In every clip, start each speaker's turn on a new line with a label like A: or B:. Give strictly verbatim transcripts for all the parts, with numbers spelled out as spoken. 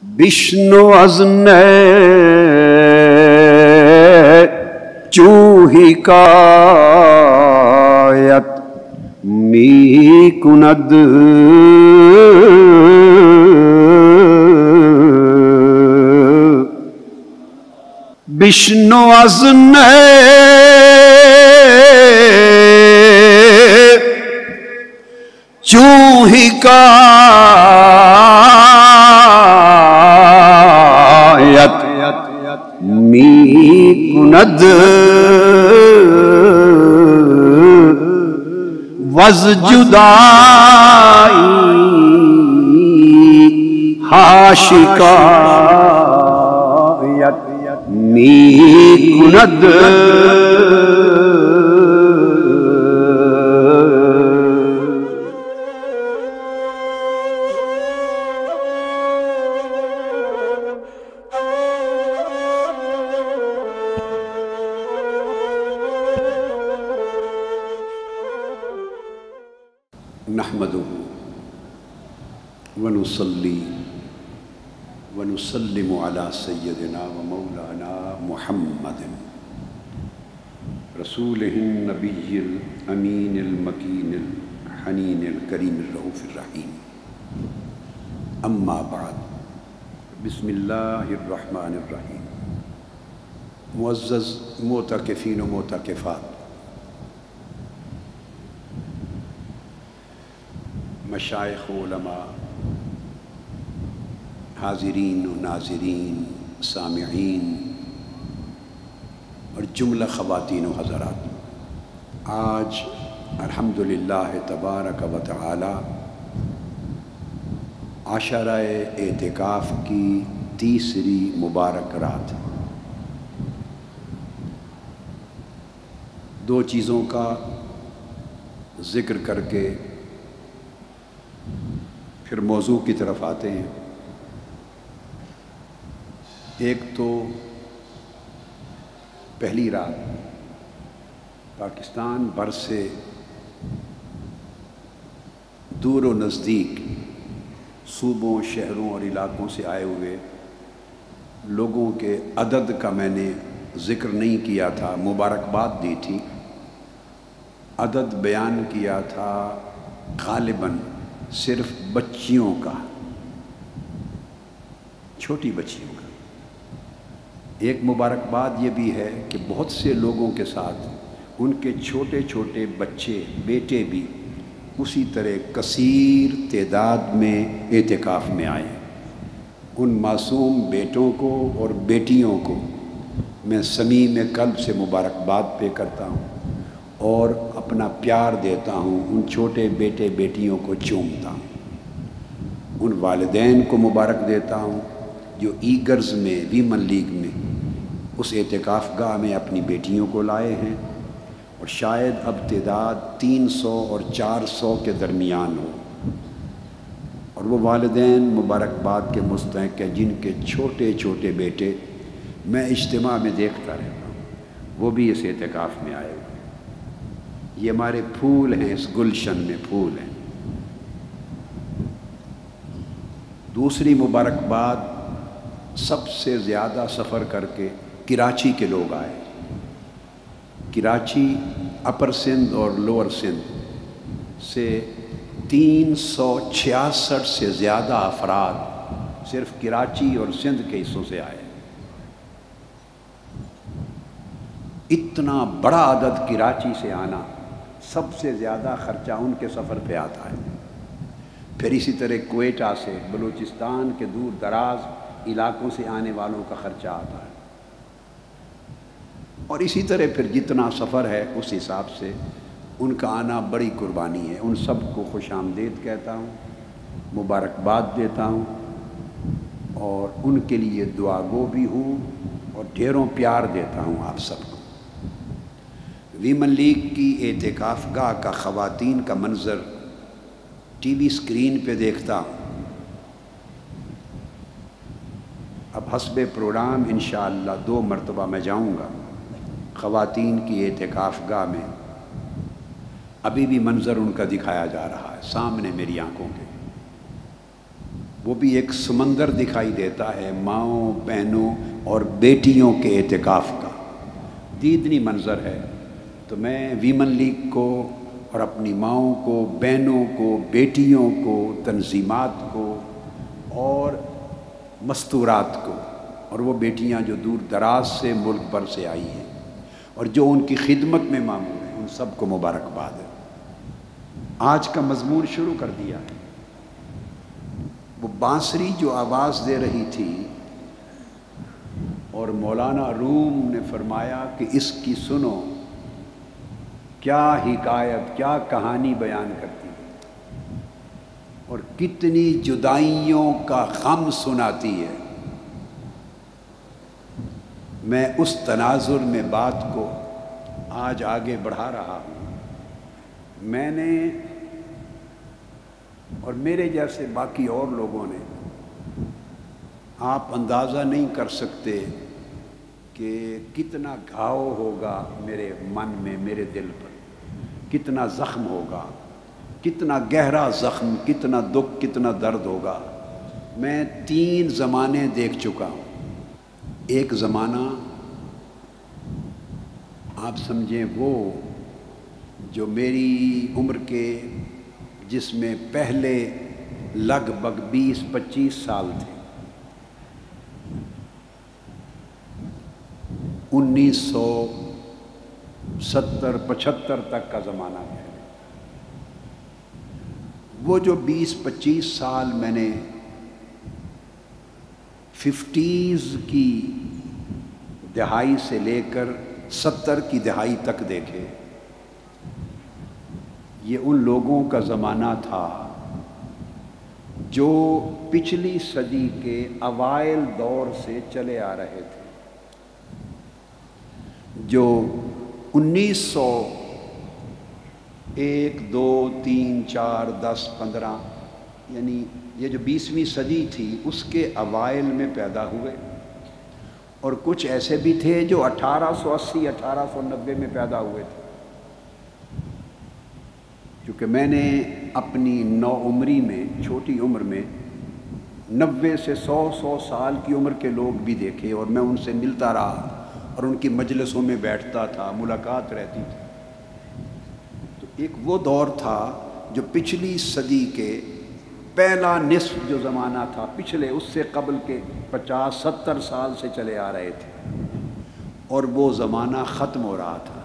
A: بشنو از نی چوہی کایت می کند بشنو از نی چوہی کایت می کند وز جدائی حاشکایت می کند نحمده ونصلي ونسلم على سيدنا ومولانا محمد رسوله النبي الأمين المكين الحنين الكريم الرؤوف الرحيم أما بعد بسم الله الرحمن الرحيم معزز معتکفین و معتکفات، مشائخ علماء، حاضرین و ناظرین، سامعین اور جملہ خواتین و حضرات، آج الحمدللہ تبارک و تعالی عشرہ اعتکاف کی تیسری مبارک رات۔ دو چیزوں کا ذکر کر کے پھر موضوع کی طرف آتے ہیں۔ ایک تو پہلی رات پاکستان بھر سے دور و نزدیک صوبوں، شہروں اور علاقوں سے آئے ہوئے لوگوں کے عدد کا میں نے ذکر نہیں کیا تھا، مبارکباد دی تھی، عدد بیان کیا تھا غالباً صرف بچیوں کا، چھوٹی بچیوں کا۔ ایک مبارکباد یہ بھی ہے کہ بہت سے لوگوں کے ساتھ ان کے چھوٹے چھوٹے بچے، بیٹے بھی اسی طرح کثیر تعداد میں اعتکاف میں آئے۔ ان معصوم بیٹوں کو اور بیٹیوں کو میں صمیم قلب سے مبارکباد پے کرتا ہوں اور اپنا پیار دیتا ہوں، ان چھوٹے بیٹے بیٹیوں کو چومتا ہوں۔ ان والدین کو مبارک دیتا ہوں جو ایگرز میں، ویمن لیگ میں اس اعتکاف گاہ میں اپنی بیٹیوں کو لائے ہیں، اور شاید اب تعداد تین سو اور چار سو کے درمیان ہو، اور وہ والدین مبارکباد کے مستحق ہیں جن کے چھوٹے چھوٹے بیٹے میں اجتماع میں دیکھتا رہتا ہوں، وہ بھی اس اعتکاف میں آئے ہوئے۔ یہ ہمارے پھول ہیں، اس گلشن میں پھول ہیں۔ دوسری مبارکباد، سب سے زیادہ سفر کر کے کراچی کے لوگ آئے۔ کراچی اپر سندھ اور لوور سندھ سے تین سو چھیاسٹھ سے زیادہ افراد صرف کراچی اور سندھ کے حصوں سے آئے۔ اتنا بڑا عدد کراچی سے آنا، سب سے زیادہ خرچہ ان کے سفر پہ آتا ہے۔ پھر اسی طرح کوئٹہ سے، بلوچستان کے دور دراز علاقوں سے آنے والوں کا خرچہ آتا ہے، اور اسی طرح پھر جتنا سفر ہے اس حساب سے ان کا آنا بڑی قربانی ہے۔ ان سب کو خوش آمدید کہتا ہوں، مبارکباد دیتا ہوں، اور ان کے لیے دعا گو بھی ہوں اور ڈھیروں پیار دیتا ہوں آپ سب کو۔ ویمن لیگ کی اعتکاف گاہ کا خواتین کا منظر ٹی وی اسکرین پہ دیکھتا ہوں۔ اب حسب پروگرام انشاءاللہ دو مرتبہ میں جاؤں گا خواتین کی اعتکاف گاہ میں۔ ابھی بھی منظر ان کا دکھایا جا رہا ہے سامنے میری آنکھوں کے۔ وہ بھی ایک سمندر دکھائی دیتا ہے ماؤں بہنوں اور بیٹیوں کے اعتکاف کا دیدنی منظر ہے۔ تو میں ویمن لیگ کو اور اپنی ماؤں کو بہنوں کو بیٹیوں کو تنظیمات کو اور مستورات کو اور وہ بیٹیاں جو دور دراز سے ملک بھر سے آئی ہیں اور جو ان کی خدمت میں معمول ہیں ان سب کو مبارکباد ہے۔ آج کا مضمون شروع کر دیا ہے۔ وہ بانسری جو آواز دے رہی تھی اور مولانا روم نے فرمایا کہ اس کی سنو کیا حکایت کیا کہانی بیان کرتی ہے اور کتنی جدائیوں کا غم سناتی ہے۔ میں اس تناظر میں بات کو آج آگے بڑھا رہا ہوں۔ میں نے اور میرے جیسے باقی اور لوگوں نے، آپ اندازہ نہیں کر سکتے کہ کتنا گھاؤ ہوگا میرے من میں، میرے دل پر، کتنا زخم ہوگا، کتنا گہرا زخم، کتنا دکھ، کتنا درد ہوگا۔ میں تین زمانے دیکھ چکا ہوں۔ ایک زمانہ آپ سمجھیں وہ جو میری عمر کے، جس میں پہلے لگ بھگ بیس پچیس سال تھے، انیس سو ستر پچہتر تک کا زمانہ ہے۔ وہ جو بیس پچیس سال میں نے ففٹیز کی دہائی سے لے کر ستر کی دہائی تک دیکھے، یہ ان لوگوں کا زمانہ تھا جو پچھلی صدی کے اوائل دور سے چلے آ رہے تھے، جو انیس سو ایک دو تین چار دس پندرہ یعنی یہ جو بیسویں صدی تھی اس کے اوائل میں پیدا ہوئے، اور کچھ ایسے بھی تھے جو اٹھارہ سو اسی اٹھارہ سو نبے میں پیدا ہوئے تھے۔ کیونکہ میں نے اپنی نو عمری میں، چھوٹی عمر میں، نوے سے سو سو سال کی عمر کے لوگ بھی دیکھے اور میں ان سے ملتا رہا اور ان کی مجلسوں میں بیٹھتا تھا، ملاقات رہتی تھی۔ تو ایک وہ دور تھا جو پچھلی صدی کے پہلا نصف جو زمانہ تھا، پچھلے اس سے قبل کے پچاس ستر سال سے چلے آ رہے تھے، اور وہ زمانہ ختم ہو رہا تھا،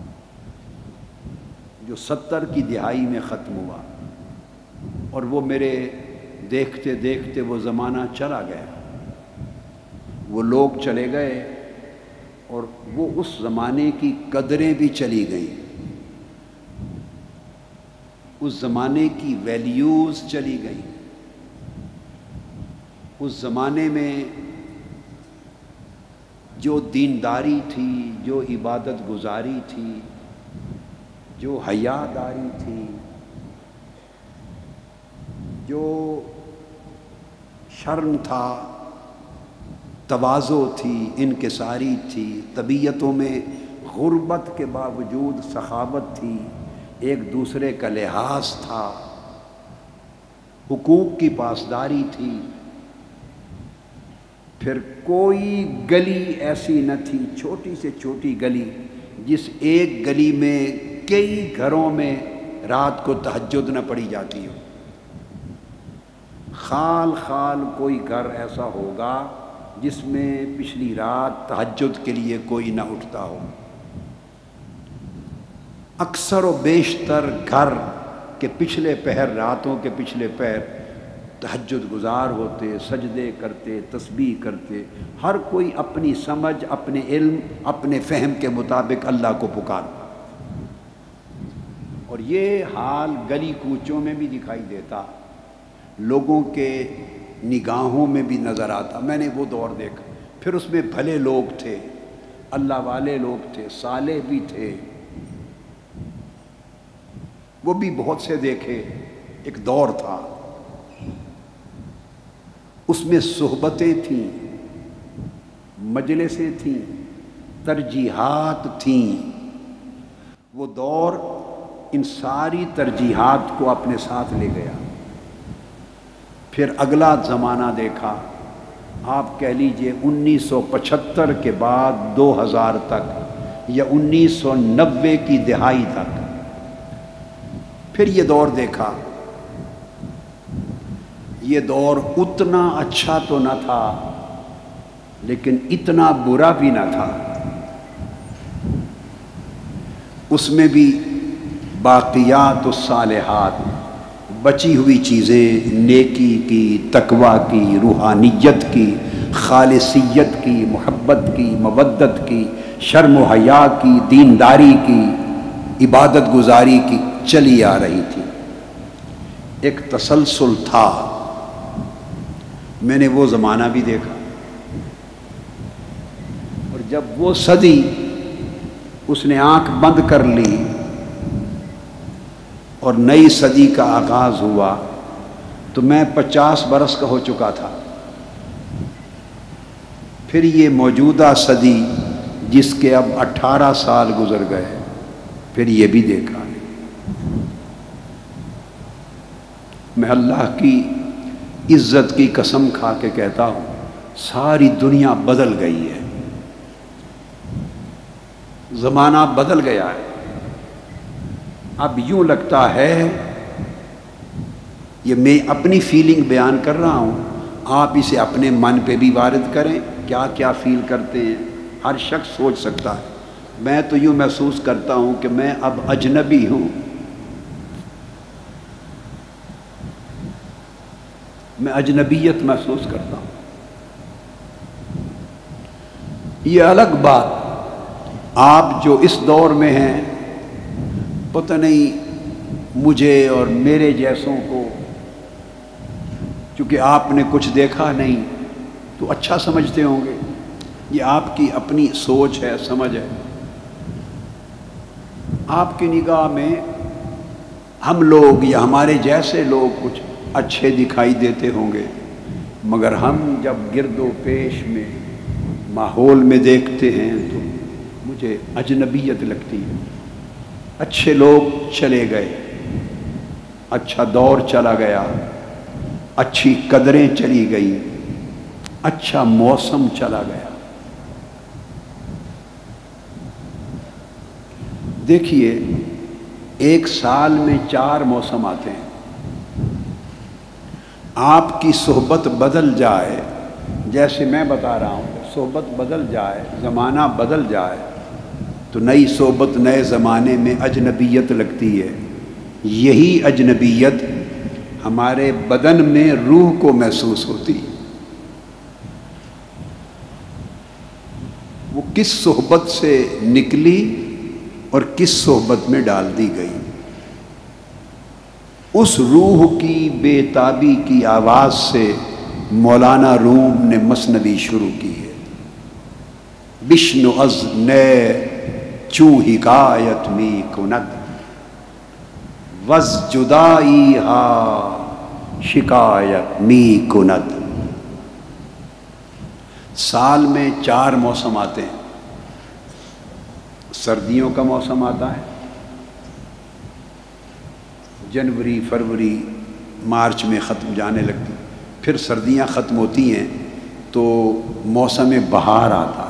A: جو ستر کی دہائی میں ختم ہوا، اور وہ میرے دیکھتے دیکھتے وہ زمانہ چلا گیا، وہ لوگ چلے گئے اور وہ اس زمانے کی قدریں بھی چلی گئیں، اس زمانے کی ویلیوز چلی گئیں۔ اس زمانے میں جو دینداری تھی، جو عبادت گزاری تھی، جو حیا داری تھی، جو شرم تھا، تواضع تھی، انکساری تھی، طبیعتوں میں غربت کے باوجود سخاوت تھی، ایک دوسرے کا لحاظ تھا، حقوق کی پاسداری تھی، پھر کوئی گلی ایسی نہ تھی، چھوٹی سے چھوٹی گلی، جس ایک گلی میں کئی گھروں میں رات کو تہجد نہ پڑھی جاتی ہو۔ خال خال کوئی گھر ایسا ہوگا جس میں پچھلی رات تہجد کے لیے کوئی نہ اٹھتا ہو۔ اکثر و بیشتر گھر کے پچھلے پہر، راتوں کے پچھلے پہر تہجد گزار ہوتے، سجدے کرتے، تسبیح کرتے، ہر کوئی اپنی سمجھ، اپنے علم، اپنے فہم کے مطابق اللہ کو پکارتا۔ اور یہ حال گلی کوچوں میں بھی دکھائی دیتا، لوگوں کے نگاہوں میں بھی نظر آتا۔ میں نے وہ دور دیکھا، پھر اس میں بھلے لوگ تھے، اللہ والے لوگ تھے، صالح بھی تھے، وہ بھی بہت سے دیکھے۔ ایک دور تھا، اس میں صحبتیں تھیں، مجلسیں تھیں، ترجیحات تھیں۔ وہ دور ان ساری ترجیحات کو اپنے ساتھ لے گیا۔ پھر اگلا زمانہ دیکھا، آپ کہہ لیجئے انیس سو پچہتر کے بعد دو ہزار تک یا انیس سو نوے کی دہائی تک، پھر یہ دور دیکھا۔ یہ دور اتنا اچھا تو نہ تھا لیکن اتنا برا بھی نہ تھا، اس میں بھی باقیات الصالحات، بچی ہوئی چیزیں، نیکی کی، تقویٰ کی، روحانیت کی، خالصیت کی، محبت کی، مودت کی، شرم و حیا کی، دینداری کی، عبادت گزاری کی چلی آ رہی تھی۔ ایک تسلسل تھا۔ میں نے وہ زمانہ بھی دیکھا، اور جب وہ صدی اس نے آنکھ بند کر لی اور نئی صدی کا آغاز ہوا تو میں پچاس برس کا ہو چکا تھا۔ پھر یہ موجودہ صدی جس کے اب اٹھارہ سال گزر گئے، پھر یہ بھی دیکھا۔ میں اللہ کی عزت کی قسم کھا کے کہتا ہوں، ساری دنیا بدل گئی ہے، زمانہ بدل گیا ہے۔ اب یوں لگتا ہے، یہ میں اپنی فیلنگ بیان کر رہا ہوں، آپ اسے اپنے من پہ بھی وارد کریں، کیا کیا فیل کرتے ہیں، ہر شخص سوچ سکتا ہے۔ میں تو یوں محسوس کرتا ہوں کہ میں اب اجنبی ہوں، میں اجنبیت محسوس کرتا ہوں۔ یہ الگ بات، آپ جو اس دور میں ہیں، پتہ نہیں مجھے اور میرے جیسوں کو، چونکہ آپ نے کچھ دیکھا نہیں تو اچھا سمجھتے ہوں گے، یہ آپ کی اپنی سوچ ہے، سمجھ ہے۔ آپ کی نگاہ میں ہم لوگ یا ہمارے جیسے لوگ کچھ اچھے دکھائی دیتے ہوں گے، مگر ہم جب گرد و پیش میں ماحول میں دیکھتے ہیں تو مجھے اجنبیت لگتی ہے۔ اچھے لوگ چلے گئے، اچھا دور چلا گیا، اچھی قدریں چلی گئی، اچھا موسم چلا گیا۔ دیکھیے، ایک سال میں چار موسم آتے ہیں۔ آپ کی صحبت بدل جائے، جیسے میں بتا رہا ہوں، صحبت بدل جائے، زمانہ بدل جائے تو نئی صحبت نئے زمانے میں اجنبیت لگتی ہے۔ یہی اجنبیت ہمارے بدن میں روح کو محسوس ہوتی ہے۔ وہ کس صحبت سے نکلی اور کس صحبت میں ڈال دی گئی، اس روح کی بے تابی کی آواز سے مولانا روم نے مثنوی شروع کی ہے۔ بشنو از نئے چو حکایت می کند، وز جدائی ہا شکایت می کند۔ سال میں چار موسم آتے ہیں۔ سردیوں کا موسم آتا ہے، جنوری فروری مارچ میں ختم جانے لگتی، پھر سردیاں ختم ہوتی ہیں تو موسم بہار آتا ہے۔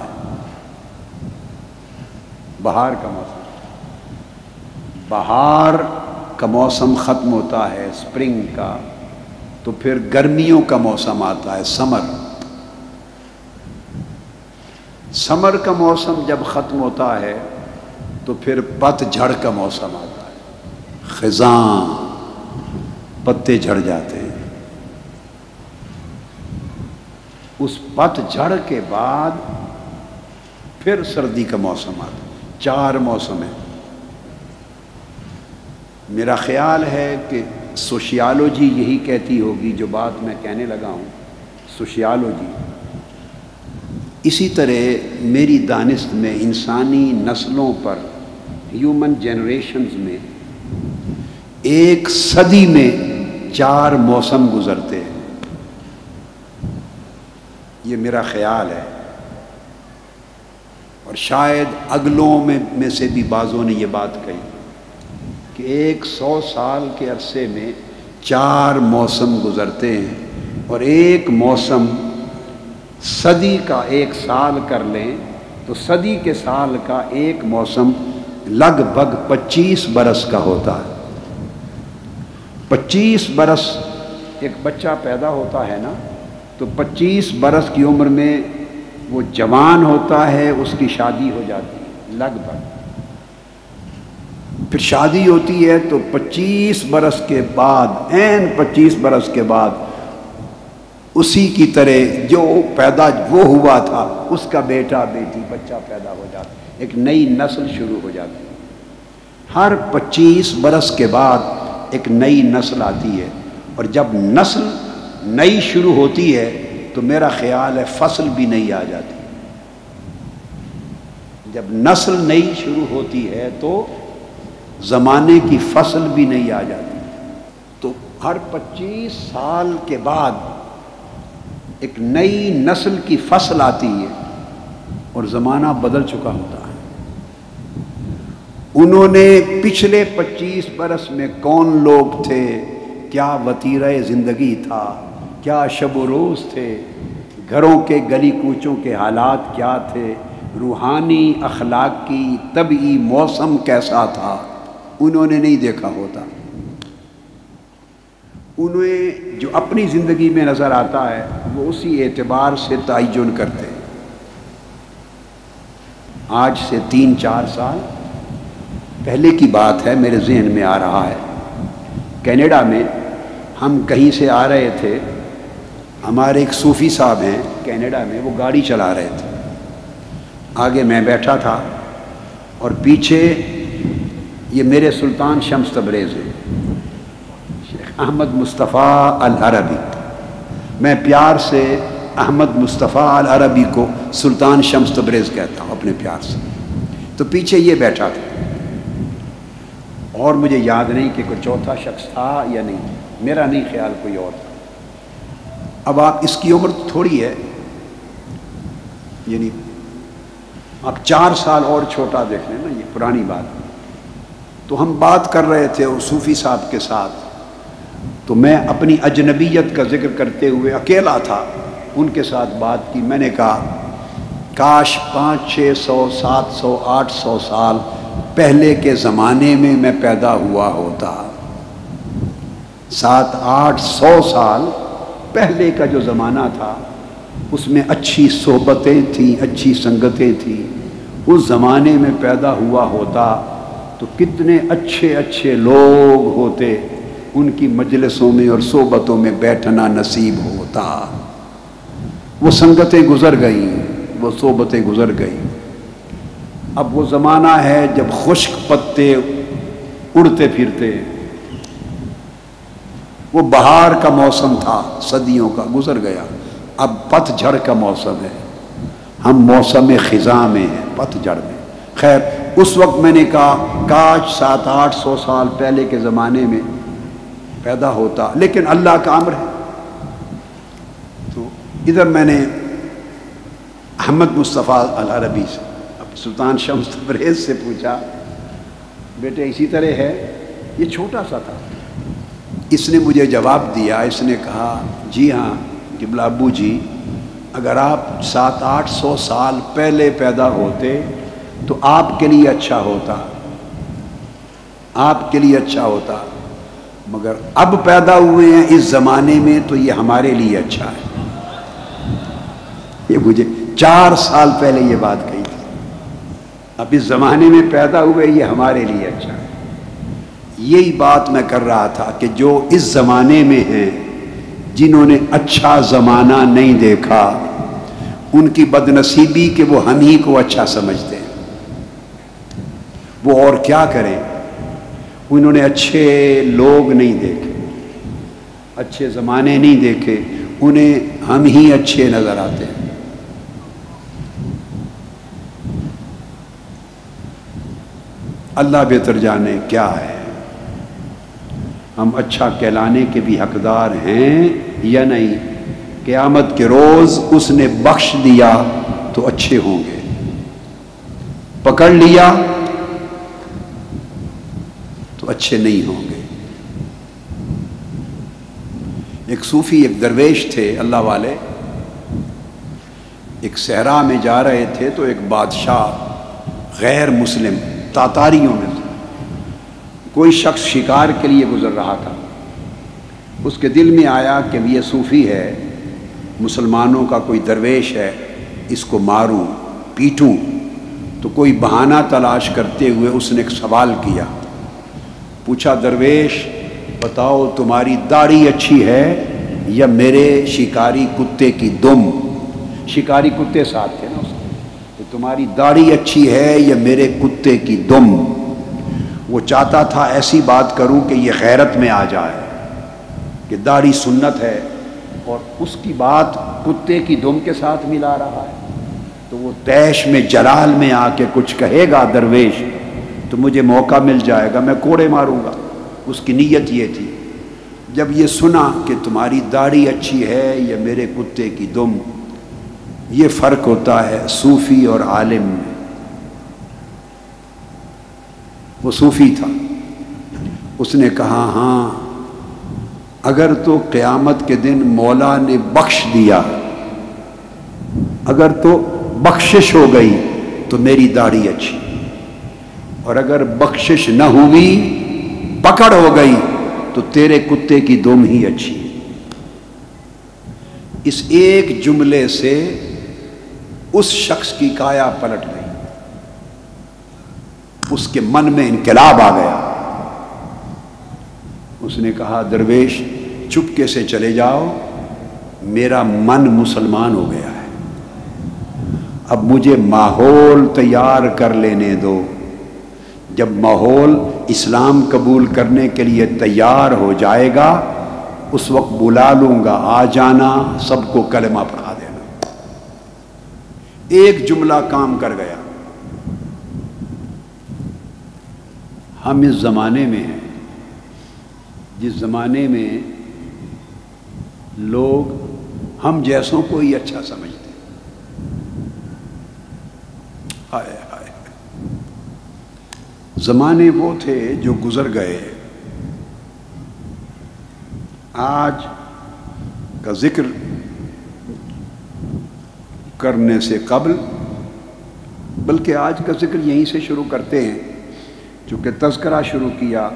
A: بہار کا موسم، بہار کا موسم ختم ہوتا ہے، سپرنگ کا، تو پھر گرمیوں کا موسم آتا ہے، سمر۔ سمر کا موسم جب ختم ہوتا ہے تو پھر پت جھڑ کا موسم آتا ہے، خزاں، پتے جھڑ جاتے ہیں۔ اس پت جھڑ کے بعد پھر سردی کا موسم آتا ہے۔ چار موسم ہیں۔ میرا خیال ہے کہ سوشیالوجی یہی کہتی ہوگی جو بات میں کہنے لگا ہوں، سوشیالوجی۔ اسی طرح میری دانست میں انسانی نسلوں پر، ہیومن جنریشنز میں، ایک صدی میں چار موسم گزرتے ہیں، یہ میرا خیال ہے۔ اور شاید اگلوں میں میں سے بھی بعضوں نے یہ بات کہی کہ ایک سو سال کے عرصے میں چار موسم گزرتے ہیں، اور ایک موسم صدی کا ایک سال کر لیں تو صدی کے سال کا ایک موسم لگ بھگ پچیس برس کا ہوتا ہے۔ پچیس برس ایک بچہ پیدا ہوتا ہے نا، تو پچیس برس کی عمر میں وہ جوان ہوتا ہے، اس کی شادی ہو جاتی ہے لگ بھگ، پھر شادی ہوتی ہے تو پچیس برس کے بعد، عین پچیس برس کے بعد اسی کی طرح جو پیدا وہ ہوا تھا اس کا بیٹا بیٹی بچہ پیدا ہو جاتا ہے، ایک نئی نسل شروع ہو جاتی ہے۔ ہر پچیس برس کے بعد ایک نئی نسل آتی ہے، اور جب نسل نئی شروع ہوتی ہے تو میرا خیال ہے فصل بھی نئی آ جاتی ہے۔ جب نسل نئی شروع ہوتی ہے تو زمانے کی فصل بھی نئی آ جاتی ہے۔ تو ہر پچیس سال کے بعد ایک نئی نسل کی فصل آتی ہے اور زمانہ بدل چکا ہوتا ہے۔ انہوں نے پچھلے پچیس برس میں کون لوگ تھے، کیا وتیرہ زندگی تھا، کیا شب و روز تھے، گھروں کے گلی کوچوں کے حالات کیا تھے، روحانی اخلاقی طبعی موسم کیسا تھا، انہوں نے نہیں دیکھا ہوتا۔ انہیں جو اپنی زندگی میں نظر آتا ہے وہ اسی اعتبار سے تعین کرتے ہیں۔ آج سے تین چار سال پہلے کی بات ہے، میرے ذہن میں آ رہا ہے، کینیڈا میں ہم کہیں سے آ رہے تھے، ہمارے ایک صوفی صاحب ہیں کینیڈا میں، وہ گاڑی چلا رہے تھے، آگے میں بیٹھا تھا اور پیچھے یہ میرے سلطان شمس تبریز ہیں، شیخ احمد مصطفیٰ العربی، میں پیار سے احمد مصطفیٰ العربی کو سلطان شمس تبریز کہتا ہوں اپنے پیار سے۔ تو پیچھے یہ بیٹھا تھا اور مجھے یاد نہیں کہ کوئی چوتھا شخص تھا یا نہیں، میرا نہیں خیال کوئی اور تھا۔ اب آپ اس کی عمر تھوڑی ہے، یعنی آپ چار سال اور چھوٹا دیکھ لیں نا، یہ پرانی بات۔ تو ہم بات کر رہے تھے اس صوفی صاحب کے ساتھ، تو میں اپنی اجنبیت کا ذکر کرتے ہوئے اکیلا تھا، ان کے ساتھ بات کی۔ میں نے کہا کاش پانچ چھ سو سات سو آٹھ سو سال پہلے کے زمانے میں میں پیدا ہوا ہوتا، سات آٹھ سو سال پہلے کا جو زمانہ تھا اس میں اچھی صحبتیں تھیں، اچھی سنگتیں تھیں، اس زمانے میں پیدا ہوا ہوتا تو کتنے اچھے اچھے لوگ ہوتے، ان کی مجلسوں میں اور صحبتوں میں بیٹھنا نصیب ہوتا۔ وہ سنگتیں گزر گئیں، وہ صحبتیں گزر گئیں۔ اب وہ زمانہ ہے جب خشک پتے اڑتے پھرتے، وہ بہار کا موسم تھا صدیوں کا، گزر گیا، اب پت جھڑ کا موسم ہے، ہم موسم خزاں میں ہیں، پت جھڑ میں۔ خیر اس وقت میں نے کہا کاش سات آٹھ سو سال پہلے کے زمانے میں پیدا ہوتا، لیکن اللہ کا امر ہے۔ تو ادھر میں نے احمد مصطفیٰ العربی سے، اب سلطان شمس تبریز سے پوچھا بیٹے اسی طرح ہے؟ یہ چھوٹا سا تھا، اس نے مجھے جواب دیا، اس نے کہا جی ہاں قبلہ ابو جی، اگر آپ سات آٹھ سو سال پہلے پیدا ہوتے تو آپ کے لیے اچھا ہوتا، آپ کے لیے اچھا ہوتا، مگر اب پیدا ہوئے ہیں اس زمانے میں تو یہ ہمارے لیے اچھا ہے۔ یہ مجھے چار سال پہلے یہ بات کہی تھی، اب اس زمانے میں پیدا ہوئے یہ ہمارے لیے اچھا ہے۔ یہی بات میں کر رہا تھا کہ جو اس زمانے میں ہیں، جنہوں نے اچھا زمانہ نہیں دیکھا، ان کی بدنصیبی کہ وہ ہم ہی کو اچھا سمجھتے ہیں۔ وہ اور کیا کریں، انہوں نے اچھے لوگ نہیں دیکھے، اچھے زمانے نہیں دیکھے، انہیں ہم ہی اچھے نظر آتے ہیں۔ اللہ بہتر جانے کیا ہے، ہم اچھا کہلانے کے بھی حقدار ہیں یا نہیں۔ قیامت کے روز اس نے بخش دیا تو اچھے ہوں گے، پکڑ لیا تو اچھے نہیں ہوں گے۔ ایک صوفی، ایک درویش تھے اللہ والے، ایک صحرا میں جا رہے تھے تو ایک بادشاہ غیر مسلم تاتاریوں میں کوئی شخص شکار کے لیے گزر رہا تھا۔ اس کے دل میں آیا کہ یہ صوفی ہے، مسلمانوں کا کوئی درویش ہے، اس کو ماروں پیٹوں، تو کوئی بہانہ تلاش کرتے ہوئے اس نے ایک سوال کیا، پوچھا درویش بتاؤ تمہاری داڑھی اچھی ہے یا میرے شکاری کتے کی دم؟ شکاری کتے ساتھ تھے نا اس کے، کہ تمہاری داڑھی اچھی ہے یا میرے کتے کی دم؟ وہ چاہتا تھا ایسی بات کروں کہ یہ غیرت میں آ جائے کہ داڑھی سنت ہے اور اس کی بات کتے کی دم کے ساتھ ملا رہا ہے، تو وہ طیش میں جلال میں آ کے کچھ کہے گا درویش تو مجھے موقع مل جائے گا، میں کوڑے ماروں گا۔ اس کی نیت یہ تھی۔ جب یہ سنا کہ تمہاری داڑھی اچھی ہے یا میرے کتے کی دم، یہ فرق ہوتا ہے صوفی اور عالم میں۔ وہ صوفی تھا، اس نے کہا ہاں اگر تو قیامت کے دن مولا نے بخش دیا، اگر تو بخشش ہو گئی تو میری داڑھی اچھی، اور اگر بخشش نہ ہوئی، پکڑ ہو گئی، تو تیرے کتے کی دم ہی اچھی۔ اس ایک جملے سے اس شخص کی کایا پلٹ گئی، اس کے من میں انقلاب آ گیا۔ اس نے کہا درویش چپکے سے چلے جاؤ، میرا من مسلمان ہو گیا ہے، اب مجھے ماحول تیار کر لینے دو، جب ماحول اسلام قبول کرنے کے لیے تیار ہو جائے گا اس وقت بلا لوں گا، آ جانا، سب کو کلمہ پڑھا دینا۔ ایک جملہ کام کر گیا۔ ہم اس زمانے میں ہیں جس زمانے میں لوگ ہم جیسوں کو ہی اچھا سمجھتے ہیں۔ ہائے ہائے، زمانے وہ تھے جو گزر گئے، آج کا ذکر کرنے سے قبل، بلکہ آج کا ذکر یہیں سے شروع کرتے ہیں، چونکہ تذکرہ شروع کیا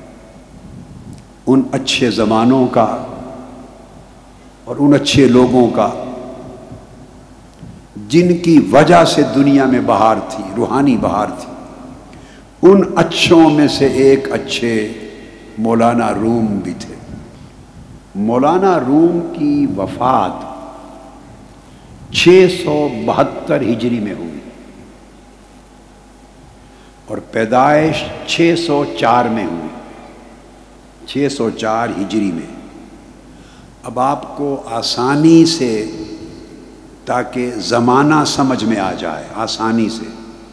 A: ان اچھے زمانوں کا اور ان اچھے لوگوں کا جن کی وجہ سے دنیا میں بہار تھی، روحانی بہار تھی۔ ان اچھوں میں سے ایک اچھے مولانا روم بھی تھے۔ مولانا روم کی وفات چھ سو بہتر ہجری میں ہوئی اور پیدائش چھ سو چار میں ہوئی، چھ سو چار ہجری میں۔ اب آپ کو آسانی سے، تاکہ زمانہ سمجھ میں آ جائے آسانی سے،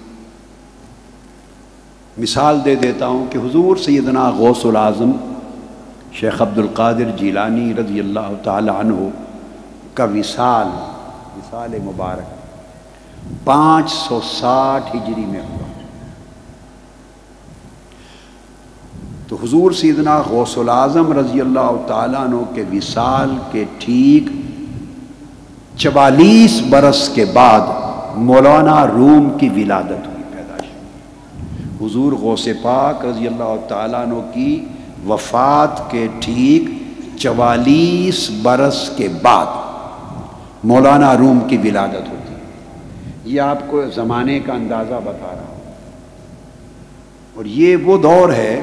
A: مثال دے دیتا ہوں کہ حضور سیدنا غوث العظم شیخ عبد القادر جیلانی رضی اللہ تعالی عنہ کا وصال وصال مبارک پانچ سو ساٹھ ہجری میں ہوا۔ تو حضور سیدنا غوث العظم رضی اللہ تعالیٰ عنہ کے وصال کے ٹھیک چوالیس برس کے بعد مولانا روم کی ولادت ہوئی، پیدائش۔ حضور غوث پاک رضی اللہ تعالیٰ عنہ کی وفات کے ٹھیک چوالیس برس کے بعد مولانا روم کی ولادت ہوتی ہے۔ یہ آپ کو زمانے کا اندازہ بتا رہا ہوں، اور یہ وہ دور ہے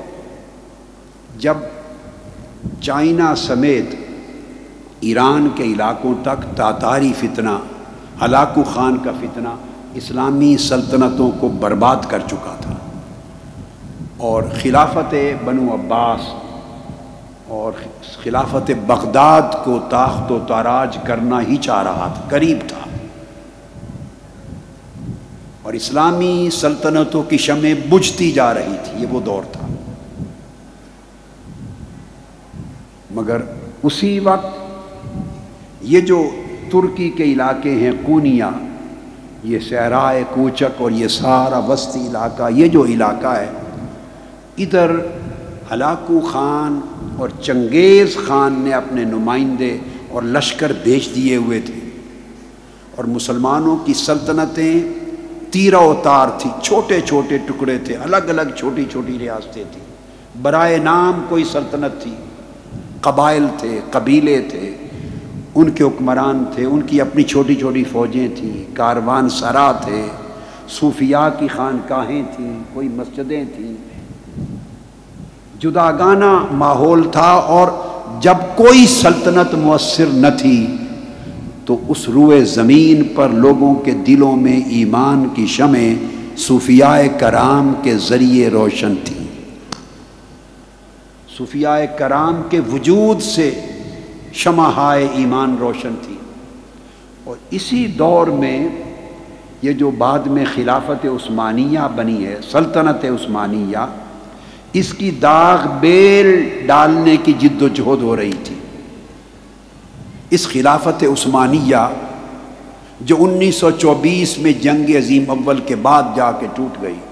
A: جب چائنا سمیت ایران کے علاقوں تک تاتاری فتنہ، ہلاکو خان کا فتنہ اسلامی سلطنتوں کو برباد کر چکا تھا، اور خلافت بنو عباس اور خلافت بغداد کو تاخت و تاراج کرنا ہی چاہ رہا تھا، قریب تھا، اور اسلامی سلطنتوں کی شمع بجھتی جا رہی تھی۔ یہ وہ دور تھا۔ مگر اسی وقت یہ جو ترکی کے علاقے ہیں، کونیا، یہ صحرائے کوچک اور یہ سارا وسطی علاقہ، یہ جو علاقہ ہے، ادھر ہلاکو خان اور چنگیز خان نے اپنے نمائندے اور لشکر بھیج دیے ہوئے تھے، اور مسلمانوں کی سلطنتیں تیرہ و تار تھی، چھوٹے چھوٹے ٹکڑے تھے، الگ الگ چھوٹی چھوٹی ریاستیں تھیں، برائے نام کوئی سلطنت تھی، قبائل تھے، قبیلے تھے، ان کے حکمران تھے، ان کی اپنی چھوٹی چھوٹی فوجیں تھیں، کاروان سرا تھے، صوفیاء کی خانقاہیں تھیں، کوئی مسجدیں تھیں، جداگانہ ماحول تھا، اور جب کوئی سلطنت مؤثر نہ تھی تو اس روئے زمین پر لوگوں کے دلوں میں ایمان کی شمعیں صوفیاء کرام کے ذریعے روشن تھیں، صوفیاء کرام کے وجود سے شمعہائے ایمان روشن تھی۔ اور اسی دور میں یہ جو بعد میں خلافت عثمانیہ بنی ہے، سلطنت عثمانیہ، اس کی داغ بیل ڈالنے کی جد و جہد ہو رہی تھی۔ اس خلافت عثمانیہ جو انیس سو چوبیس میں جنگ عظیم اول کے بعد جا کے ٹوٹ گئی،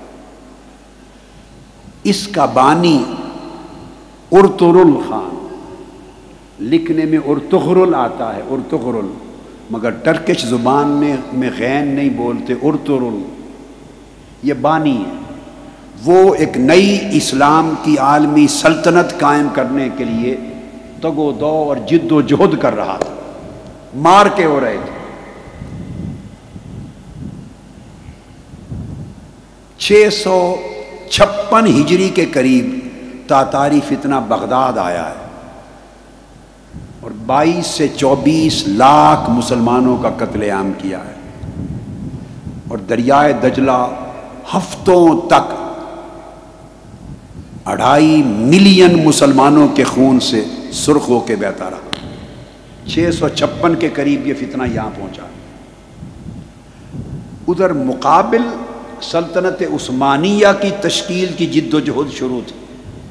A: اس کا بانی ارطغرل خان، لکھنے میں ارطغرل آتا ہے، ارطغرل، مگر ٹرکش زبان میں میں غین نہیں بولتے، ارطغرل یہ بانی ہے۔ وہ ایک نئی اسلام کی عالمی سلطنت قائم کرنے کے لیے تگ و دو اور جد و جہد کر رہا تھا، مار کے ہو رہے تھے۔ چھ سو چھپن ہجری کے قریب تاتاری فتنہ بغداد آیا ہے، اور بائیس سے چوبیس لاکھ مسلمانوں کا قتل عام کیا ہے، اور دریائے دجلہ ہفتوں تک اڑھائی ملین مسلمانوں کے خون سے سرخ ہو کے بہتا رہا۔ چھ سو چھپن کے قریب یہ فتنہ یہاں پہنچا۔ ادھر مقابل سلطنت عثمانیہ کی تشکیل کی جد و جہد شروع تھی۔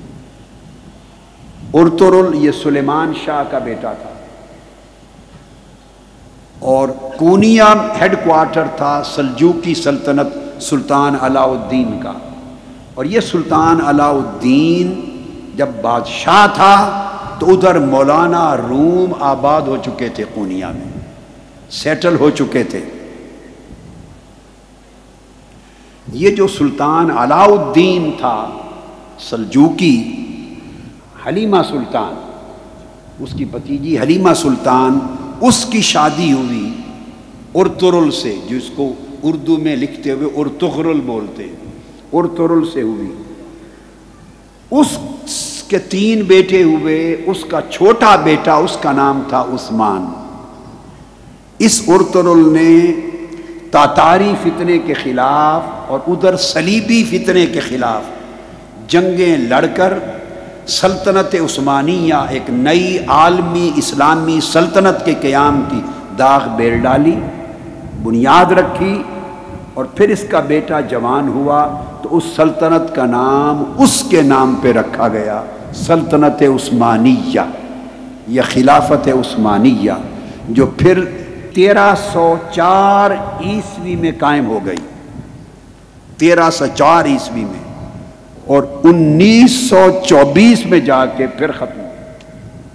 A: ارطغرل یہ سلیمان شاہ کا بیٹا تھا، اور کونیا ہیڈ کوارٹر تھا سلجوقی سلطنت سلطان علاء الدین کا، اور یہ سلطان علاء الدین جب بادشاہ تھا تو ادھر مولانا روم آباد ہو چکے تھے، کونیا میں سیٹل ہو چکے تھے۔ یہ جو سلطان علاء الدین تھا سلجوقی، حلیمہ سلطان اس کی بھتیجی حلیمہ سلطان، اس کی شادی ہوئی ارطغرل سے، جس کو اردو میں لکھتے ہوئے ارطغرل بولتے، ارطغرل سے ہوئی۔ اس کے تین بیٹے ہوئے، اس کا چھوٹا بیٹا اس کا نام تھا عثمان۔ اس ارطغرل نے تاتاری فتنے کے خلاف اور ادھر صلیبی فتنے کے خلاف جنگیں لڑ کر سلطنت عثمانیہ، ایک نئی عالمی اسلامی سلطنت کے قیام کی داغ بیل ڈالی، بنیاد رکھی، اور پھر اس کا بیٹا جوان ہوا تو اس سلطنت کا نام اس کے نام پہ رکھا گیا، سلطنت عثمانیہ یا خلافت عثمانیہ، جو پھر تیرہ سو چار عیسوی میں قائم ہو گئی، تیرہ سو چار عیسوی میں، اور انیس سو چوبیس میں جا کے پھر ختم ہوئی،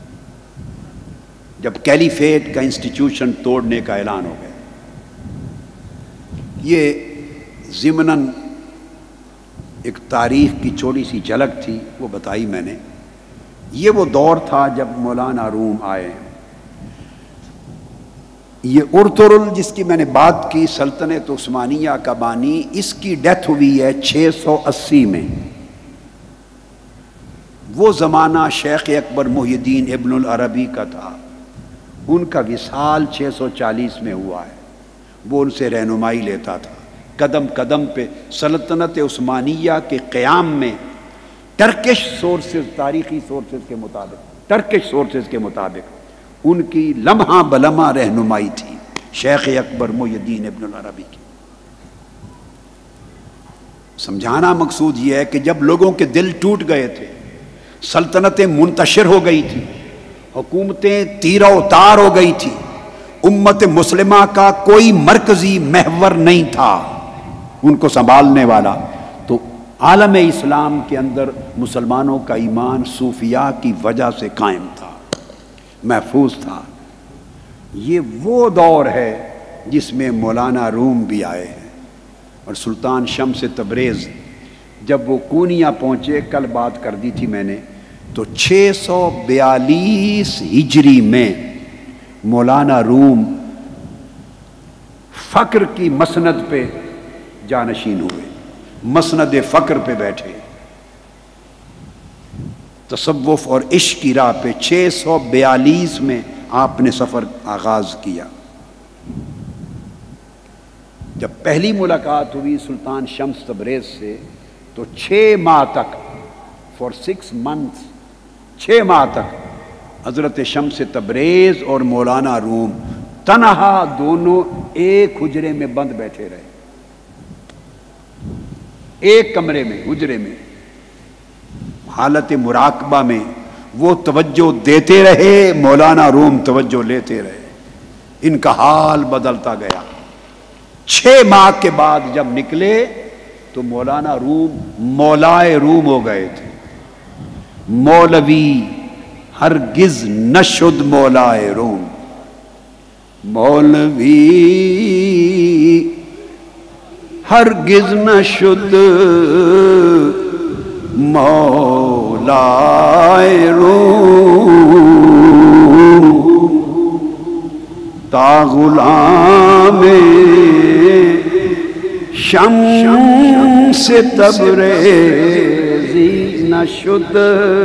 A: جب کیلیفیٹ کا انسٹیٹیوشن توڑنے کا اعلان ہو گیا۔ یہ ضمناً ایک تاریخ کی چھوٹی سی جھلک تھی، وہ بتائی میں نے۔ یہ وہ دور تھا جب مولانا روم آئے۔ یہ ارطغرل جس کی میں نے بات کی، سلطنت عثمانیہ کا بانی، اس کی ڈیتھ ہوئی ہے چھ سو اسی میں۔ وہ زمانہ شیخ اکبر محی الدین ابن العربی کا تھا، ان کا وصال چھ سو چالیس میں ہوا ہے۔ وہ ان سے رہنمائی لیتا تھا قدم قدم پہ سلطنت عثمانیہ کے قیام میں، ٹرکش سورسز، تاریخی سورسز کے مطابق، ٹرکش سورسز کے مطابق ان کی لمحہ بلمحہ رہنمائی تھی شیخ اکبر محی الدین ابن العربی کی۔ سمجھانا مقصود یہ ہے کہ جب لوگوں کے دل ٹوٹ گئے تھے، سلطنتیں منتشر ہو گئی تھی، حکومتیں تیرہ و تار ہو گئی تھی، امت مسلمہ کا کوئی مرکزی محور نہیں تھا ان کو سنبھالنے والا، تو عالم اسلام کے اندر مسلمانوں کا ایمان صوفیاء کی وجہ سے قائم تھا، محفوظ تھا۔ یہ وہ دور ہے جس میں مولانا روم بھی آئے ہیں، اور سلطان شمس تبریز جب وہ کونیا پہنچے، کل بات کر دی تھی میں نے، تو چھ سو بیالیس ہجری میں مولانا روم فقر کی مسند پہ جانشین ہوئے، مسند فقر پہ بیٹھے، تصوف اور عشق کی راہ پہ چھ سو بیالیس میں آپ نے سفر آغاز کیا۔ جب پہلی ملاقات ہوئی سلطان شمس تبریز سے تو چھ ماہ تک، فور سکس منتھس، چھ ماہ تک حضرت شمس تبریز اور مولانا روم تنہا دونوں ایک حجرے میں بند بیٹھے رہے، ایک کمرے میں، حجرے میں، حالت مراقبہ میں۔ وہ توجہ دیتے رہے، مولانا روم توجہ لیتے رہے، ان کا حال بدلتا گیا۔ چھ ماہ کے بعد جب نکلے تو مولانا روم مولائے روم ہو گئے تھے۔ مولوی ہرگز نہ شد مولائے روم، مولوی ہرگز نہ شد مولائے روم، تا غلام شمس تبریزی نہ شد۔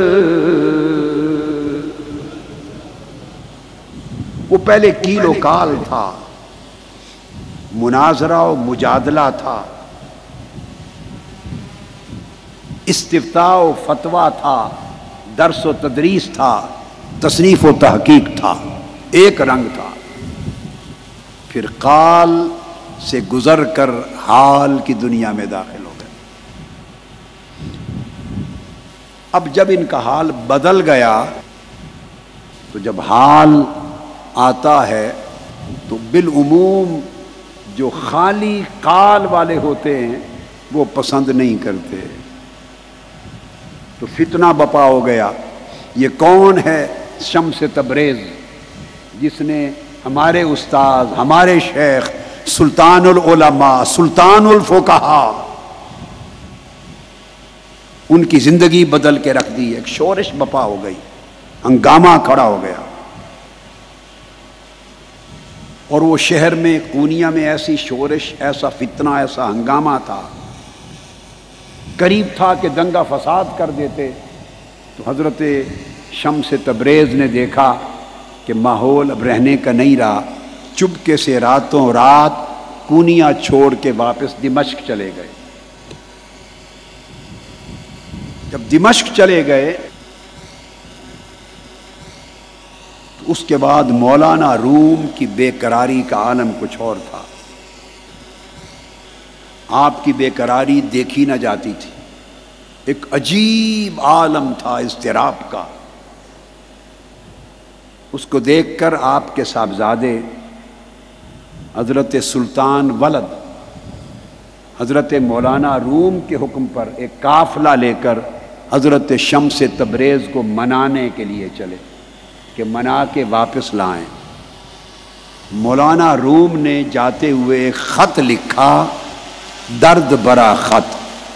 A: وہ پہلے کیل و کال تھا، مناظرہ و مجادلہ تھا، استفتاء و فتویٰ تھا، درس و تدریس تھا، تصنیف و تحقیق تھا، ایک رنگ تھا۔ پھر قال سے گزر کر حال کی دنیا میں داخل ہو گئے۔ اب جب ان کا حال بدل گیا تو جب حال آتا ہے تو بالعموم جو خالی قال والے ہوتے ہیں وہ پسند نہیں کرتے، تو فتنہ بپا ہو گیا۔ یہ کون ہے شمس تبریز جس نے ہمارے استاد، ہمارے شیخ، سلطان العلماء، سلطان الفقہاء، ان کی زندگی بدل کے رکھ دی۔ ایک شورش بپا ہو گئی، ہنگامہ کھڑا ہو گیا، اور وہ شہر میں کونیا میں ایسی شورش، ایسا فتنہ، ایسا ہنگامہ تھا، قریب تھا کہ دنگا فساد کر دیتے۔ تو حضرت شمس تبریز نے دیکھا کہ ماحول اب رہنے کا نہیں رہا، چپکے سے راتوں رات کونیا چھوڑ کے واپس دمشق چلے گئے۔ جب دمشق چلے گئے تو اس کے بعد مولانا روم کی بے قراری کا عالم کچھ اور تھا۔ آپ کی بے قراری دیکھی نہ جاتی تھی، ایک عجیب عالم تھا اضطراب کا۔ اس کو دیکھ کر آپ کے صاحبزادے حضرت سلطان ولد حضرت مولانا روم کے حکم پر ایک قافلہ لے کر حضرت شمس تبریز کو منانے کے لیے چلے کہ منا کے واپس لائیں۔ مولانا روم نے جاتے ہوئے ایک خط لکھا، درد برا خط،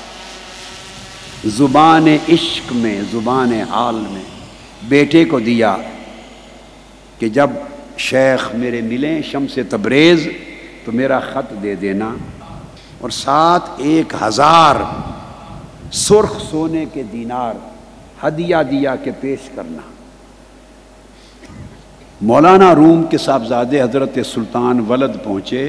A: زبان عشق میں، زبان حال میں، بیٹے کو دیا کہ جب شیخ میرے ملیں شمس تبریز تو میرا خط دے دینا، اور ساتھ ایک ہزار سرخ سونے کے دینار ہدیہ دیا کہ پیش کرنا۔ مولانا روم کے صاحبزادے حضرت سلطان ولد پہنچے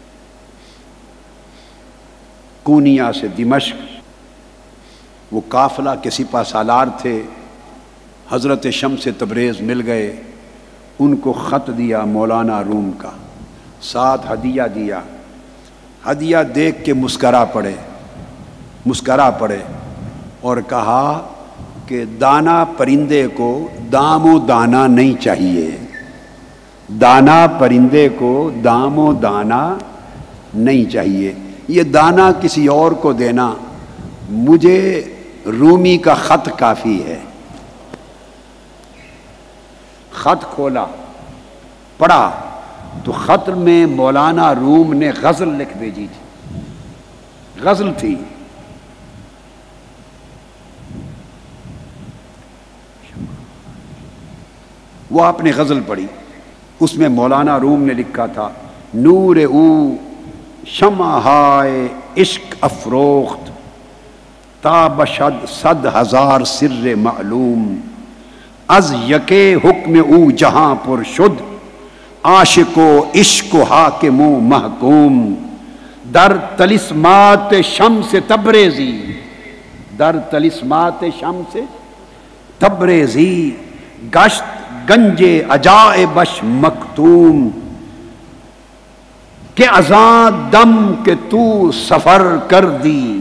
A: کونیا سے دمشق، وہ قافلہ کے سپہ سالار تھے، حضرت شمس تبریز مل گئے، ان کو خط دیا مولانا روم کا، ساتھ ہدیہ دیا۔ ہدیہ دیکھ کے مسکرا پڑے مسکرا پڑے اور کہا کہ دانا پرندے کو دام و دانا نہیں چاہیے، دانا پرندے کو دام و دانا نہیں چاہیے، یہ دانا کسی اور کو دینا مجھے رومی کا خط کافی ہے. خط کھولا، پڑھا تو خط میں مولانا روم نے غزل لکھ بھیجی تھی. غزل تھی. وہ آپ نے غزل پڑھی. اس میں مولانا روم نے لکھا تھا، نور او شمع ہائے عشق افروخت، تاب شد صد ہزار سر معلوم، از یکے حکم او جہاں پر شد، عاشق و عشق و حاکم و محکوم، در طلسمات شمس تبریزی، در طلسمات شمس تبریزی، گشت گنج عجائبش مکتوم، کہ ازاں دم کہ تو سفر کر دی،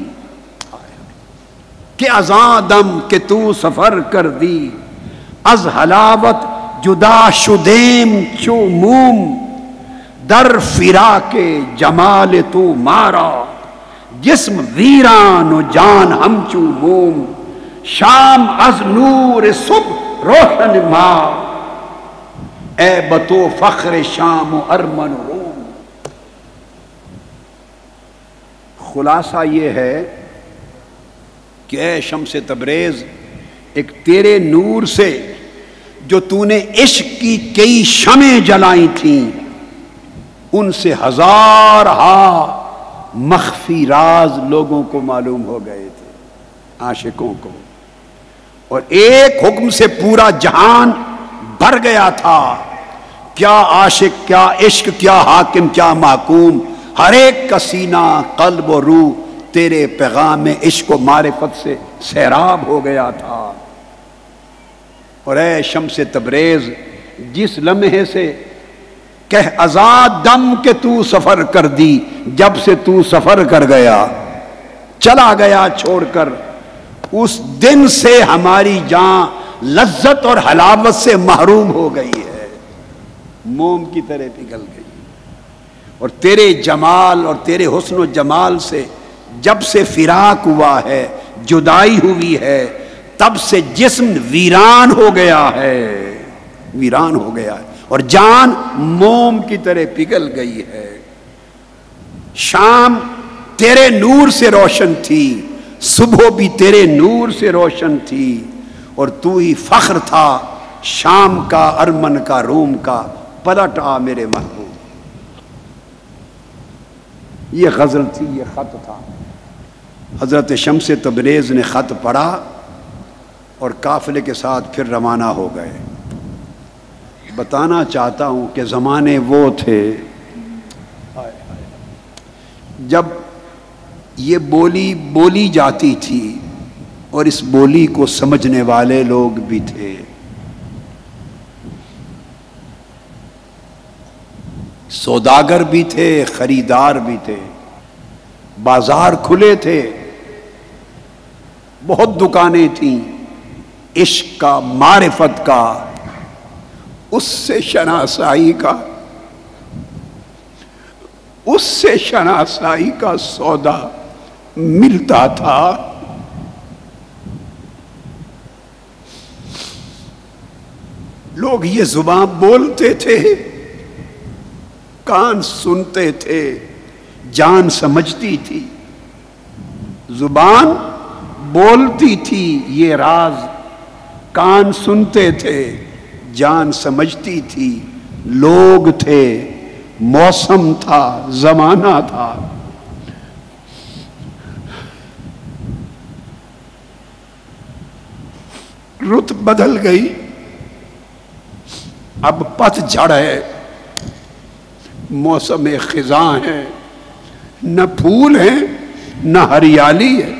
A: کہ ازاں دم کہ تو سفر کر دی، از حلاوت جدا شدیم چو موم، در فراق جمال تو مارا، جسم ویران و جان ہمچو موم، شام از نور صبح روشن ماں، اے بتو فخر شام و ارمن روم. خلاصہ یہ ہے کہ اے شمس تبریز، ایک تیرے نور سے جو تو نے عشق کی کئی شمعیں جلائی تھیں، ان سے ہزار ہا مخفی راز لوگوں کو معلوم ہو گئے تھے، عاشقوں کو، اور ایک حکم سے پورا جہان بھر گیا تھا. کیا عاشق، کیا عشق، کیا حاکم، کیا محکوم، ہر ایک کا سینہ، قلب و روح تیرے پیغام عشق و معرفت سے سیراب ہو گیا تھا. اور اے شمس تبریز، جس لمحے سے کہ آزاد دم کہ تو سفر کر دی، جب سے تو سفر کر گیا، چلا گیا چھوڑ کر، اس دن سے ہماری جان لذت اور حلاوت سے محروم ہو گئی ہے، موم کی طرح پگھل گئی. اور تیرے جمال اور تیرے حسن و جمال سے جب سے فراق ہوا ہے، جدائی ہوئی ہے، تب سے جسم ویران ہو گیا ہے، ویران ہو گیا ہے، اور جان موم کی طرح پگھل گئی ہے. شام تیرے نور سے روشن تھی، صبح بھی تیرے نور سے روشن تھی، اور تو ہی فخر تھا شام کا، ارمن کا، روم کا. پلٹ آ میرے محبوب. یہ غزل تھی، یہ خط تھا. حضرت شمس تبریز نے خط پڑھا اور قافلے کے ساتھ پھر روانہ ہو گئے. بتانا چاہتا ہوں کہ زمانے وہ تھے جب یہ بولی بولی جاتی تھی اور اس بولی کو سمجھنے والے لوگ بھی تھے. سوداگر بھی تھے، خریدار بھی تھے، بازار کھلے تھے، بہت دکانیں تھیں عشق کا، معرفت کا، اس سے شناسائی کا، اس سے شناسائی کا سودا ملتا تھا. لوگ یہ زبان بولتے تھے، کان سنتے تھے، جان سمجھتی تھی. زبان بولتی تھی یہ راز، کان سنتے تھے، جان سمجھتی تھی. لوگ تھے، موسم تھا، زمانہ تھا. رت بدل گئی، اب پت جھڑ ہے، موسم خزاں ہے، نہ پھول ہے نہ ہریالی ہے،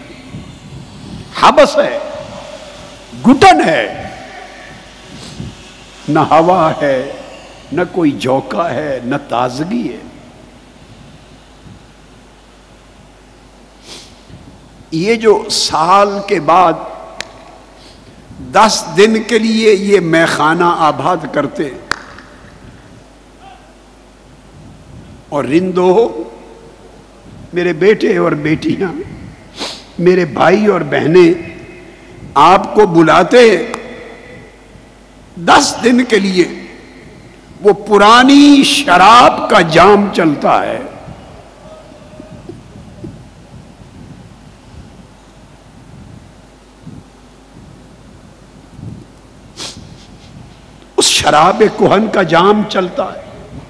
A: حبس ہے، گھٹن ہے، نہ ہوا ہے، نہ کوئی جھونکا ہے، نہ تازگی ہے. یہ جو سال کے بعد دس دن کے لیے یہ میخانہ آباد کرتے اور رندو میرے بیٹے اور بیٹیاں میرے بھائی اور بہنیں آپ کو بلاتے دس دن کے لیے، وہ پرانی شراب کا جام چلتا ہے، اس شراب کہن کا جام چلتا ہے۔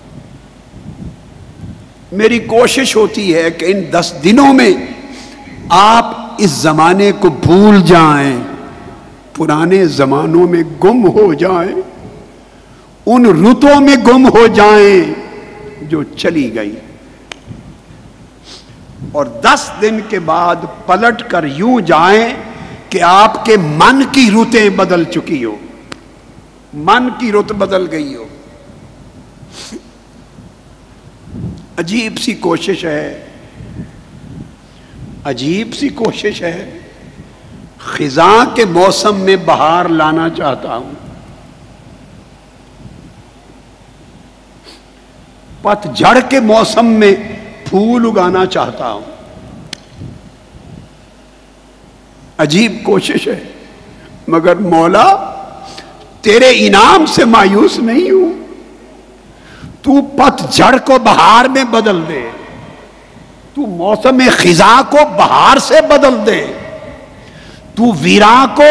A: میری کوشش ہوتی ہے کہ ان دس دنوں میں آپ اس زمانے کو بھول جائیں، پرانے زمانوں میں گم ہو جائیں، ان رتوں میں گم ہو جائیں جو چلی گئی، اور دس دن کے بعد پلٹ کر یوں جائیں کہ آپ کے من کی رتیں بدل چکی ہو، من کی رت بدل گئی ہو۔ عجیب سی کوشش ہے، عجیب سی کوشش ہے۔ خزاں کے موسم میں بہار لانا چاہتا ہوں، پت جھڑ کے موسم میں پھول اگانا چاہتا ہوں۔ عجیب کوشش ہے، مگر مولا تیرے انعام سے مایوس نہیں ہوں۔ تو پت جھڑ کو بہار میں بدل دے، تو موسم خزاں کو بہار سے بدل دے، تو ویراں کو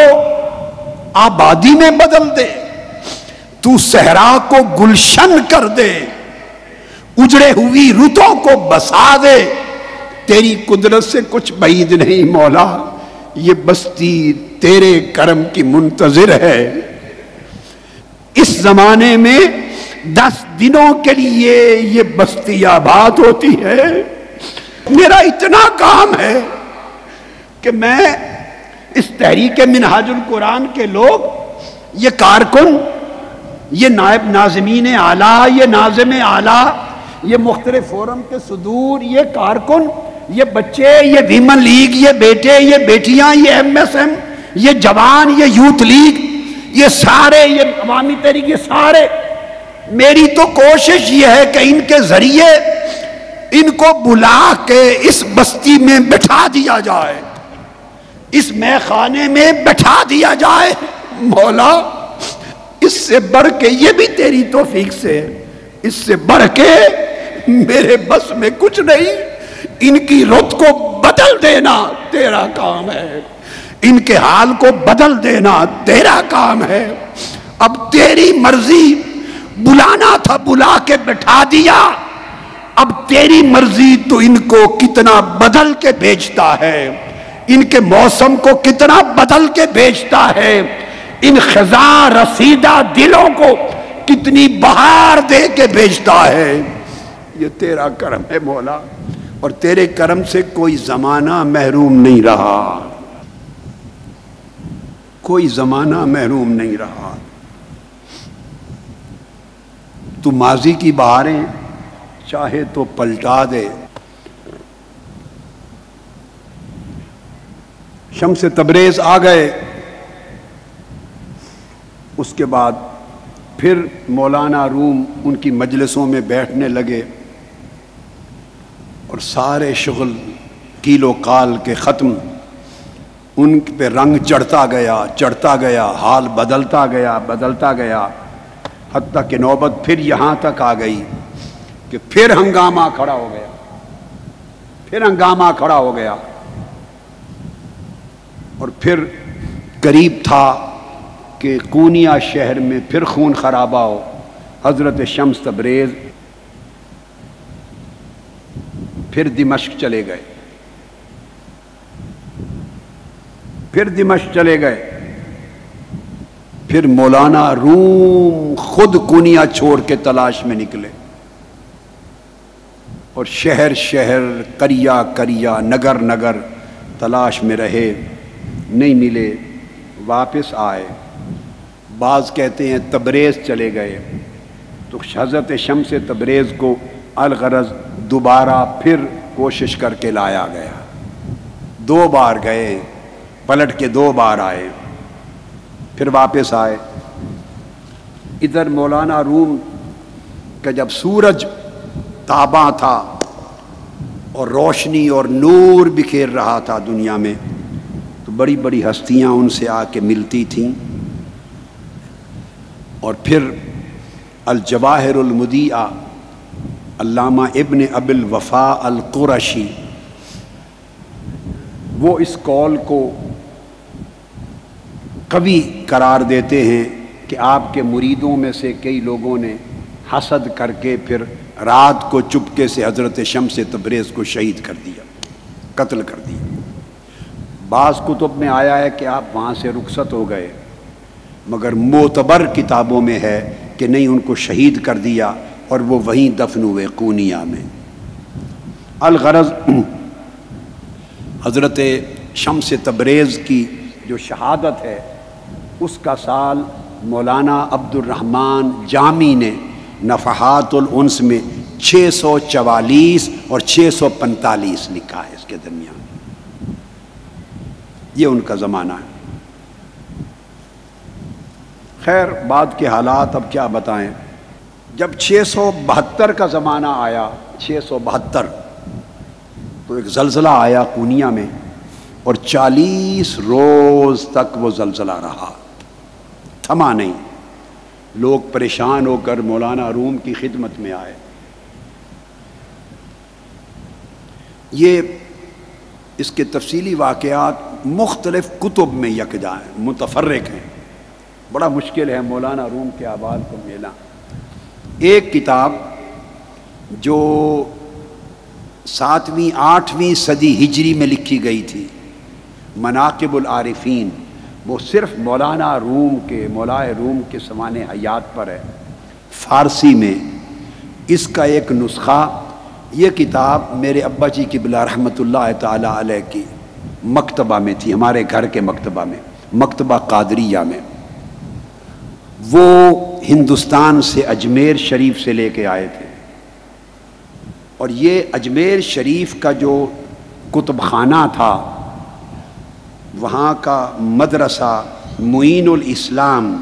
A: آبادی میں بدل دے، تو صحرا کو گلشن کر دے، اجڑے ہوئی رتوں کو بسا دے۔ تیری قدرت سے کچھ بعید نہیں مولا، یہ بستی تیرے کرم کی منتظر ہے۔ اس زمانے میں دس دنوں کے لیے یہ بستی آباد ہوتی ہے۔ میرا اتنا کام ہے کہ میں اس تحریک منہاج القرآن کے لوگ، یہ کارکن، یہ نائب ناظمین اعلیٰ، یہ ناظم اعلیٰ، یہ مختلف فورم کے صدور، یہ کارکن، یہ بچے، یہ ویمن لیگ، یہ بیٹے، یہ بیٹیاں، یہ ایم ایس ایم، یہ جوان، یہ یوتھ لیگ، یہ سارے، یہ عوامی تحریک، یہ سارے، میری تو کوشش یہ ہے کہ ان کے ذریعے ان کو بلا کے اس بستی میں بٹھا دیا جائے، اس میخانے خانے میں بٹھا دیا جائے۔ مولا اس سے بڑھ کے، یہ بھی تیری توفیق سے ہے، اس سے بڑھ کے میرے بس میں کچھ نہیں۔ ان کی رت کو بدل دینا تیرا کام ہے، ان کے حال کو بدل دینا تیرا کام ہے۔ اب تیری مرضی، بلانا تھا بلا کے بٹھا دیا، اب تیری مرضی تو ان کو کتنا بدل کے بھیجتا ہے، ان کے موسم کو کتنا بدل کے بھیجتا ہے، ان خزاں رسیدہ دلوں کو کتنی بہار دے کے بھیجتا ہے۔ یہ تیرا کرم ہے مولا، اور تیرے کرم سے کوئی زمانہ محروم نہیں رہا، کوئی زمانہ محروم نہیں رہا۔ تو ماضی کی بہاریں چاہے تو پلٹا دے۔ شمس تبریز آ گئے، اس کے بعد پھر مولانا روم ان کی مجلسوں میں بیٹھنے لگے، اور سارے شغل کیل و کال کے ختم، ان پہ رنگ چڑھتا گیا چڑھتا گیا، حال بدلتا گیا بدلتا گیا، حتیٰ کہ نوبت پھر یہاں تک آ گئی کہ پھر ہنگامہ کھڑا ہو گیا، پھر ہنگامہ کھڑا ہو گیا، اور پھر قریب تھا کہ قونیہ شہر میں پھر خون خرابہ ہو۔ حضرت شمس تبریز پھر دمشق چلے گئے، پھر دمشق چلے گئے، پھر مولانا روم خود قونیہ چھوڑ کے تلاش میں نکلے، اور شہر شہر، قریہ قریہ، نگر نگر تلاش میں رہے، نہیں ملے، واپس آئے۔ بعض کہتے ہیں تبریز چلے گئے، تو حضرت شمس تبریز کو الغرض دوبارہ پھر کوشش کر کے لایا گیا۔ دو بار گئے، پلٹ کے دو بار آئے، پھر واپس آئے۔ ادھر مولانا روم کا جب سورج تاباں تھا اور روشنی اور نور بکھیر رہا تھا دنیا میں، تو بڑی بڑی ہستیاں ان سے آ کے ملتی تھیں. اور پھر الجواہر المضیئہ علامہ ابن ابی الوفا القرشی وہ اس قول کو قوی قرار دیتے ہیں کہ آپ کے مریدوں میں سے کئی لوگوں نے حسد کر کے پھر رات کو چپکے سے حضرت شمس تبریز کو شہید کر دیا، قتل کر دیا. بعض کتب میں آیا ہے کہ آپ وہاں سے رخصت ہو گئے، مگر معتبر کتابوں میں ہے کہ نہیں، ان کو شہید کر دیا اور وہ وہیں دفن ہوئے قونیہ میں. الغرض حضرت شمس تبریز کی جو شہادت ہے اس کا سال مولانا عبد الرحمن جامی نے نفحات الانس میں چھ سو چوالیس اور چھ سو پنتالیس لکھا ہے، اس کے درمیان. یہ ان کا زمانہ ہے. خیر بعد کے حالات اب کیا بتائیں. جب چھ سو بہتر کا زمانہ آیا، چھ سو بہتر تو ایک زلزلہ آیا قونیہ میں، اور چالیس روز تک وہ زلزلہ رہا، تھما نہیں. لوگ پریشان ہو کر مولانا روم کی خدمت میں آئے. یہ اس کے تفصیلی واقعات مختلف کتب میں یکجا ہیں، متفرق ہیں. بڑا مشکل ہے مولانا روم کے احوال کو ملنا. ایک کتاب جو ساتویں آٹھویں صدی ہجری میں لکھی گئی تھی، مناقب العارفین، وہ صرف مولانا روم کے مولائے روم کے سوانح حیات پر ہے، فارسی میں. اس کا ایک نسخہ، یہ کتاب میرے ابا جی قبلہ رحمۃ اللہ تعالی علیہ کی مکتبہ میں تھی، ہمارے گھر کے مکتبہ میں، مکتبہ قادریہ میں. وہ ہندوستان سے اجمیر شریف سے لے کے آئے تھے، اور یہ اجمیر شریف کا جو کتب خانہ تھا، وہاں کا مدرسہ معین الاسلام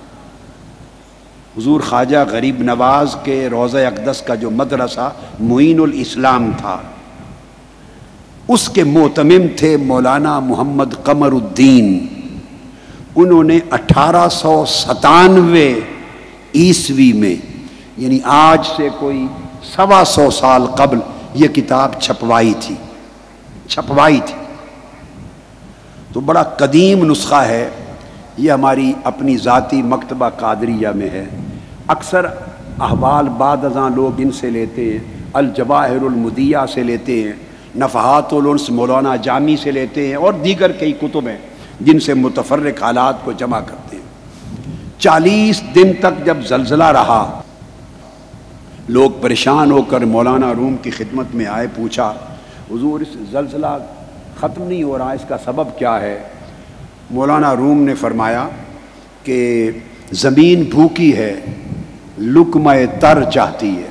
A: حضور خواجہ غریب نواز کے روضہ اقدس کا جو مدرسہ معین الاسلام تھا، اس کے مؤتمم تھے مولانا محمد قمر الدین. انہوں نے اٹھارہ سو ستانوے عیسوی میں، یعنی آج سے کوئی سوا سو سال قبل، یہ کتاب چھپوائی تھی چھپوائی تھی تو بڑا قدیم نسخہ ہے. یہ ہماری اپنی ذاتی مکتبہ قادریہ میں ہے. اکثر احوال بعد ازاں لوگ ان سے لیتے ہیں، الجواہر المضیہ سے لیتے ہیں، نفحات الانس مولانا جامی سے لیتے ہیں، اور دیگر کئی کتب ہیں جن سے متفرق حالات کو جمع کرتے ہیں. چالیس دن تک جب زلزلہ رہا، لوگ پریشان ہو کر مولانا روم کی خدمت میں آئے. پوچھا حضور اس زلزلہ ختم نہیں ہو رہا، اس کا سبب کیا ہے؟ مولانا روم نے فرمایا کہ زمین بھوکی ہے، لقمہ تر چاہتی ہے،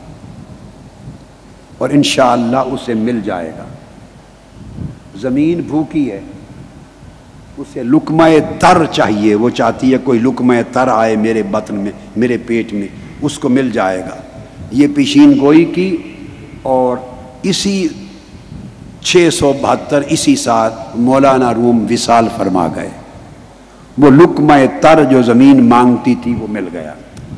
A: اور انشاءاللہ اسے مل جائے گا. زمین بھوکی ہے، اسے لقمہ تر چاہیے، وہ چاہتی ہے کوئی لقمہ تر آئے میرے بطن میں، میرے پیٹ میں، اس کو مل جائے گا. یہ پیشین گوئی کی، اور اسی چھ سو بہتر اسی سال مولانا روم وصال فرما گئے. وہ لقمہ تر جو زمین مانگتی تھی وہ مل گیا.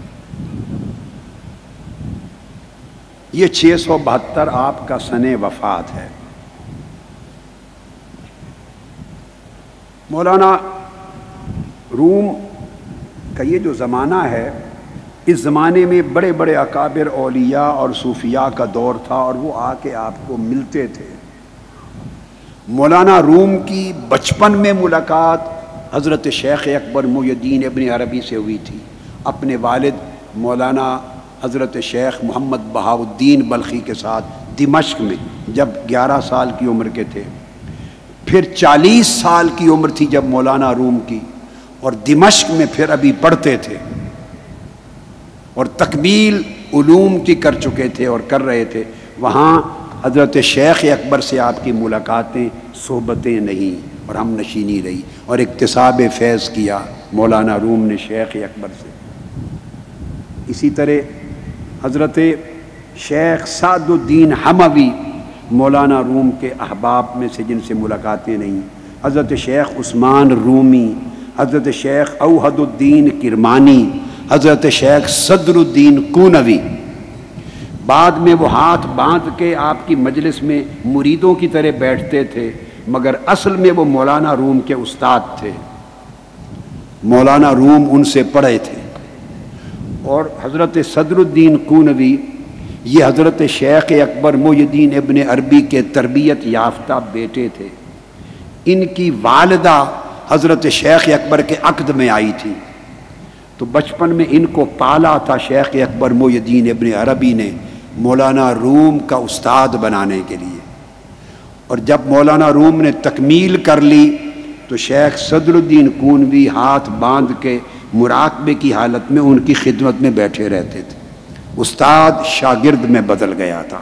A: یہ چھ سو بہتر آپ کا سن وفات ہے. مولانا روم کا یہ جو زمانہ ہے، اس زمانے میں بڑے بڑے اکابر اولیاء اور صوفیاء کا دور تھا، اور وہ آ کے آپ کو ملتے تھے. مولانا روم کی بچپن میں ملاقات حضرت شیخ اکبر محی الدین ابن عربی سے ہوئی تھی، اپنے والد مولانا حضرت شیخ محمد بہاؤالدین بلخی کے ساتھ دمشق میں، جب گیارہ سال کی عمر کے تھے. پھر چالیس سال کی عمر تھی جب مولانا روم کی، اور دمشق میں پھر ابھی پڑھتے تھے، اور تکمیل علوم کی کر چکے تھے اور کر رہے تھے. وہاں حضرت شیخ اکبر سے آپ کی ملاقاتیں، صحبتیں نہیں، اور ہم نشینی رہی، اور اکتساب فیض کیا مولانا روم نے شیخ اکبر سے. اسی طرح حضرت شیخ سعد الدین حموی مولانا روم کے احباب میں سے جن سے ملاقاتیں نہیں، حضرت شیخ عثمان رومی، حضرت شیخ اوحد الدین کرمانی، حضرت شیخ صدر الدین کونوی۔ بعد میں وہ ہاتھ باندھ کے آپ کی مجلس میں مریدوں کی طرح بیٹھتے تھے، مگر اصل میں وہ مولانا روم کے استاد تھے۔ مولانا روم ان سے پڑھے تھے، اور حضرت صدر الدین کونوی یہ حضرت شیخ اکبر محی الدین ابن عربی کے تربیت یافتہ بیٹے تھے۔ ان کی والدہ حضرت شیخ اکبر کے عقد میں آئی تھی، تو بچپن میں ان کو پالا تھا شیخ اکبر محی الدین ابن عربی نے مولانا روم کا استاد بنانے کے لیے۔ اور جب مولانا روم نے تکمیل کر لی تو شیخ صدر الدین کونوی ہاتھ باندھ کے مراقبے کی حالت میں ان کی خدمت میں بیٹھے رہتے تھے۔ استاد شاگرد میں بدل گیا تھا۔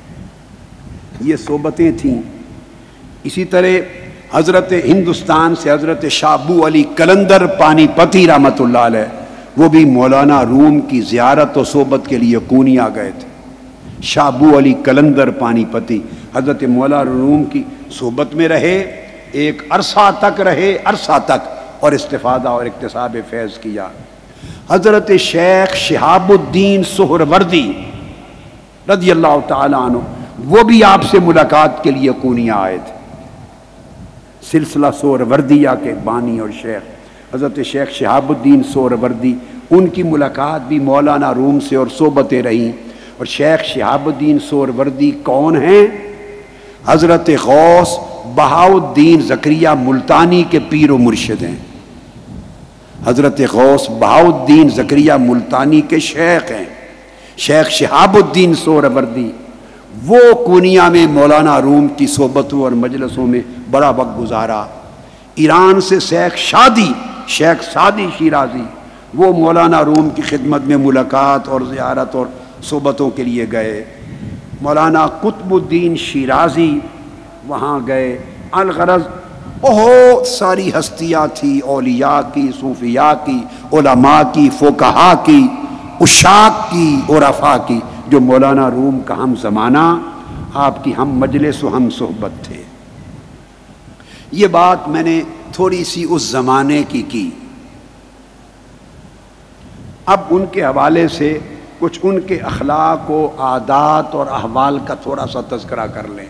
A: یہ صحبتیں تھیں۔ اسی طرح حضرت ہندوستان سے حضرت شابو علی قلندر پانی پتی رحمۃ اللہ علیہ، وہ بھی مولانا روم کی زیارت و صحبت کے لیے کونیا گئے تھے۔ شابو علی قلندر پانی پتی حضرت مولانا روم کی صحبت میں رہے، ایک عرصہ تک رہے، عرصہ تک، اور استفادہ اور اکتساب فیض کیا۔ حضرت شیخ شہاب الدین سہروردی رضی اللہ تعالیٰ عنہ، وہ بھی آپ سے ملاقات کے لیے کونیا آئے تھے۔ سلسلہ سہروردیہ کے بانی اور شیخ حضرت شیخ شہاب الدین سہروردی، ان کی ملاقات بھی مولانا روم سے اور صحبتیں رہیں۔ اور شیخ شہاب الدین سہروردی کون ہیں؟ حضرت غوث بہاؤالدین زکریا ملتانی کے پیر و مرشد ہیں۔ حضرت غوث بہاؤالدین زکریا ملتانی کے شیخ ہیں شیخ شہاب الدین سہروردی۔ وہ کونیا میں مولانا روم کی صحبتوں اور مجلسوں میں بڑا وقت گزارا۔ ایران سے شیخ شادی شیخ سعدی شیرازی، وہ مولانا روم کی خدمت میں ملاقات اور زیارت اور صحبتوں کے لیے گئے۔ مولانا قطب الدین شیرازی وہاں گئے۔ الغرض بہت ساری ہستیاں تھی، اولیاء کی، صوفیاء کی، علماء کی، فقہاء کی، عشاق کی، عرفاء کی، جو مولانا روم کا ہم زمانہ، آپ کی ہم مجلس و ہم صحبت تھے۔ یہ بات میں نے تھوڑی سی اس زمانے کی کی۔ اب ان کے حوالے سے کچھ ان کے اخلاق و عادات اور احوال کا تھوڑا سا تذکرہ کر لیں۔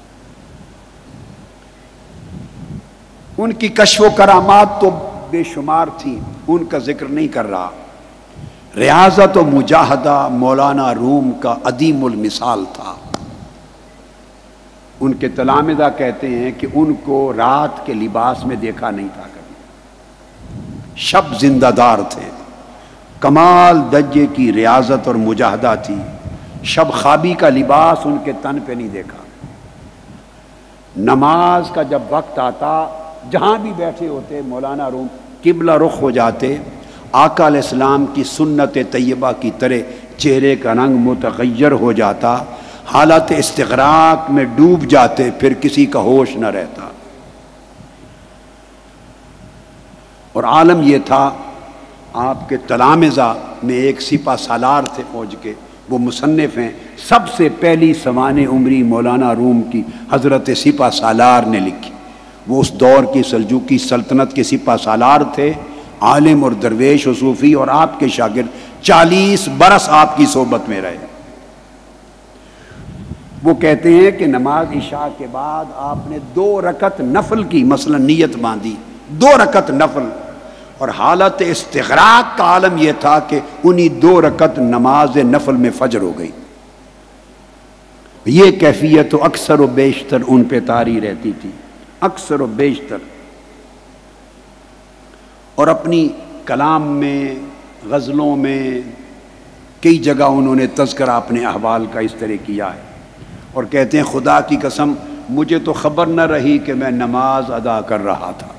A: ان کی کشف و کرامات تو بے شمار تھیں، ان کا ذکر نہیں کر رہا۔ ریاضت و مجاہدہ مولانا روم کا عدیم المثال تھا۔ ان کے تلامذہ کہتے ہیں کہ ان کو رات کے لباس میں دیکھا نہیں تھا کبھی، شب زندہ دار تھے۔ کمال درجے کی ریاضت اور مجاہدہ تھی، شب خوابی کا لباس ان کے تن پہ نہیں دیکھا۔ نماز کا جب وقت آتا، جہاں بھی بیٹھے ہوتے مولانا روم قبلہ رخ ہو جاتے، آقا علیہ السلام کی سنت طیبہ کی طرح چہرے کا رنگ متغیر ہو جاتا، حالت استغراق میں ڈوب جاتے، پھر کسی کا ہوش نہ رہتا۔ اور عالم یہ تھا، آپ کے تلامذہ میں ایک سپہ سالار تھے فوج کے، وہ مصنف ہیں، سب سے پہلی سوانح عمری مولانا روم کی حضرت سپہ سالار نے لکھی۔ وہ اس دور کی سلجوقی سلطنت کے سپہ سالار تھے، عالم اور درویش و صوفی، اور آپ کے شاگرد چالیس برس آپ کی صحبت میں رہے۔ وہ کہتے ہیں کہ نماز عشاء کے بعد آپ نے دو رکعت نفل کی، مثلا نیت باندھی دو رکعت نفل، اور حالت استغراق کا عالم یہ تھا کہ انہی دو رکعت نماز نفل میں فجر ہو گئی۔ یہ کیفیت تو اکثر و بیشتر ان پہ طاری رہتی تھی، اکثر و بیشتر۔ اور اپنی کلام میں، غزلوں میں کئی جگہ انہوں نے تذکرہ اپنے احوال کا اس طرح کیا ہے، اور کہتے ہیں خدا کی قسم مجھے تو خبر نہ رہی کہ میں نماز ادا کر رہا تھا۔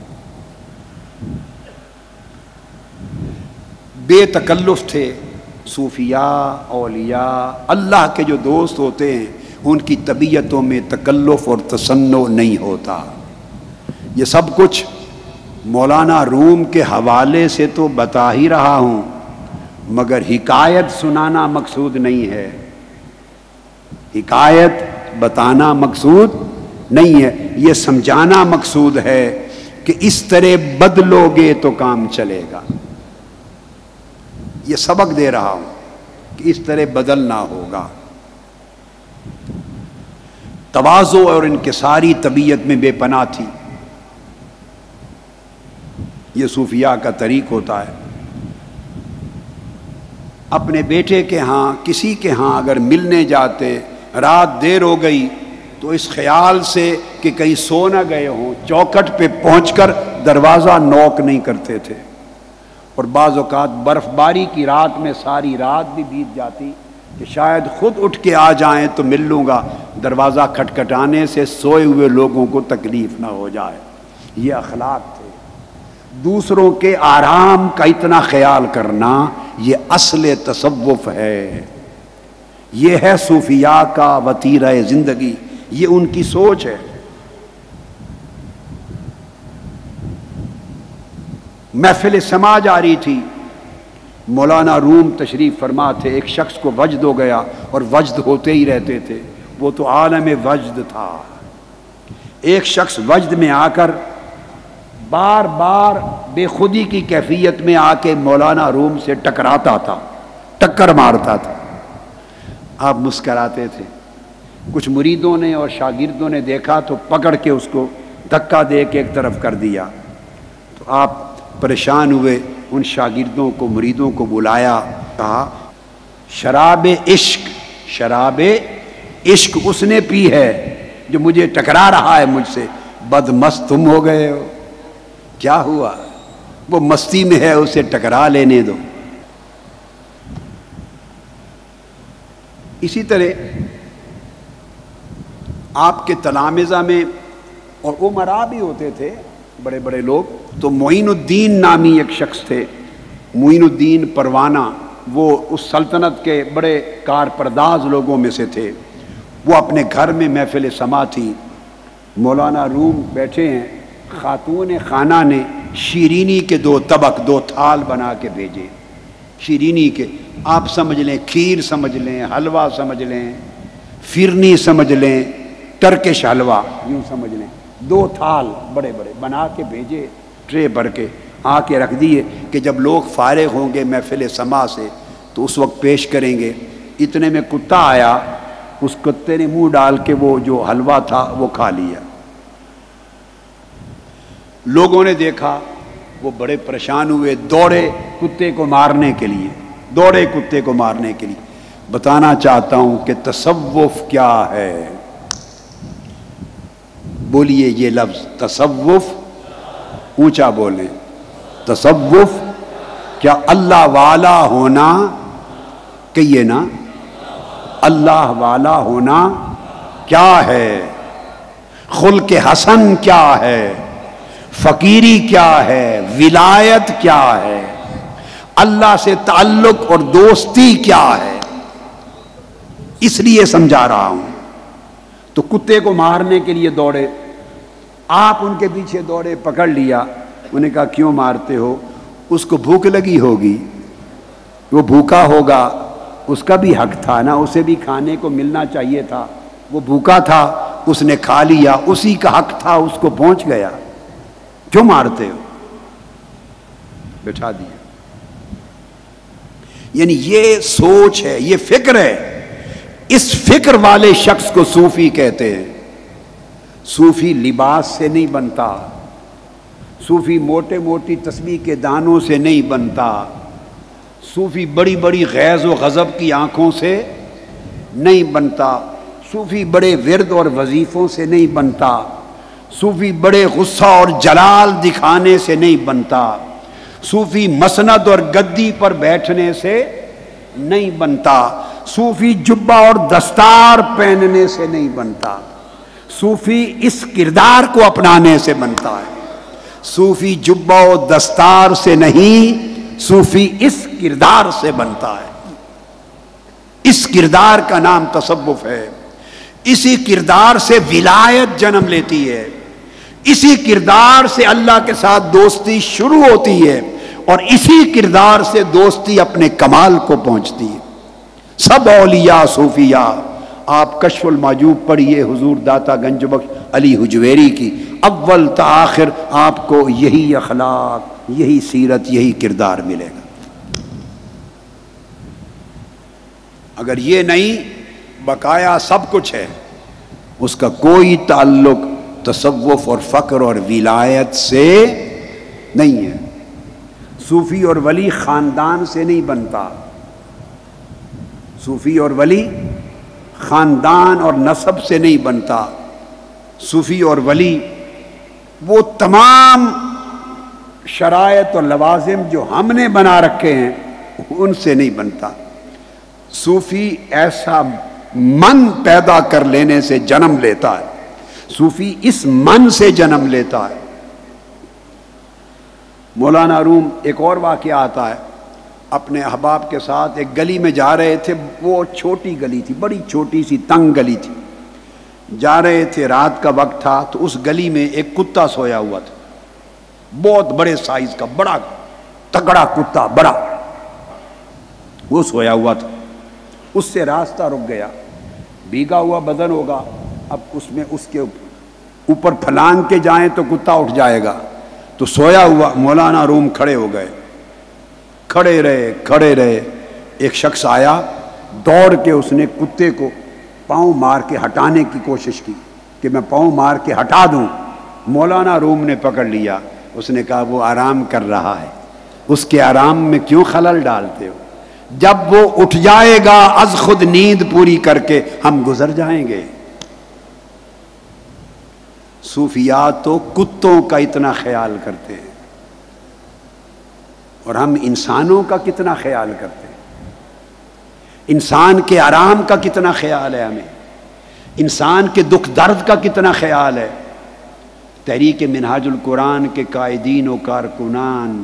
A: بے تکلف تھے، صوفیاء، اولیاء، اللہ کے جو دوست ہوتے ہیں ان کی طبیعتوں میں تکلف اور تصنع نہیں ہوتا۔ یہ سب کچھ مولانا روم کے حوالے سے تو بتا ہی رہا ہوں، مگر حکایت سنانا مقصود نہیں ہے۔ حکایت بتانا مقصود نہیں ہے، یہ سمجھانا مقصود ہے کہ اس طرح بدلو گے تو کام چلے گا۔ یہ سبق دے رہا ہوں کہ اس طرح بدلنا ہوگا۔ تواضع اور انکساری طبیعت میں بے پناہ تھی۔ یہ صوفیاء کا طریق ہوتا ہے۔ اپنے بیٹے کے ہاں کسی کے ہاں اگر ملنے جاتے، رات دیر ہو گئی تو اس خیال سے کہ کہیں سو نہ گئے ہوں، چوکھٹ پہ پہنچ کر دروازہ نوک نہیں کرتے تھے۔ اور بعض اوقات برف باری کی رات میں ساری رات بھی بیت جاتی کہ شاید خود اٹھ کے آ جائیں تو مل لوں گا، دروازہ کھٹکھٹانے سے سوئے ہوئے لوگوں کو تکلیف نہ ہو جائے۔ یہ اخلاق تھے۔ دوسروں کے آرام کا اتنا خیال کرنا یہ اصل تصوف ہے، یہ ہے صوفیاء کا وتیرہ زندگی، یہ ان کی سوچ ہے۔ محفل سما جاری تھی، مولانا روم تشریف فرما تھے، ایک شخص کو وجد ہو گیا، اور وجد ہوتے ہی رہتے تھے، وہ تو عالم وجد تھا۔ ایک شخص وجد میں آ کر بار بار بے خودی کی کیفیت میں آ کے مولانا روم سے ٹکراتا تھا، ٹکر مارتا تھا۔ آپ مسکراتے تھے۔ کچھ مریدوں نے اور شاگردوں نے دیکھا تو پکڑ کے اس کو دھکا دے کے ایک طرف کر دیا۔ تو آپ پریشان ہوئے، ان شاگردوں کو مریدوں کو بلایا، کہا شراب عشق شراب عشق اس نے پی ہے جو مجھے ٹکرا رہا ہے مجھ سے۔ بدمست تم ہو گئے ہو، کیا ہوا؟ وہ مستی میں ہے، اسے ٹکرا لینے دو۔ اسی طرح آپ کے تلامذہ میں اور امراء بھی ہوتے تھے، بڑے بڑے لوگ۔ تو معین الدین نامی ایک شخص تھے، معین الدین پروانہ، وہ اس سلطنت کے بڑے کارپرداز لوگوں میں سے تھے۔ وہ اپنے گھر میں محفل سما تھی، مولانا روم بیٹھے ہیں، خاتون خانہ نے شیرینی کے دو طبق، دو تھال بنا کے بھیجے، شیرینی کے، آپ سمجھ لیں کھیر سمجھ لیں، حلوہ سمجھ لیں، فرنی سمجھ لیں، ٹرکش حلوہ یوں سمجھ لیں، دو تھال بڑے بڑے بنا کے بھیجے، ٹرے بھر کے آ کے رکھ دیے کہ جب لوگ فارغ ہوں گے محفل سما سے تو اس وقت پیش کریں گے۔ اتنے میں کتا آیا، اس کتے نے منہ ڈال کے وہ جو حلوہ تھا وہ کھا لیا۔ لوگوں نے دیکھا، وہ بڑے پریشان ہوئے، دوڑے کتے کو مارنے کے لیے، دوڑے کتے کو مارنے کے لیے۔ بتانا چاہتا ہوں کہ تصوف کیا ہے، بولیے یہ لفظ تصوف، اونچا بولیں، تصوف کیا اللہ والا ہونا، کہیے نا، اللہ والا ہونا کیا ہے، خلق حسن کیا ہے، فقیری کیا ہے، ولایت کیا ہے، اللہ سے تعلق اور دوستی کیا ہے، اس لیے سمجھا رہا ہوں۔ تو کتے کو مارنے کے لیے دوڑے، آپ ان کے پیچھے دوڑے، پکڑ لیا، انہوں نے کہا کیوں مارتے ہو؟ اس کو بھوک لگی ہوگی، وہ بھوکا ہوگا، اس کا بھی حق تھا نا، اسے بھی کھانے کو ملنا چاہیے تھا، وہ بھوکا تھا، اس نے کھا لیا، اسی کا حق تھا، اس کو پہنچ گیا، کیوں مارتے ہو؟ بٹھا دیا۔ یعنی یہ سوچ ہے، یہ فکر ہے، اس فکر والے شخص کو صوفی کہتے ہیں۔ صوفی لباس سے نہیں بنتا، صوفی موٹے موٹی تسبیح کے دانوں سے نہیں بنتا، صوفی بڑی بڑی غیظ و غضب کی آنکھوں سے نہیں بنتا، صوفی بڑے ورد اور وظیفوں سے نہیں بنتا، صوفی بڑے غصہ اور جلال دکھانے سے نہیں بنتا، صوفی مسند اور گدی پر بیٹھنے سے نہیں بنتا، صوفی جبہ اور دستار پہننے سے نہیں بنتا، صوفی اس کردار کو اپنانے سے بنتا ہے۔ صوفی جبہ و دستار سے نہیں، صوفی اس کردار سے بنتا ہے۔ اس کردار کا نام تصوف ہے۔ اسی کردار سے ولایت جنم لیتی ہے، اسی کردار سے اللہ کے ساتھ دوستی شروع ہوتی ہے، اور اسی کردار سے دوستی اپنے کمال کو پہنچتی ہے۔ سب اولیاء صوفیاء آپ کشف المحجوب پڑھیے حضور داتا گنج بخش علی حجویری کی، اول تا آخر آپ کو یہی اخلاق، یہی سیرت، یہی کردار ملے گا۔ اگر یہ نہیں، بقایا سب کچھ ہے، اس کا کوئی تعلق تصوف اور فقر اور ولایت سے نہیں ہے۔ صوفی اور ولی خاندان سے نہیں بنتا، صوفی اور ولی خاندان اور نسب سے نہیں بنتا، صوفی اور ولی وہ تمام شرائط اور لوازم جو ہم نے بنا رکھے ہیں ان سے نہیں بنتا۔ صوفی ایسا من پیدا کر لینے سے جنم لیتا ہے، صوفی اس من سے جنم لیتا ہے۔ مولانا روم ایک اور واقعہ آتا ہے، اپنے احباب کے ساتھ ایک گلی میں جا رہے تھے، وہ چھوٹی گلی تھی، بڑی چھوٹی سی تنگ گلی تھی، جا رہے تھے، رات کا وقت تھا، تو اس گلی میں ایک کتا سویا ہوا تھا، بہت بڑے سائز کا، بڑا تگڑا کتا، بڑا، وہ سویا ہوا تھا۔ اس سے راستہ رک گیا، بھیگا ہوا بدن ہوگا، اب اس میں اس کے اوپر پھلانگ کے جائیں تو کتا اٹھ جائے گا، تو سویا ہوا مولانا روم کھڑے ہو گئے، کھڑے رہے کھڑے رہے ایک شخص آیا، دوڑ کے اس نے کتے کو پاؤں مار کے ہٹانے کی کوشش کی کہ میں پاؤں مار کے ہٹا دوں، مولانا روم نے پکڑ لیا، اس نے کہا وہ آرام کر رہا ہے، اس کے آرام میں کیوں خلل ڈالتے ہو؟ جب وہ اٹھ جائے گا از خود نیند پوری کر کے ہم گزر جائیں گے۔ صوفیات تو کتوں کا اتنا خیال کرتے ہیں، اور ہم انسانوں کا کتنا خیال کرتے ہیں، انسان کے آرام کا کتنا خیال ہے، ہمیں انسان کے دکھ درد کا کتنا خیال ہے۔ تحریک منہاج القرآن کے قائدین و کارکنان،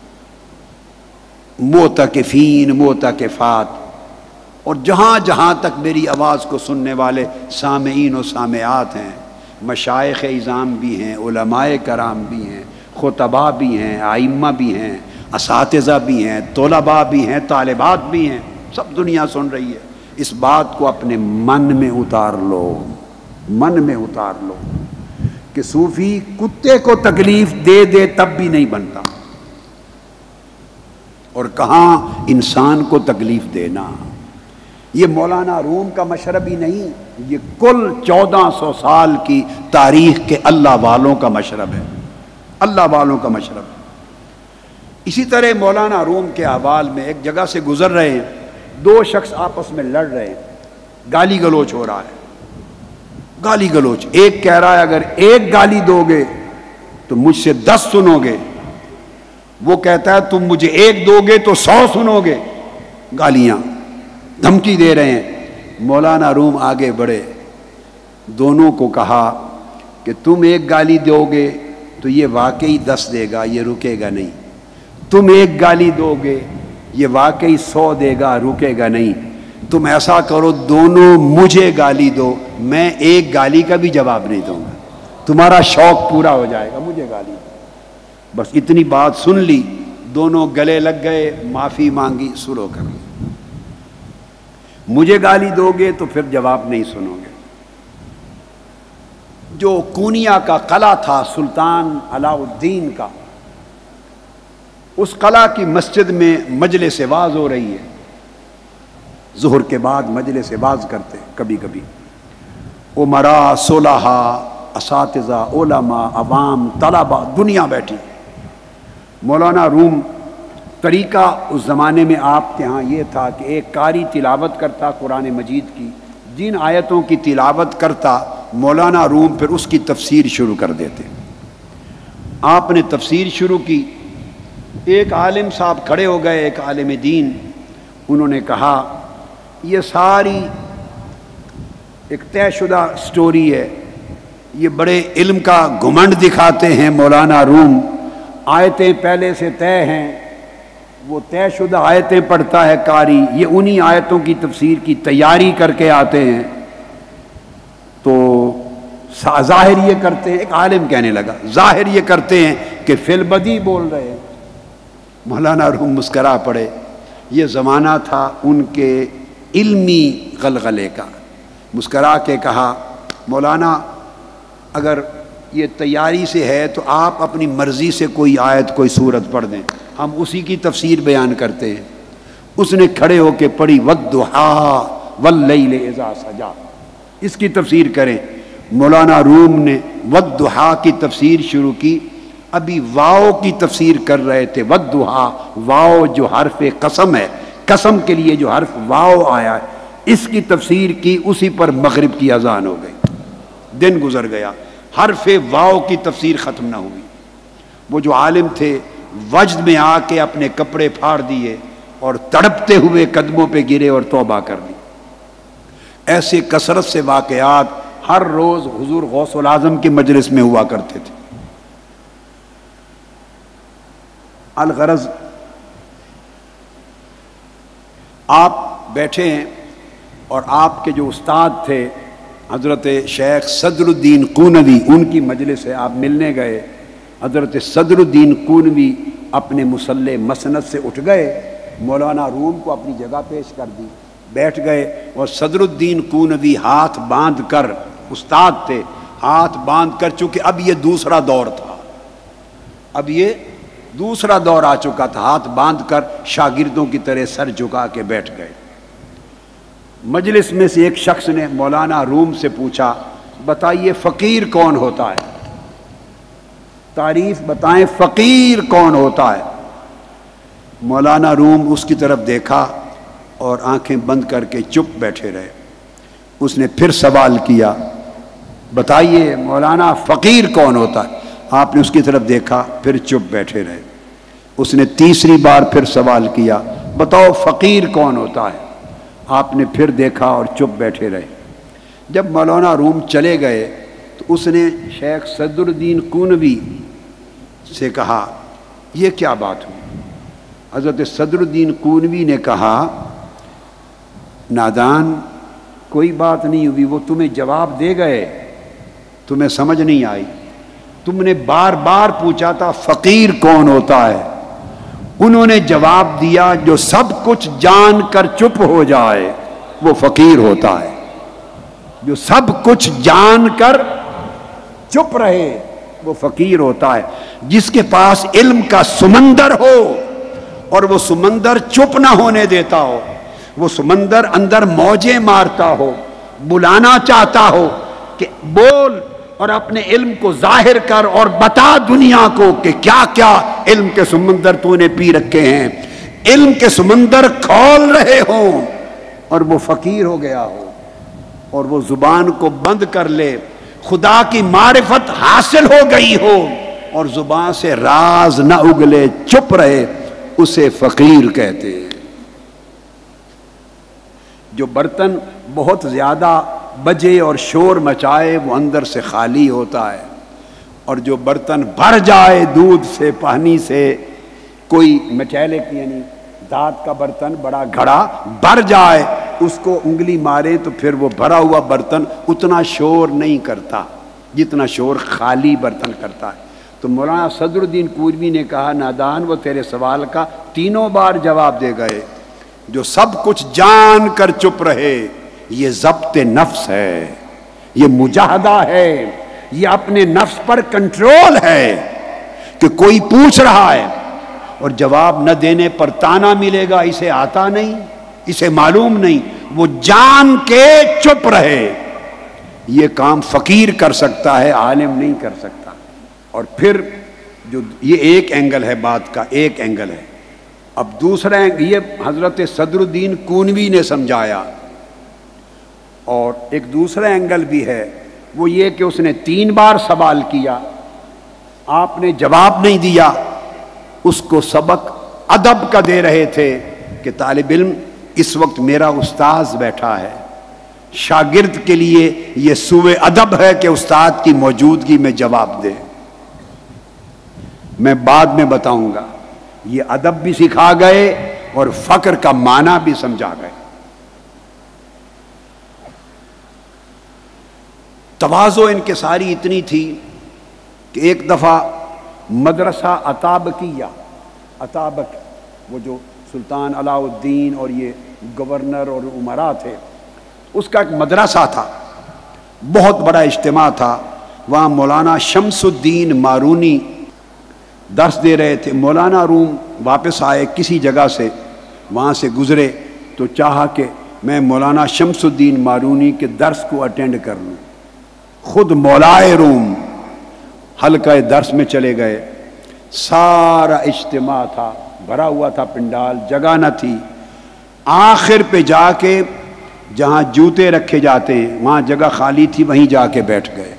A: معتکفین، معتکفات، اور جہاں جہاں تک میری آواز کو سننے والے سامعین و سامعات ہیں، مشائخ اعظام بھی ہیں، علماء کرام بھی ہیں، خطباء بھی ہیں، ائمہ بھی ہیں، اساتذہ بھی ہیں، طلباء بھی ہیں، طالبات بھی ہیں، سب دنیا سن رہی ہے۔ اس بات کو اپنے من میں اتار لو، من میں اتار لو کہ صوفی کتے کو تکلیف دے دے تب بھی نہیں بنتا، اور کہاں انسان کو تکلیف دینا۔ یہ مولانا روم کا مشرب ہی نہیں، یہ کل چودہ سو سال کی تاریخ کے اللہ والوں کا مشرب ہے، اللہ والوں کا مشرب ہے۔ اسی طرح مولانا روم کے احوال میں ایک جگہ سے گزر رہے ہیں، دو شخص آپس میں لڑ رہے ہیں، گالی گلوچ ہو رہا ہے، گالی گلوچ، ایک کہہ رہا ہے اگر ایک گالی دو گے تو مجھ سے دس سنو گے، وہ کہتا ہے تم مجھے ایک دو گے تو سو سنو گے، گالیاں، دھمکی دے رہے ہیں۔ مولانا روم آگے بڑھے، دونوں کو کہا کہ تم ایک گالی دو گے تو یہ واقعی دس دے گا، یہ رکے گا نہیں، تم ایک گالی دو گے یہ واقعی سو دے گا، رکے گا نہیں، تم ایسا کرو دونوں مجھے گالی دو، میں ایک گالی کا بھی جواب نہیں دوں گا، تمہارا شوق پورا ہو جائے گا، مجھے گالی دو۔ بس اتنی بات سن لی، دونوں گلے لگ گئے، معافی مانگی، سلو کر لی۔ مجھے گالی دو گے تو پھر جواب نہیں سنو گے۔ جو کونیا کا قلعہ تھا سلطان علاء الدین کا، اس قلعہ کی مسجد میں مجلس واعظ ہو رہی ہے، ظہر کے بعد مجلس واعظ کرتے ہیں کبھی کبھی، امراء، صلحاء، اساتذہ، علماء، عوام، طلباء، دنیا بیٹھی۔ مولانا روم طریقہ اس زمانے میں آپ کے ہاں یہ تھا کہ ایک قاری تلاوت کرتا قرآن مجید کی، جن آیتوں کی تلاوت کرتا مولانا روم پھر اس کی تفسیر شروع کر دیتے۔ آپ نے تفسیر شروع کی، ایک عالم صاحب کھڑے ہو گئے، ایک عالم دین، انہوں نے کہا یہ ساری ایک طے شدہ سٹوری ہے، یہ بڑے علم کا گھمنڈ دکھاتے ہیں مولانا روم، آیتیں پہلے سے طے ہیں، وہ طے شدہ آیتیں پڑھتا ہے قاری، یہ انہی آیتوں کی تفسیر کی تیاری کر کے آتے ہیں، تو ظاہر یہ کرتے ہیں، ایک عالم کہنے لگا ظاہر یہ کرتے ہیں کہ فی البدی بول رہے ہیں۔ مولانا روم مسکرا پڑے، یہ زمانہ تھا ان کے علمی غلغلے کا، مسکرا کے کہا مولانا اگر یہ تیاری سے ہے تو آپ اپنی مرضی سے کوئی آیت کوئی سورت پڑھ دیں، ہم اسی کی تفسیر بیان کرتے ہیں۔ اس نے کھڑے ہو کے پڑھی وَالضُّحَىٰ وَاللَّيْلِ إِذَا سَجَىٰ، اس کی تفسیر کریں۔ مولانا روم نے وَالضُّحَىٰ کی تفسیر شروع کی، ابھی واو کی تفسیر کر رہے تھے۔ وَالضُّحَىٰ، واو جو حرف قسم ہے، قسم کے لیے جو حرف واو آیا ہے، اس کی تفسیر کی، اسی پر مغرب کی اذان ہو گئی۔ دن گزر گیا، حرف واو کی تفسیر ختم نہ ہوئی۔ وہ جو عالم تھے وجد میں آ کے اپنے کپڑے پھاڑ دیے اور تڑپتے ہوئے قدموں پہ گرے اور توبہ کر دی۔ ایسے کثرت سے واقعات ہر روز حضور غوث العظم کی مجلس میں ہوا کرتے تھے۔ الغرض آپ بیٹھے ہیں اور آپ کے جو استاد تھے حضرت شیخ صدر الدین قونوی، ان کی مجلس ہے، آپ ملنے گئے۔ حضرت صدر الدین قونوی اپنے مصلی مسند سے اٹھ گئے، مولانا روم کو اپنی جگہ پیش کر دی، بیٹھ گئے، اور صدر الدین قونوی ہاتھ باندھ کر، استاد تھے، ہاتھ باندھ کر، چونکہ اب یہ دوسرا دور تھا، اب یہ دوسرا دور آ چکا تھا، ہاتھ باندھ کر شاگردوں کی طرح سر جھکا کے بیٹھ گئے۔ مجلس میں سے ایک شخص نے مولانا روم سے پوچھا بتائیے فقیر کون ہوتا ہے، تعریف بتائیں فقیر کون ہوتا ہے۔ مولانا روم اس کی طرف دیکھا اور آنکھیں بند کر کے چپ بیٹھے رہے۔ اس نے پھر سوال کیا بتائیے مولانا فقیر کون ہوتا ہے۔ آپ نے اس کی طرف دیکھا، پھر چپ بیٹھے رہے۔ اس نے تیسری بار پھر سوال کیا بتاؤ فقیر کون ہوتا ہے۔ آپ نے پھر دیکھا اور چپ بیٹھے رہے۔ جب مولانا روم چلے گئے تو اس نے شیخ صدر الدین قونوی سے کہا یہ کیا بات ہوئی؟ حضرت صدر الدین قونوی نے کہا نادان کوئی بات نہیں ہوئی، وہ تمہیں جواب دے گئے، تمہیں سمجھ نہیں آئی۔ تم نے بار بار پوچھا تھا فقیر کون ہوتا ہے، انہوں نے جواب دیا جو سب کچھ جان کر چپ ہو جائے وہ فقیر ہوتا ہے، جو سب کچھ جان کر چپ رہے وہ فقیر ہوتا ہے۔ جس کے پاس علم کا سمندر ہو اور وہ سمندر چپ نہ ہونے دیتا ہو، وہ سمندر اندر موجیں مارتا ہو، بلانا چاہتا ہو کہ بول اور اپنے علم کو ظاہر کر اور بتا دنیا کو کہ کیا کیا علم کے سمندر تو نے پی رکھے ہیں، علم کے سمندر کھول رہے ہوں اور وہ فقیر ہو گیا ہو اور وہ زبان کو بند کر لے، خدا کی معرفت حاصل ہو گئی ہو اور زبان سے راز نہ اگلے، چپ رہے، اسے فقیر کہتے ہیں۔ جو برتن بہت زیادہ بجے اور شور مچائے وہ اندر سے خالی ہوتا ہے، اور جو برتن بھر جائے دودھ سے پانی سے، کوئی میٹیلک یعنی دھات کا برتن بڑا گھڑا بھر جائے، اس کو انگلی مارے تو پھر وہ بھرا ہوا برتن اتنا شور نہیں کرتا جتنا شور خالی برتن کرتا ہے۔ تو مولانا صدر الدین قونوی نے کہا نادان وہ تیرے سوال کا تینوں بار جواب دے گئے، جو سب کچھ جان کر چپ رہے یہ ضبط نفس ہے، یہ مجاہدہ ہے، یہ اپنے نفس پر کنٹرول ہے کہ کوئی پوچھ رہا ہے اور جواب نہ دینے پر تانا ملے گا اسے آتا نہیں، اسے معلوم نہیں، وہ جان کے چپ رہے۔ یہ کام فقیر کر سکتا ہے، عالم نہیں کر سکتا۔ اور پھر جو یہ ایک اینگل ہے بات کا، ایک اینگل ہے۔ اب دوسرا یہ حضرت صدر الدین قونوی نے سمجھایا، اور ایک دوسرا اینگل بھی ہے، وہ یہ کہ اس نے تین بار سوال کیا، آپ نے جواب نہیں دیا، اس کو سبق ادب کا دے رہے تھے کہ طالب علم اس وقت میرا استاذ بیٹھا ہے، شاگرد کے لیے یہ سوء ادب ہے کہ استاد کی موجودگی میں جواب دے۔ میں بعد میں بتاؤں گا، یہ ادب بھی سکھا گئے اور فقر کا معنی بھی سمجھا گئے۔ تواضع انکساری اتنی تھی کہ ایک دفعہ مدرسہ عطابکیہ، عطابک وہ جو سلطان علاء الدین اور یہ گورنر اور امراء تھے، اس کا ایک مدرسہ تھا، بہت بڑا اجتماع تھا، وہاں مولانا شمس الدین مارونی درس دے رہے تھے۔ مولانا روم واپس آئے کسی جگہ سے، وہاں سے گزرے تو چاہا کہ میں مولانا شمس الدین مارونی کے درس کو اٹینڈ کر لوں۔ خود مولائے روم حلقہ درس میں چلے گئے، سارا اجتماع تھا، بھرا ہوا تھا پنڈال، جگہ نہ تھی۔ آخر پہ جا کے جہاں جوتے رکھے جاتے ہیں وہاں جگہ خالی تھی، وہیں جا کے بیٹھ گئے۔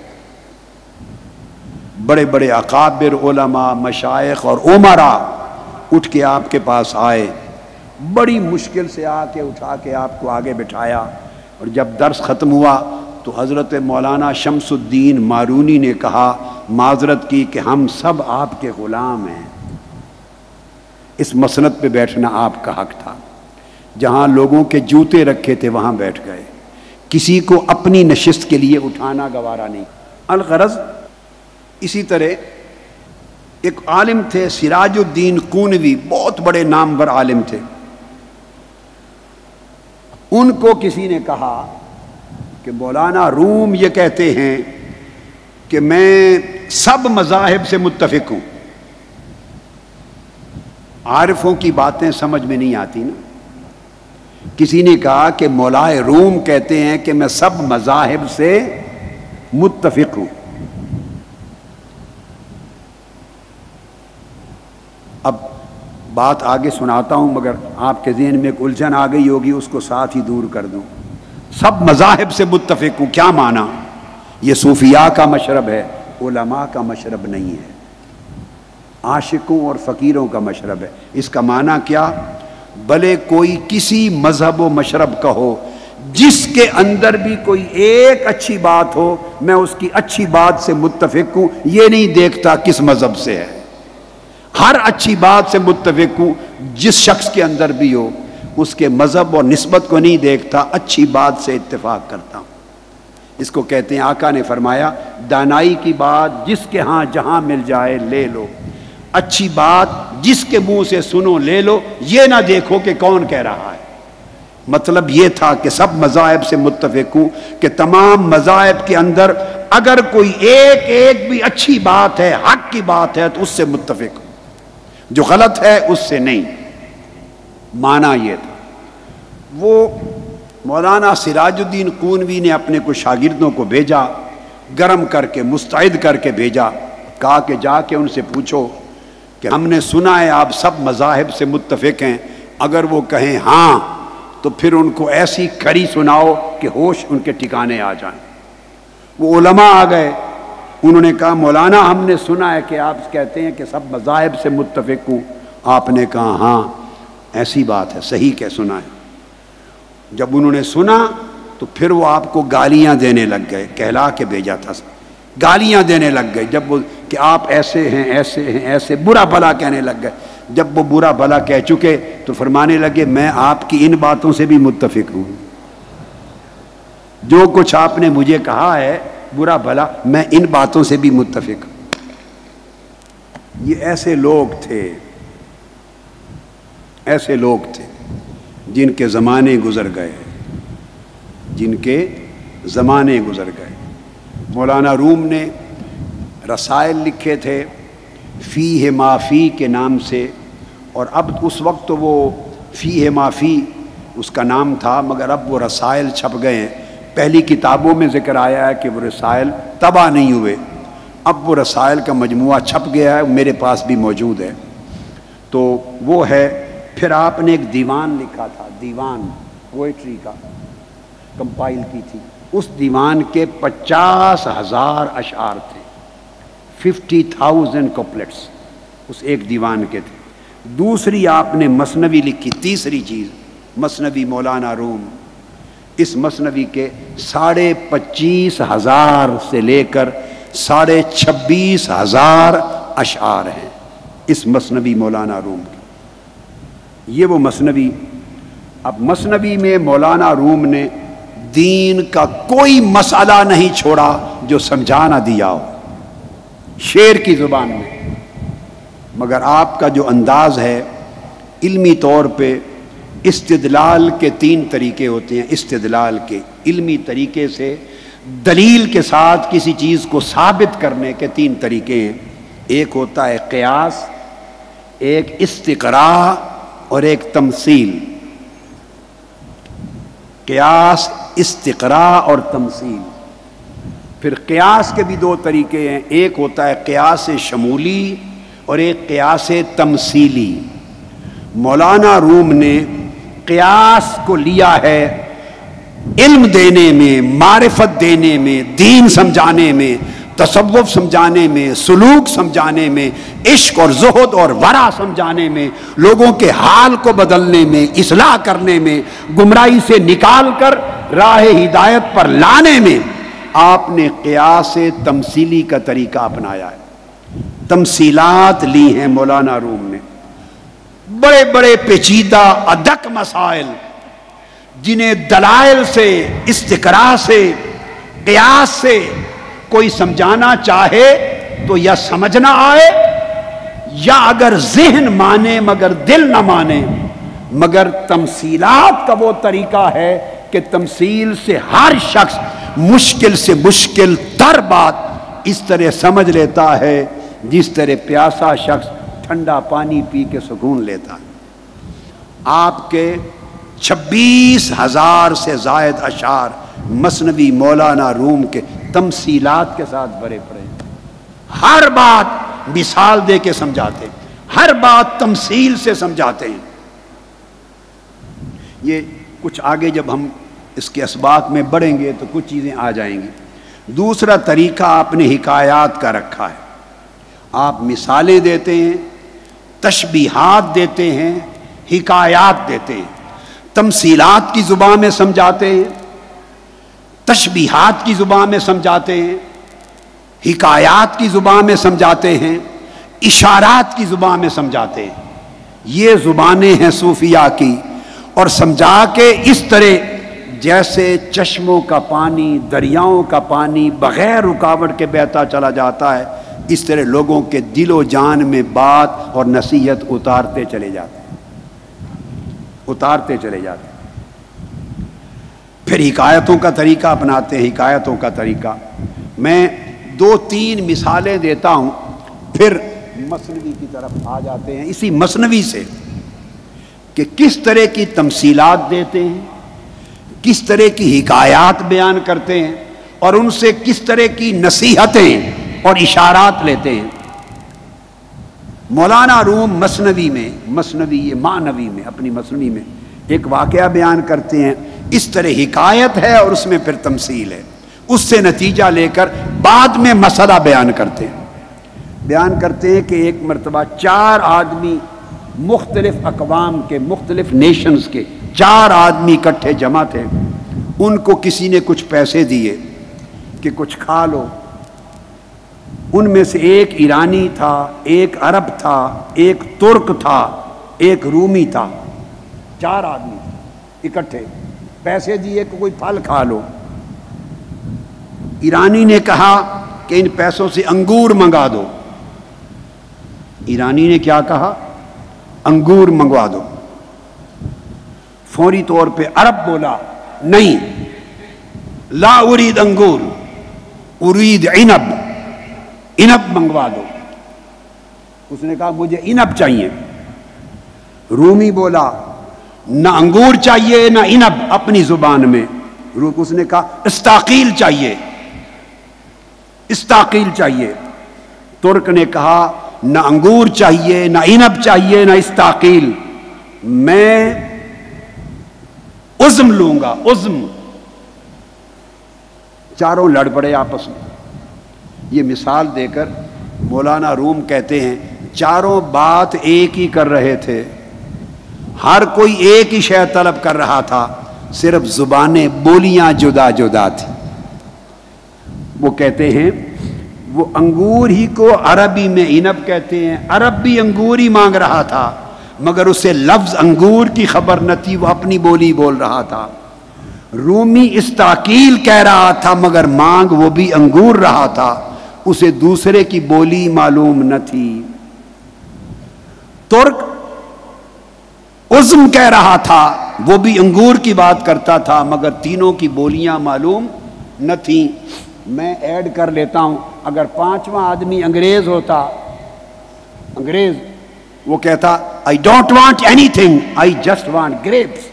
A: بڑے بڑے اکابر علماء، مشائخ اور عمراء اٹھ کے آپ کے پاس آئے، بڑی مشکل سے آ کے اٹھا کے آپ کو آگے بٹھایا، اور جب درس ختم ہوا تو حضرت مولانا شمس الدین مارونی نے کہا، معذرت کی کہ ہم سب آپ کے غلام ہیں، اس مسند پہ بیٹھنا آپ کا حق تھا۔ جہاں لوگوں کے جوتے رکھے تھے وہاں بیٹھ گئے، کسی کو اپنی نشست کے لیے اٹھانا گوارا نہیں۔ الغرض اسی طرح ایک عالم تھے سراج الدین قونوی، بہت بڑے نامور عالم تھے، ان کو کسی نے کہا کہ مولانا روم یہ کہتے ہیں کہ میں سب مذاہب سے متفق ہوں۔ عارفوں کی باتیں سمجھ میں نہیں آتی نا۔ کسی نے کہا کہ مولائے روم کہتے ہیں کہ میں سب مذاہب سے متفق ہوں۔ اب بات آگے سناتا ہوں، مگر آپ کے ذہن میں ایک الجھن آ گئی ہوگی، اس کو ساتھ ہی دور کر دوں۔ سب مذاہب سے متفق ہوں کیا معنی؟ یہ صوفیاء کا مشرب ہے، علماء کا مشرب نہیں ہے، عاشقوں اور فقیروں کا مشرب ہے۔ اس کا معنی کیا؟ بھلے کوئی کسی مذہب و مشرب کا ہو، جس کے اندر بھی کوئی ایک اچھی بات ہو، میں اس کی اچھی بات سے متفق ہوں، یہ نہیں دیکھتا کس مذہب سے ہے، ہر اچھی بات سے متفق ہوں، جس شخص کے اندر بھی ہو، اس کے مذہب اور نسبت کو نہیں دیکھتا، اچھی بات سے اتفاق کرتا ہوں۔ اس کو کہتے ہیں، آقا نے فرمایا، دانائی کی بات جس کے ہاں جہاں مل جائے لے لو، اچھی بات جس کے منہ سے سنو لے لو، یہ نہ دیکھو کہ کون کہہ رہا ہے۔ مطلب یہ تھا کہ سب مذاہب سے متفق ہوں، کہ تمام مذاہب کے اندر اگر کوئی ایک ایک بھی اچھی بات ہے، حق کی بات ہے، تو اس سے متفق ہوں، جو غلط ہے اس سے نہیں۔ معنی یہ تھا۔ وہ مولانا سراج الدین قونوی نے اپنے کچھ شاگردوں کو بھیجا، گرم کر کے مستعد کر کے بھیجا، کہا کہ جا کے ان سے پوچھو کہ ہم نے سنا ہے آپ سب مذاہب سے متفق ہیں، اگر وہ کہیں ہاں تو پھر ان کو ایسی کھری سناؤ کہ ہوش ان کے ٹھکانے آ جائیں۔ وہ علماء آ گئے، انہوں نے کہا مولانا ہم نے سنا ہے کہ آپ کہتے ہیں کہ سب مذاہب سے متفق ہوں۔ آپ نے کہا ہاں ایسی بات ہے، صحیح کہ سنا ہے۔ جب انہوں نے سنا تو پھر وہ آپ کو گالیاں دینے لگ گئے، کہلا کے بھیجا تھا، گالیاں دینے لگ گئے، جب وہ کہ آپ ایسے ہیں ایسے ہیں ایسے، برا بھلا کہنے لگ گئے۔ جب وہ برا بھلا کہہ چکے تو فرمانے لگے، میں آپ کی ان باتوں سے بھی متفق ہوں، جو کچھ آپ نے مجھے کہا ہے برا بھلا، میں ان باتوں سے بھی متفق ہوں۔ یہ ایسے لوگ تھے، ایسے لوگ تھے جن کے زمانے گزر گئے، جن کے زمانے گزر گئے۔ مولانا روم نے رسائل لکھے تھے فیہ ما فی کے نام سے، اور اب اس وقت تو وہ فیہ ما فی اس کا نام تھا، مگر اب وہ رسائل چھپ گئے ہیں۔ پہلی کتابوں میں ذکر آیا ہے کہ وہ رسائل طبع نہیں ہوئے، اب وہ رسائل کا مجموعہ چھپ گیا ہے، میرے پاس بھی موجود ہے۔ تو وہ ہے، پھر آپ نے ایک دیوان لکھا تھا، دیوان پوئٹری کا کمپائل کی تھی، اس دیوان کے پچاس ہزار اشعار تھے، ففٹی تھاؤزینڈ کوپلیٹس اس ایک دیوان کے تھے۔ دوسری آپ نے مثنوی لکھی، تیسری چیز مثنوی مولانا روم، اس مثنوی کے ساڑھے پچیس ہزار سے لے کر ساڑھے چھبیس ہزار اشعار ہیں اس مثنوی مولانا روم کی۔ یہ وہ مثنوی، اب مثنوی میں مولانا روم نے دین کا کوئی مسئلہ نہیں چھوڑا جو سمجھا نہ دیا ہو، شعر کی زبان میں، مگر آپ کا جو انداز ہے علمی طور پہ استدلال کے تین طریقے ہوتے ہیں. استدلال کے علمی طریقے سے دلیل کے ساتھ کسی چیز کو ثابت کرنے کے تین طریقے ہیں. ایک ہوتا ہے قیاس، ایک استقراء اور ایک تمثیل. قیاس، استقراء اور تمثیل. پھر قیاس کے بھی دو طریقے ہیں. ایک ہوتا ہے قیاس شمولی اور ایک قیاس تمثیلی. مولانا روم نے قیاس کو لیا ہے علم دینے میں، معرفت دینے میں، دین سمجھانے میں، تصوف سمجھانے میں، سلوک سمجھانے میں، عشق اور زہد اور ورع سمجھانے میں، لوگوں کے حال کو بدلنے میں، اصلاح کرنے میں، گمراہی سے نکال کر راہ ہدایت پر لانے میں آپ نے قیاس تمثیلی کا طریقہ اپنایا ہے. تمثیلات لی ہیں مولانا روم نے، بڑے بڑے پیچیدہ ادق مسائل جنہیں دلائل سے، استقراء سے، قیاس سے کوئی سمجھانا چاہے تو یا سمجھ نہ آئے، یا اگر ذہن مانے مگر دل نہ مانے. مگر تمثیلات کا وہ طریقہ ہے کہ تمثیل سے ہر شخص مشکل سے مشکل تر بات اس طرح سمجھ لیتا ہے جس طرح پیاسا شخص ٹھنڈا پانی پی کے سکون لیتا ہے. آپ کے چھبیس ہزار سے زائد اشعار مثنوی مولانا روم کے تمثیلات کے ساتھ بھرے پڑے. ہر بات مثال دے کے سمجھاتے ہیں، ہر بات تمثیل سے سمجھاتے ہیں. یہ کچھ آگے جب ہم اس کے اسباق میں بڑھیں گے تو کچھ چیزیں آ جائیں گی. دوسرا طریقہ آپ نے حکایات کا رکھا ہے. آپ مثالیں دیتے ہیں، تشبیہات دیتے ہیں، حکایات دیتے ہیں. تمثیلات کی زبان میں سمجھاتے ہیں، تشبیہات کی زبان میں سمجھاتے ہیں، حکایات کی زبان میں سمجھاتے ہیں، اشارات کی زبان میں سمجھاتے ہیں. یہ زبانیں ہیں صوفیاء کی. اور سمجھا کے اس طرح جیسے چشموں کا پانی، دریاؤں کا پانی بغیر رکاوٹ کے بہتا چلا جاتا ہے، اس طرح لوگوں کے دل و جان میں بات اور نصیحت اتارتے چلے جاتے ہیں اتارتے چلے جاتے ہیں پھر حکایتوں کا طریقہ اپناتے ہیں. حکایتوں کا طریقہ میں دو تین مثالیں دیتا ہوں، پھر مثنوی کی طرف آ جاتے ہیں. اسی مثنوی سے کہ کس طرح کی تمثیلات دیتے ہیں، کس طرح کی حکایات بیان کرتے ہیں، اور ان سے کس طرح کی نصیحتیں اور اشارات لیتے ہیں. مولانا روم مثنوی میں مثنوی یہ معنوی میں اپنی مثنوی میں ایک واقعہ بیان کرتے ہیں. اس طرح حکایت ہے اور اس میں پھر تمثیل ہے. اس سے نتیجہ لے کر بعد میں مسئلہ بیان کرتے ہیں. بیان کرتے ہیں کہ ایک مرتبہ چار آدمی مختلف اقوام کے، مختلف نیشنز کے چار آدمی اکٹھے جمع تھے. ان کو کسی نے کچھ پیسے دیے کہ کچھ کھا لو. ان میں سے ایک ایرانی تھا، ایک عرب تھا، ایک ترک تھا، ایک رومی تھا. چار آدمی اکٹھے پیسے دیے کہ کوئی پھل کھا لو. ایرانی نے کہا کہ ان پیسوں سے انگور منگا دو. ایرانی نے کیا کہا؟ انگور منگوا دو. فوری طور پہ عرب بولا نہیں، لا ارید انگور، ارید عنب، عنب منگوا دو. اس نے کہا مجھے عنب چاہیے. رومی بولا نہ انگور چاہیے نہ عنب، اپنی زبان میں. اس نے کہا استاقیل چاہیے، استاقیل چاہیے. ترک نے کہا نہ انگور چاہیے نہ عنب چاہیے نہ استاقیل، میں عزم لوں گا، عزم. چاروں لڑ پڑے آپس میں. یہ مثال دے کر مولانا روم کہتے ہیں چاروں بات ایک ہی کر رہے تھے، ہر کوئی ایک ہی شے طلب کر رہا تھا، صرف زبانیں، بولیاں جدا جدا تھی. وہ کہتے ہیں وہ انگور ہی کو عربی میں عنب کہتے ہیں. عرب بھی انگور ہی مانگ رہا تھا مگر اسے لفظ انگور کی خبر نہ تھی، وہ اپنی بولی بول رہا تھا. رومی استاقیل کہہ رہا تھا مگر مانگ وہ بھی انگور رہا تھا، اسے دوسرے کی بولی معلوم نہ تھی. ترک عزم کہہ رہا تھا، وہ بھی انگور کی بات کرتا تھا، مگر تینوں کی بولیاں معلوم نہ تھیں۔ میں ایڈ کر لیتا ہوں، اگر پانچواں آدمی انگریز ہوتا، انگریز، وہ کہتا I don't want anything, I just want grapes.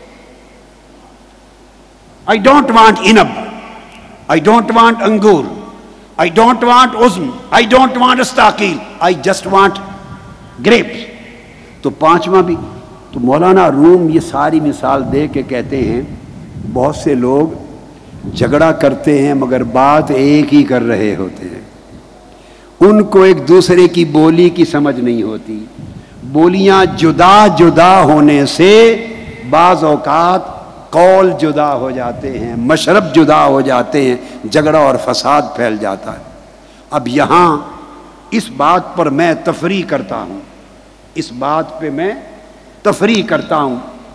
A: I don't want inab, I don't want angur, I don't want uzm, I don't want astaqil, I just want grapes. تو پانچواں بھی، تو مولانا روم یہ ساری مثال دے کے کہتے ہیں بہت سے لوگ جھگڑا کرتے ہیں مگر بات ایک ہی کر رہے ہوتے ہیں، ان کو ایک دوسرے کی بولی کی سمجھ نہیں ہوتی۔ بولیاں جدا جدا ہونے سے بعض اوقات قول جدا ہو جاتے ہیں، مشرب جدا ہو جاتے ہیں، جھگڑا اور فساد پھیل جاتا ہے۔ اب یہاں اس بات پر میں تفریح کرتا ہوں، اس بات پہ میں تفریح کرتا ہوں،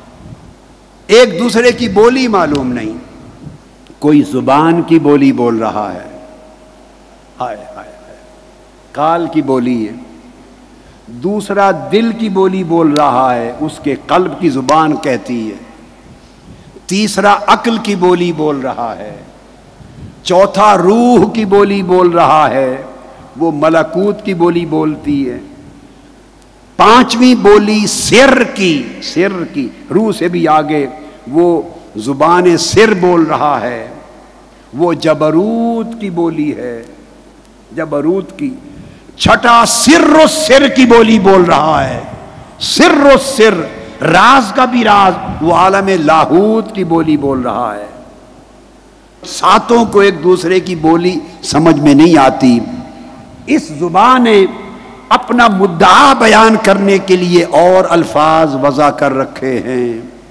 A: ایک دوسرے کی بولی معلوم نہیں، کوئی زبان کی بولی بول رہا ہے، ہائے ہائے ہائے، کال کی بولی ہے، دوسرا دل کی بولی بول رہا ہے، اس کے قلب کی زبان کہتی ہے، تیسرا عقل کی بولی بول رہا ہے، چوتھا روح کی بولی بول رہا ہے، وہ ملکوت کی بولی بولتی ہے، پانچویں بولی سر کی، سر کی، روح سے بھی آگے وہ زبان سر بول رہا ہے، وہ جبروت کی بولی ہے، جبروت کی۔ چھٹا سر و سر کی بولی بول رہا ہے، سر و سر، راز کا بھی راز، وہ عالم لاہوت کی بولی بول رہا ہے۔ ساتوں کو ایک دوسرے کی بولی سمجھ میں نہیں آتی۔ اس زبان نے اپنا مدعا بیان کرنے کے لیے اور الفاظ وضع کر رکھے ہیں۔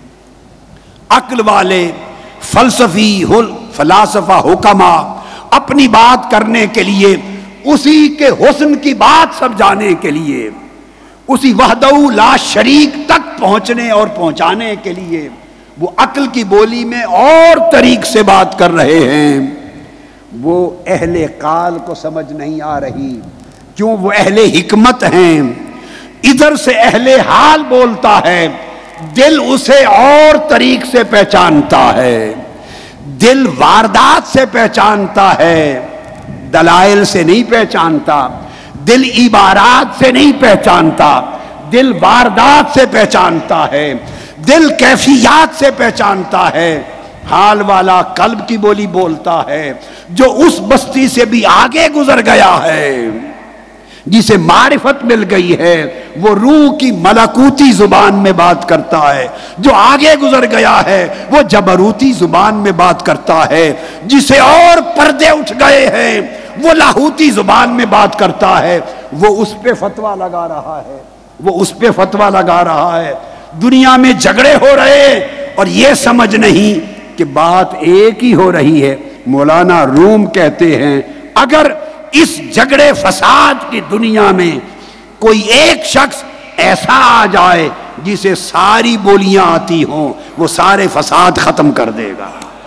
A: عقل والے فلسفی فلاسفہ حکما اپنی بات کرنے کے لیے، اسی کے حسن کی بات سمجھانے کے لیے، اسی وحدہ لا شریک تک پہنچنے اور پہنچانے کے لیے وہ عقل کی بولی میں اور طریق سے بات کر رہے ہیں۔ وہ اہل قال کو سمجھ نہیں آ رہی، کیوں؟ وہ اہل حکمت ہیں۔ ادھر سے اہل حال بولتا ہے، دل اسے اور طریق سے پہچانتا ہے، دل واردات سے پہچانتا ہے، دلائل سے نہیں پہچانتا، دل عبارات سے نہیں پہچانتا، دل واردات سے پہچانتا ہے، دل کیفیات سے پہچانتا ہے۔ حال والا قلب کی بولی بولتا ہے، جو اس بستی سے بھی آگے گزر گیا ہے، جسے معرفت مل گئی ہے، وہ روح کی ملکوتی زبان میں بات کرتا ہے۔ جو آگے گزر گیا ہے وہ جبروتی زبان میں بات کرتا ہے۔ جسے اور پردے اٹھ گئے ہیں وہ لاہوتی زبان میں بات کرتا ہے۔ وہ اس پہ فتویٰ لگا رہا ہے، وہ اس پہ فتویٰ لگا رہا ہے۔ دنیا میں جھگڑے ہو رہے ہیں اور یہ سمجھ نہیں کہ بات ایک ہی ہو رہی ہے۔ مولانا روم کہتے ہیں اگر اس جھگڑے فساد کی دنیا میں کوئی ایک شخص ایسا آ جائے جسے ساری بولیاں آتی ہوں، وہ سارے فساد ختم کر دے گا۔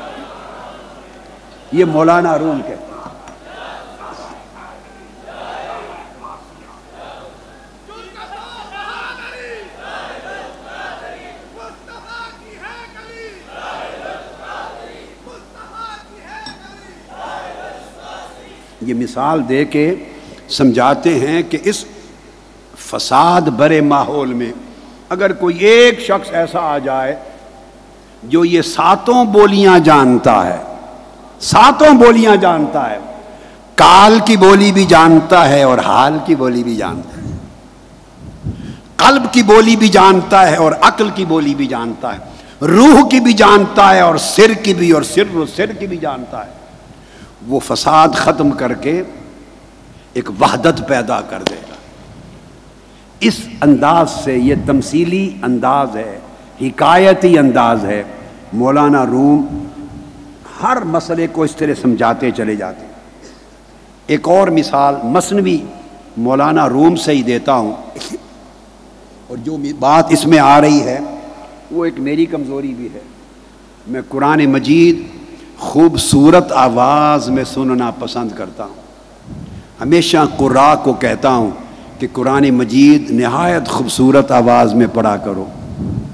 A: یہ مولانا روم کہتے ہیں۔ یہ مثال دے کے سمجھاتے ہیں کہ اس فساد بھرے ماحول میں اگر کوئی ایک شخص ایسا آ جائے جو یہ ساتوں بولیاں جانتا ہے، ساتوں بولیاں جانتا ہے، کال کی بولی بھی جانتا ہے اور حال کی بولی بھی جانتا ہے، قلب کی بولی بھی جانتا ہے اور عقل کی بولی بھی جانتا ہے، روح کی بھی جانتا ہے اور سر کی بھی، اور سر و سر کی بھی جانتا ہے، وہ فساد ختم کر کے ایک وحدت پیدا کر دے گا۔ اس انداز سے، یہ تمثیلی انداز ہے، حکایتی انداز ہے، مولانا روم ہر مسئلے کو اس طرح سمجھاتے چلے جاتے ہیں۔ ایک اور مثال مثنوی مولانا روم سے ہی دیتا ہوں، اور جو بات اس میں آ رہی ہے وہ ایک میری کمزوری بھی ہے۔ میں قرآن مجید خوبصورت آواز میں سننا پسند کرتا ہوں، ہمیشہ قراء کو کہتا ہوں کہ قرآن مجید نہایت خوبصورت آواز میں پڑھا کرو۔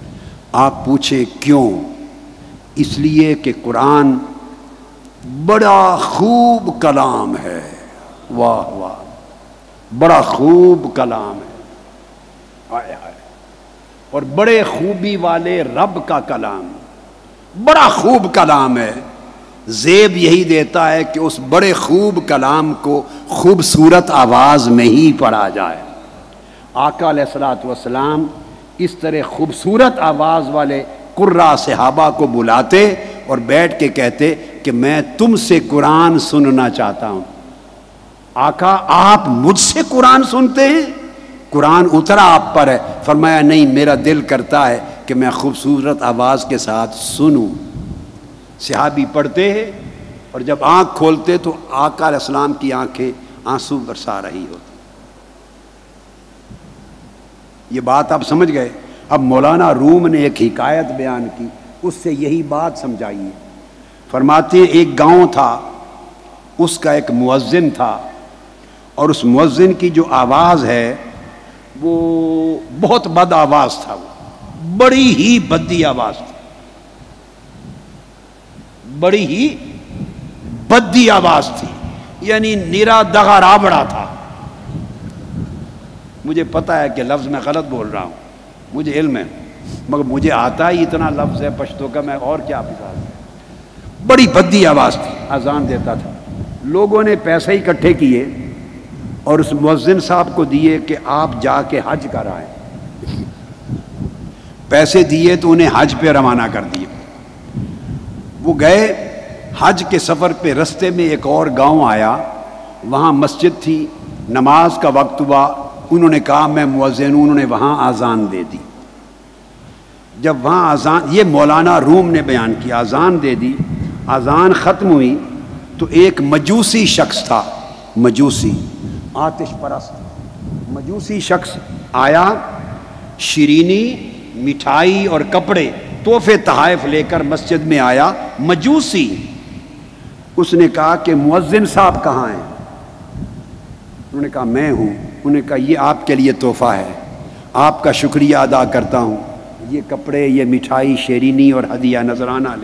A: آپ پوچھیں کیوں؟ اس لیے کہ قرآن بڑا خوب کلام ہے، واہ واہ، بڑا خوب کلام ہے، آئے آئے، اور بڑے خوبی والے رب کا کلام، بڑا خوب کلام ہے۔ زیب یہی دیتا ہے کہ اس بڑے خوب کلام کو خوبصورت آواز میں ہی پڑھا جائے۔ آقا علیہ الصلوۃ والسلام اس طرح خوبصورت آواز والے قرہ صحابہ کو بلاتے اور بیٹھ کے کہتے کہ میں تم سے قرآن سننا چاہتا ہوں۔ آقا آپ مجھ سے قرآن سنتے ہیں؟ قرآن اترا آپ پر ہے۔ فرمایا نہیں، میرا دل کرتا ہے کہ میں خوبصورت آواز کے ساتھ سنوں۔ صحابی پڑھتے ہیں اور جب آنکھ کھولتے تو آقا علیہ السلام کی آنکھیں آنسو برسا رہی ہوتی۔ یہ بات آپ سمجھ گئے؟ اب مولانا روم نے ایک حکایت بیان کی، اس سے یہی بات سمجھائیے۔ فرماتے ہیں ایک گاؤں تھا، اس کا ایک مؤذن تھا، اور اس مؤذن کی جو آواز ہے وہ بہت بد آواز تھا، وہ بڑی ہی بدی آواز تھی، بڑی ہی بدی آواز تھی، یعنی نیرا دغا رابڑا تھا۔ مجھے پتا ہے کہ لفظ میں غلط بول رہا ہوں، مجھے علم ہے، مگر مجھے آتا ہی اتنا لفظ ہے پشتو کا، میں اور کیا بتا دوں۔ بڑی بدی آواز تھی، اذان دیتا تھا۔ لوگوں نے پیسے اکٹھے کیے اور اس مؤذن صاحب کو دیے کہ آپ جا کے حج کرائیں۔ پیسے دیے تو انہیں حج پہ روانہ کر دیے۔ وہ گئے حج کے سفر پہ، رستے میں ایک اور گاؤں آیا، وہاں مسجد تھی، نماز کا وقت ہوا، انہوں نے کہا میں مؤذن ہوں، انہوں نے وہاں اذان دے دی۔ جب وہاں اذان، یہ مولانا روم نے بیان کیا، اذان دے دی، اذان ختم ہوئی تو ایک مجوسی شخص تھا، مجوسی آتش پرست مجوسی شخص آیا، شیرینی، مٹھائی اور کپڑے، تحفے تحائف لے کر مسجد میں آیا، مجوسی۔ اس نے کہا کہ مؤذن صاحب کہاں ہیں؟ انہوں نے کہا میں ہوں۔ انہوں نے کہا یہ آپ کے لیے تحفہ ہے، آپ کا شکریہ ادا کرتا ہوں، یہ کپڑے، یہ مٹھائی، شیرینی اور ہدیہ نذرانہ لیں۔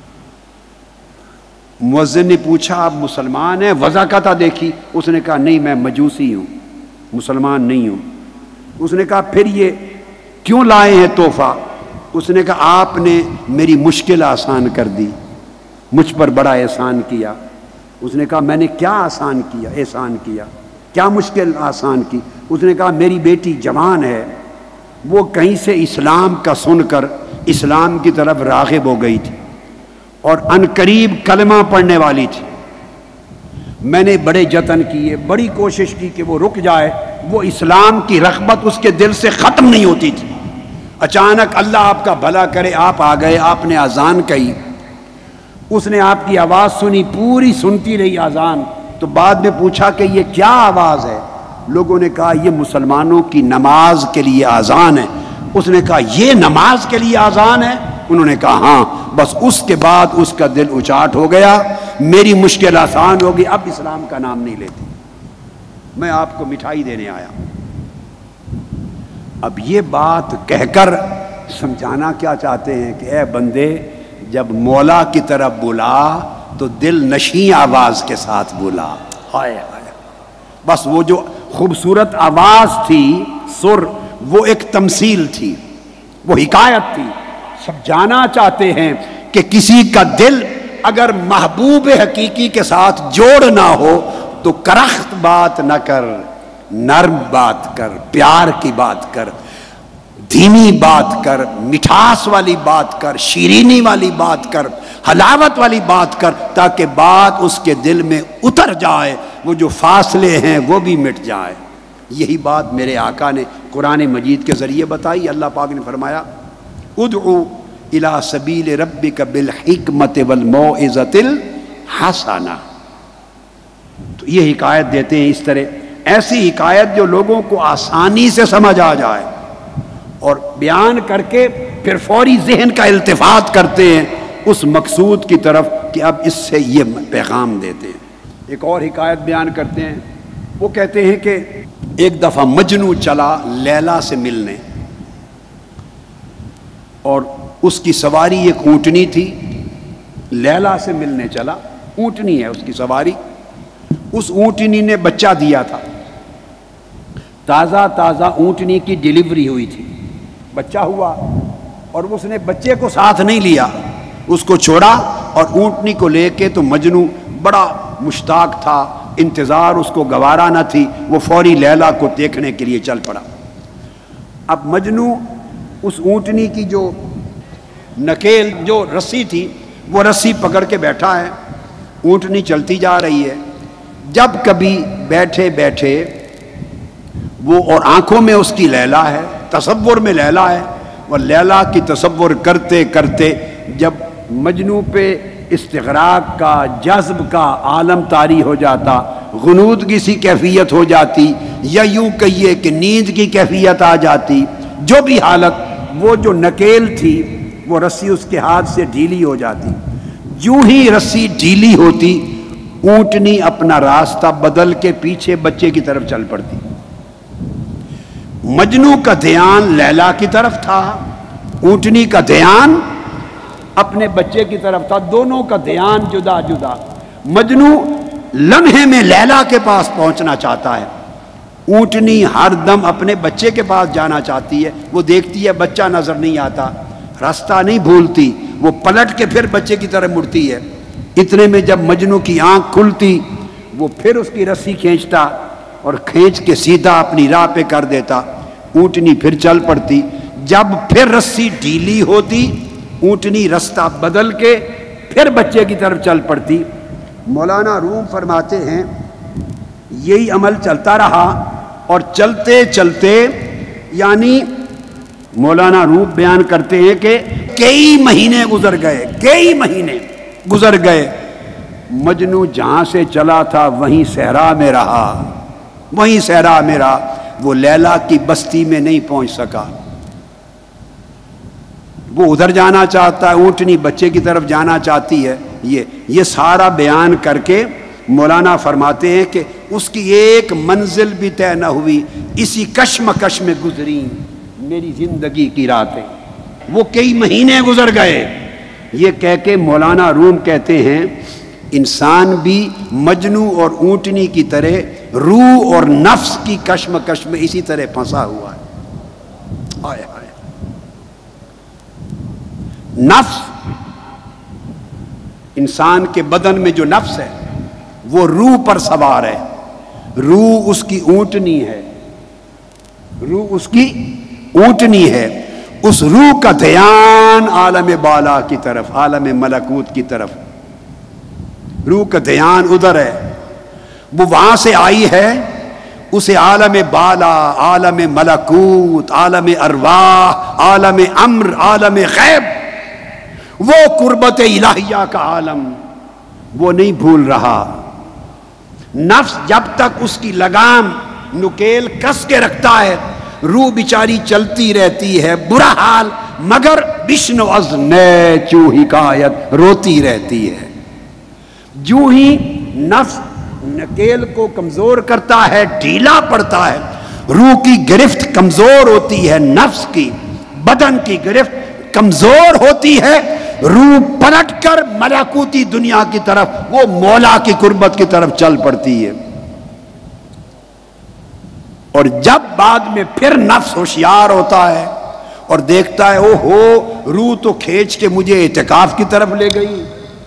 A: مؤذن نے پوچھا آپ مسلمان ہیں؟ وضاقتہ دیکھی، اس نے کہا نہیں میں مجوسی ہوں، مسلمان نہیں ہوں۔ اس نے کہا پھر یہ کیوں لائے ہیں تحفہ؟ اس نے کہا آپ نے میری مشکل آسان کر دی، مجھ پر بڑا احسان کیا۔ اس نے کہا میں نے کیا آسان کیا، احسان کیا، کیا مشکل آسان کی؟ اس نے کہا میری بیٹی جوان ہے، وہ کہیں سے اسلام کا سن کر اسلام کی طرف راغب ہو گئی تھی اور عنقریب کلمہ پڑھنے والی تھی۔ میں نے بڑے جتن کیے، بڑی کوشش کی کہ وہ رک جائے، وہ اسلام کی رغبت اس کے دل سے ختم نہیں ہوتی تھی۔ اچانک اللہ آپ کا بھلا کرے آپ آ گئے، آپ نے اذان کہی، اس نے آپ کی آواز سنی، پوری سنتی رہی اذان، تو بعد میں پوچھا کہ یہ کیا آواز ہے؟ لوگوں نے کہا یہ مسلمانوں کی نماز کے لیے اذان ہے۔ اس نے کہا یہ نماز کے لیے اذان ہے؟ انہوں نے کہا ہاں۔ بس اس کے بعد اس کا دل اچاٹ ہو گیا، میری مشکل آسان ہوگی، اب اسلام کا نام نہیں لیتی، میں آپ کو مٹھائی دینے آیا۔ اب یہ بات کہہ کر سمجھانا کیا چاہتے ہیں کہ اے بندے، جب مولا کی طرف بلا تو دل نشیں آواز کے ساتھ بلا۔ ہائے ہائے، بس وہ جو خوبصورت آواز تھی، سر، وہ ایک تمثیل تھی، وہ حکایت تھی۔ سب جانا چاہتے ہیں کہ کسی کا دل اگر محبوب حقیقی کے ساتھ جوڑ نہ ہو تو کرخت بات نہ کر، نرم بات کر، پیار کی بات کر، دھیمی بات کر، مٹھاس والی بات کر، شیرینی والی بات کر، حلاوت والی بات کر، تاکہ بات اس کے دل میں اتر جائے، وہ جو فاصلے ہیں وہ بھی مٹ جائے۔ یہی بات میرے آقا نے قرآن مجید کے ذریعے بتائی۔ اللہ پاک نے فرمایا ادعو الی سبیل ربک بالحکمت والموعظۃ الحسنہ۔ تو یہ حکایت دیتے ہیں اس طرح، ایسی حکایت جو لوگوں کو آسانی سے سمجھ آ جائے، اور بیان کر کے پھر فوری ذہن کا التفات کرتے ہیں اس مقصود کی طرف کہ اب اس سے یہ پیغام دیتے ہیں۔ ایک اور حکایت بیان کرتے ہیں، وہ کہتے ہیں کہ ایک دفعہ مجنو چلا لیلا سے ملنے، اور اس کی سواری ایک اونٹنی تھی، لیلا سے ملنے چلا، اونٹنی ہے اس کی سواری، اس اونٹنی نے بچہ دیا تھا، تازہ تازہ اونٹنی کی ڈیلیوری ہوئی تھی، بچہ ہوا، اور اس نے بچے کو ساتھ نہیں لیا، اس کو چھوڑا اور اونٹنی کو لے کے تو مجنو بڑا مشتاق تھا، انتظار اس کو گوارا نہ تھی، وہ فوری لیلا کو دیکھنے کے لیے چل پڑا۔ اب مجنو اس اونٹنی کی جو نکیل جو رسی تھی وہ رسی پکڑ کے بیٹھا ہے، اونٹنی چلتی جا رہی ہے، جب کبھی بیٹھے بیٹھے وہ اور آنکھوں میں اس کی لیلا ہے، تصور میں لیلا ہے، وہ لیلا کی تصور کرتے کرتے جب مجنو پہ استغراق کا جذب کا عالم طاری ہو جاتا، غنودگی سی کیفیت ہو جاتی، یا یوں کہیے کہ نیند کی کیفیت آ جاتی، جو بھی حالت، وہ جو نکیل تھی وہ رسی اس کے ہاتھ سے ڈھیلی ہو جاتی، یوں ہی رسی ڈھیلی ہوتی اونٹنی اپنا راستہ بدل کے پیچھے بچے کی طرف چل پڑتی۔ مجنو کا دھیان لیلا کی طرف تھا، اونٹنی کا دھیان اپنے بچے کی طرف تھا، دونوں کا دھیان جدا جدا۔ مجنو لمحے میں لیلا کے پاس پہنچنا چاہتا ہے، اونٹنی ہر دم اپنے بچے کے پاس جانا چاہتی ہے، وہ دیکھتی ہے بچہ نظر نہیں آتا، راستہ نہیں بھولتی، وہ پلٹ کے پھر بچے کی طرف مڑتی ہے۔ اتنے میں جب مجنو کی آنکھ کھلتی وہ پھر اس کی رسی کھینچتا اور کھینچ کے سیدھا اپنی راہ پہ کر دیتا، اونٹنی پھر چل پڑتی۔ جب پھر رسی ڈھیلی ہوتی اونٹنی رستہ بدل کے پھر بچے کی طرف چل پڑتی۔ مولانا روم فرماتے ہیں یہی عمل چلتا رہا، اور چلتے چلتے یعنی مولانا روم بیان کرتے ہیں کہ کئی مہینے گزر گئے، کئی مہینے گزر گئے، مجنو جہاں سے چلا تھا وہیں صحرا میں رہا، وہیں صحرا میں رہا، وہ لیلا کی بستی میں نہیں پہنچ سکا۔ وہ ادھر جانا چاہتا ہے، اونٹنی بچے کی طرف جانا چاہتی ہے۔ یہ یہ سارا بیان کر کے مولانا فرماتے ہیں کہ اس کی ایک منزل بھی طے نہ ہوئی، اسی کشمکش میں گزری میری زندگی کی راتیں، وہ کئی مہینے گزر گئے۔ یہ کہہ کے مولانا روم کہتے ہیں انسان بھی مجنو اور اونٹنی کی طرح روح اور نفس کی کشمکش میں اسی طرح پھنسا ہوا ہے۔ آئے آئے نفس، انسان کے بدن میں جو نفس ہے وہ روح پر سوار ہے، روح اس کی اونٹنی ہے، روح اس کی اونٹنی ہے، اس روح کا دھیان عالم بالا کی طرف، عالم ملکوت کی طرف، روح کا دھیان ادھر ہے، وہ وہاں سے آئی ہے، اسے عالم بالا، عالم ملکوت، عالم ارواح، عالم امر، عالم غیب، وہ قربت الہیہ کا عالم وہ نہیں بھول رہا۔ نفس جب تک اس کی لگام نکیل کس کے رکھتا ہے، روح بیچاری چلتی رہتی ہے، برا حال، مگر بشنو از نئے چوں حکایت روتی رہتی ہے۔ جو ہی نفس نکیل کو کمزور کرتا ہے، ڈھیلا پڑتا ہے، روح کی گرفت کمزور ہوتی ہے، نفس کی، بدن کی گرفت کمزور ہوتی ہے، روح پلٹ کر ملکوتی دنیا کی طرف، وہ مولا کی قربت کی طرف چل پڑتی ہے۔ اور جب بعد میں پھر نفس ہوشیار ہوتا ہے اور دیکھتا ہے او ہو روح تو کھینچ کے مجھے اعتکاف کی طرف لے گئی،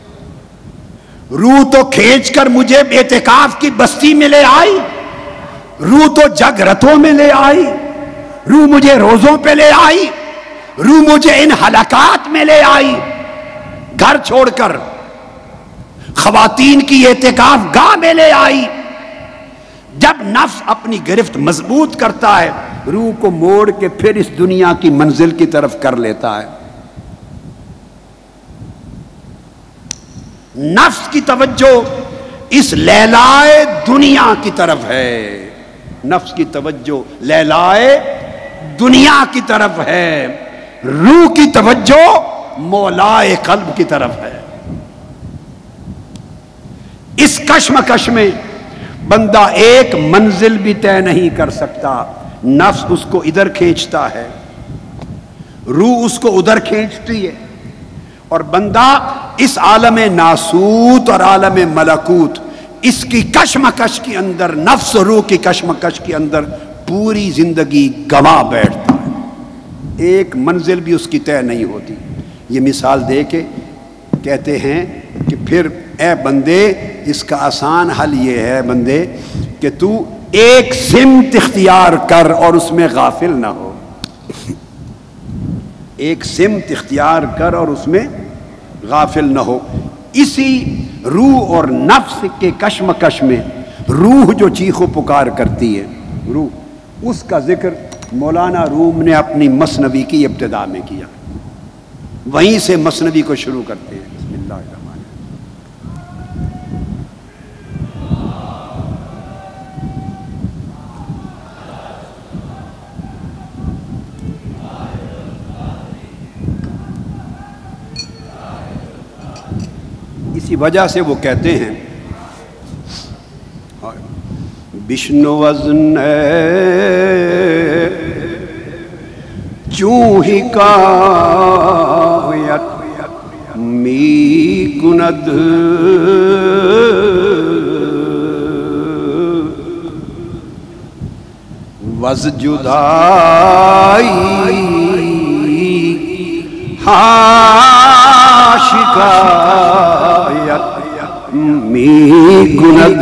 A: روح تو کھینچ کر مجھے اعتکاف کی بستی میں لے آئی، روح تو جگرتوں میں لے آئی، روح مجھے روزوں پہ لے آئی، روح مجھے ان حلقات میں لے آئی، گھر چھوڑ کر خواتین کی اعتکاف گاہ میں لے آئی۔ جب نفس اپنی گرفت مضبوط کرتا ہے، روح کو موڑ کے پھر اس دنیا کی منزل کی طرف کر لیتا ہے۔ نفس کی توجہ اس لیلائے دنیا کی طرف ہے، نفس کی توجہ لیلائے دنیا کی طرف ہے، روح کی توجہ مولائے قلب کی طرف ہے۔ اس کشمکش میں بندہ ایک منزل بھی طے نہیں کر سکتا، نفس اس کو ادھر کھینچتا ہے، روح اس کو ادھر کھینچتی ہے، اور بندہ اس عالم ناسوت اور عالم ملکوت، اس کی کشمکش کے اندر، نفس روح کی کشمکش کے اندر پوری زندگی گوا بیٹھتا ہے، ایک منزل بھی اس کی طے نہیں ہوتی۔ یہ مثال دے کے کہتے ہیں کہ پھر اے بندے، اس کا آسان حل یہ ہے بندے کہ تو ایک سمت اختیار کر اور اس میں غافل نہ ہو، ایک سمت اختیار کر اور اس میں غافل نہ ہو۔ اسی روح اور نفس کے کشمکش میں روح جو چیخ و پکار کرتی ہے، روح، اس کا ذکر مولانا روم نے اپنی مثنوی کی ابتدا میں کیا، وہیں سے مثنوی کو شروع کرتے ہیں۔ بسم اللہ الرحمن الرحیم۔ اسی وجہ سے وہ کہتے ہیں بشنو وزن چوں ہی کایت می کند وز جدائی ہاں شکایت می کند۔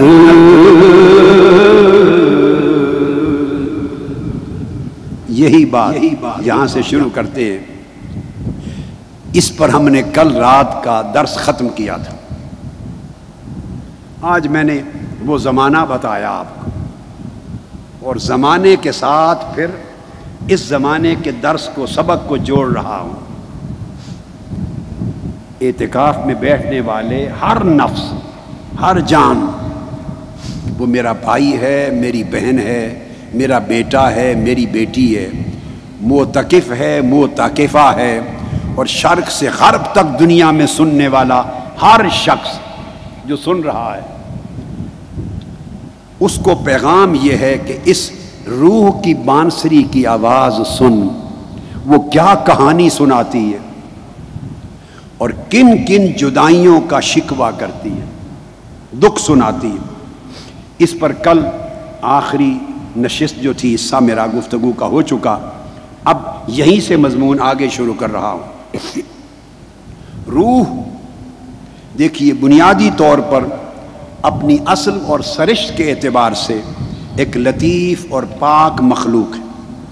A: یہی بات یہاں سے شروع کرتے ہیں، اس پر ہم نے کل رات کا درس ختم کیا تھا۔ آج میں نے وہ زمانہ بتایا آپ کو، اور زمانے کے ساتھ پھر اس زمانے کے درس کو، سبق کو جوڑ رہا ہوں۔ اعتکاف میں بیٹھنے والے ہر نفس، ہر جان، وہ میرا بھائی ہے، میری بہن ہے، میرا بیٹا ہے، میری بیٹی ہے، معتکف ہے، معتکفہ ہے، اور شرق سے غرب تک دنیا میں سننے والا ہر شخص جو سن رہا ہے، اس کو پیغام یہ ہے کہ اس روح کی بانسری کی آواز سن، وہ کیا کہانی سناتی ہے اور کن کن جدائیوں کا شکوہ کرتی ہے، دکھ سناتی ہے۔ اس پر کل آخری نشست جو تھی، حصہ میرا گفتگو کا ہو چکا، اب یہیں سے مضمون آگے شروع کر رہا ہوں۔ روح دیکھیے بنیادی طور پر اپنی اصل اور سرشت کے اعتبار سے ایک لطیف اور پاک مخلوق ہے،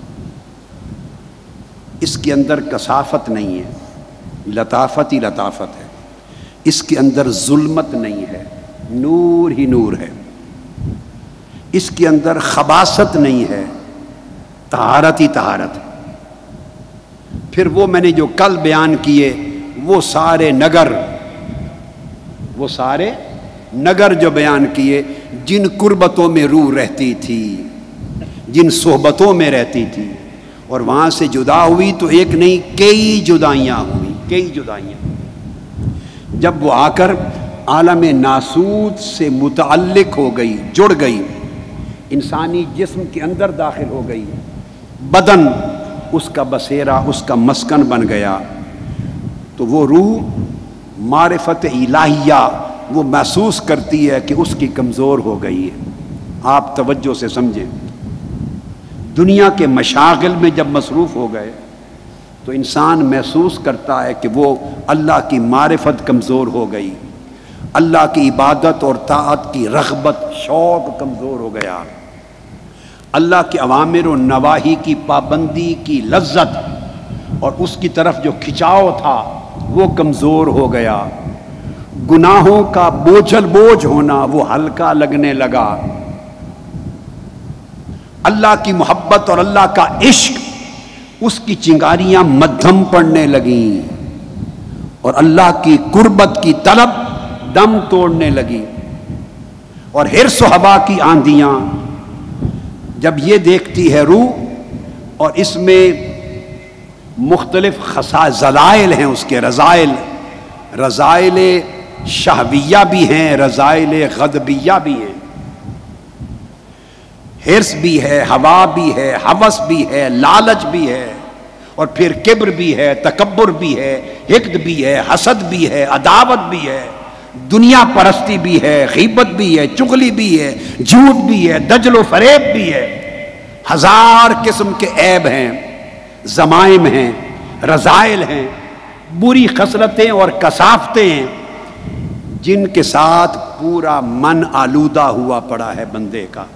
A: اس کے اندر کثافت نہیں ہے، لطافت ہی لطافت ہے، اس کے اندر ظلمت نہیں ہے، نور ہی نور ہے، اس کے اندر خباثت نہیں ہے، طہارت ہی طہارت ہے۔ پھر وہ میں نے جو کل بیان کیے، وہ سارے نگر، وہ سارے نگر جو بیان کیے، جن قربتوں میں روح رہتی تھی، جن صحبتوں میں رہتی تھی، اور وہاں سے جدا ہوئی تو ایک نہیں کئی جدائیاں ہوئی، کئی جدائیاں۔ جب وہ آ کر عالم ناسوت سے متعلق ہو گئی، جڑ گئی، انسانی جسم کے اندر داخل ہو گئی، بدن اس کا بسیرا، اس کا مسکن بن گیا، تو وہ روح معرفت الہیہ وہ محسوس کرتی ہے کہ اس کی کمزور ہو گئی ہے۔ آپ توجہ سے سمجھیں، دنیا کے مشاغل میں جب مصروف ہو گئے تو انسان محسوس کرتا ہے کہ وہ اللہ کی معرفت کمزور ہو گئی، اللہ کی عبادت اور طاعت کی رغبت، شوق کمزور ہو گیا، اللہ کے اوامر و نواہی کی پابندی کی لذت اور اس کی طرف جو کھچاؤ تھا وہ کمزور ہو گیا، گناہوں کا بوجھل بوجھ ہونا وہ ہلکا لگنے لگا، اللہ کی محبت اور اللہ کا عشق، اس کی چنگاریاں مدھم پڑنے لگیں، اور اللہ کی قربت کی طلب دم توڑنے لگی، اور حرص و ہوا کی آندیاں جب یہ دیکھتی ہے روح، اور اس میں مختلف خصائص ضلائل ہیں، اس کے رضائل، رضائل شہویہ بھی ہیں، رضائل غضبیہ بھی ہیں، حرص بھی ہے، ہوا بھی ہے، ہوس بھی ہے، لالچ بھی ہے، اور پھر کبر بھی ہے، تکبر بھی ہے، حقد بھی ہے، حسد بھی ہے، عداوت بھی ہے، دنیا پرستی بھی ہے، غیبت بھی ہے، چغلی بھی ہے، جھوٹ بھی ہے، دجل و فریب بھی ہے، ہزار قسم کے عیب ہیں، ضمائم ہیں، رذائل ہیں، بری خصلتیں اور کثافتیں ہیں، جن کے ساتھ پورا من آلودہ ہوا پڑا ہے بندے کا.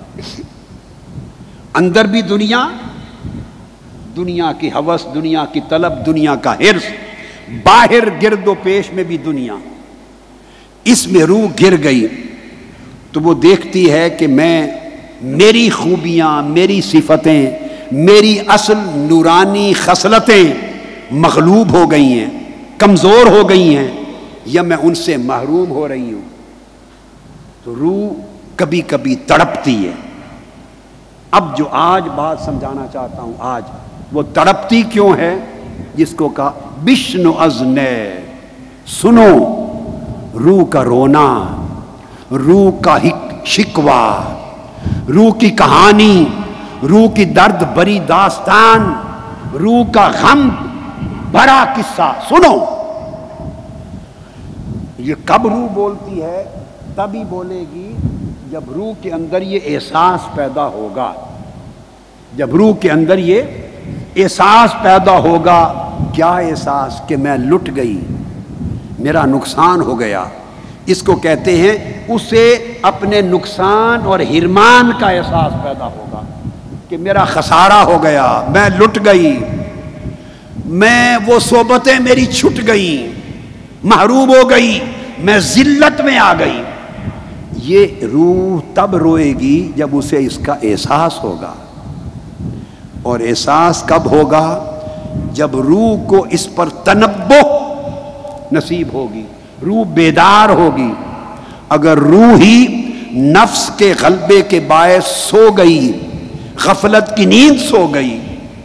A: اندر بھی دنیا، دنیا کی ہوس، دنیا کی طلب، دنیا کا حرص، باہر گرد و پیش میں بھی دنیا. اس میں روح گر گئی تو وہ دیکھتی ہے کہ میں میری خوبیاں، میری صفتیں، میری اصل نورانی خصلتیں مغلوب ہو گئی ہیں، کمزور ہو گئی ہیں، یا میں ان سے محروم ہو رہی ہوں. تو روح کبھی کبھی تڑپتی ہے. اب جو آج بات سمجھانا چاہتا ہوں، آج وہ تڑپتی کیوں ہے، جس کو کہا بشنو ازنے، سنو روح کا رونا، روح کا شکوہ، روح کی کہانی، روح کی درد بری داستان، روح کا غم بڑا قصہ سنو. یہ کب روح بولتی ہے؟ تبھی بولے گی جب روح کے اندر یہ احساس پیدا ہوگا. جب روح کے اندر یہ احساس پیدا ہوگا. کیا احساس؟ کہ میں لٹ گئی، میرا نقصان ہو گیا. اس کو کہتے ہیں اسے اپنے نقصان اور حرمان کا احساس پیدا ہوگا کہ میرا خسارہ ہو گیا، میں لٹ گئی، میں وہ صحبتیں میری چھٹ گئی، محروم ہو گئی، میں ذلت میں آ گئی. یہ روح تب روئے گی جب اسے اس کا احساس ہوگا. اور احساس کب ہوگا؟ جب روح کو اس پر تنبہ نصیب ہوگی، روح بیدار ہوگی. اگر روح ہی نفس کے غلبے کے باعث سو گئی، غفلت کی نیند سو گئی،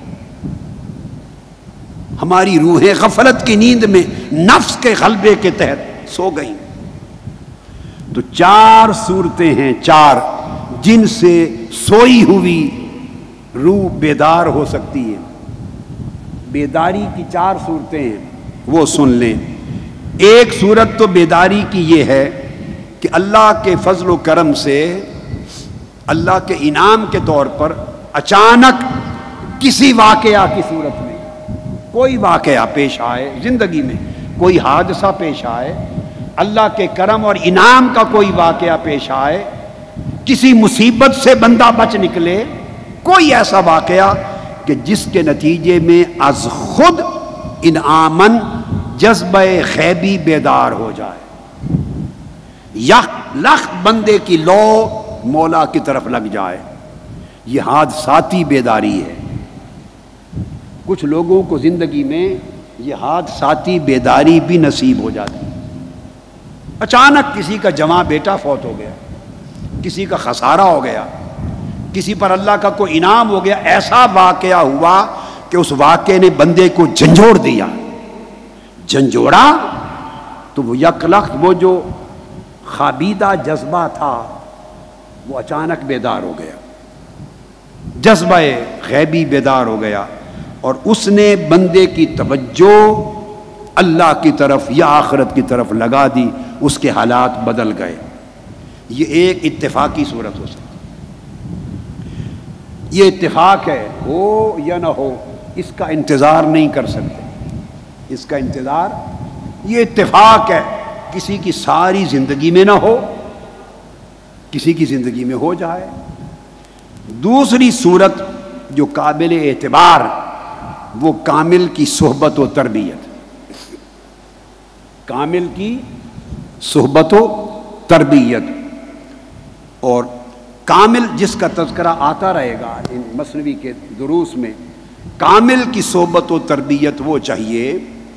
A: ہماری روحیں غفلت کی نیند میں نفس کے غلبے کے تحت سو گئی، تو چار صورتیں ہیں، چار جن سے سوئی ہوئی روح بیدار ہو سکتی ہے. بیداری کی چار صورتیں ہیں، وہ سن لیں. ایک صورت تو بیداری کی یہ ہے کہ اللہ کے فضل و کرم سے، اللہ کے انعام کے طور پر اچانک کسی واقعہ کی صورت میں کوئی واقعہ پیش آئے، زندگی میں کوئی حادثہ پیش آئے، اللہ کے کرم اور انعام کا کوئی واقعہ پیش آئے، کسی مصیبت سے بندہ بچ نکلے، کوئی ایسا واقعہ کہ جس کے نتیجے میں از خود انعاماً جذبہ غیبی بیدار ہو جائے، یک لخت بندے کی لو مولا کی طرف لگ جائے. یہ حادثاتی بیداری ہے. کچھ لوگوں کو زندگی میں یہ حادثاتی بیداری بھی نصیب ہو جاتی. اچانک کسی کا جواں بیٹا فوت ہو گیا، کسی کا خسارہ ہو گیا، کسی پر اللہ کا کوئی انعام ہو گیا، ایسا واقعہ ہوا کہ اس واقعے نے بندے کو جھنجھوڑ دیا. جھنجھوڑا تو وہ یک لخت وہ جو خوابیدہ جذبہ تھا وہ اچانک بیدار ہو گیا، جذبہ غیبی بیدار ہو گیا، اور اس نے بندے کی توجہ اللہ کی طرف یا آخرت کی طرف لگا دی، اس کے حالات بدل گئے. یہ ایک اتفاقی صورت ہو سکتی. یہ اتفاق ہے، ہو یا نہ ہو اس کا انتظار نہیں کر سکتے، اس کا انتظار، یہ اتفاق ہے. کسی کی ساری زندگی میں نہ ہو، کسی کی زندگی میں ہو جائے. دوسری صورت جو قابل اعتبار، وہ کامل کی صحبت و تربیت. کامل کی صحبت و تربیت. اور کامل جس کا تذکرہ آتا رہے گا ان مثنوی کے دروس میں، کامل کی صحبت و تربیت وہ چاہیے.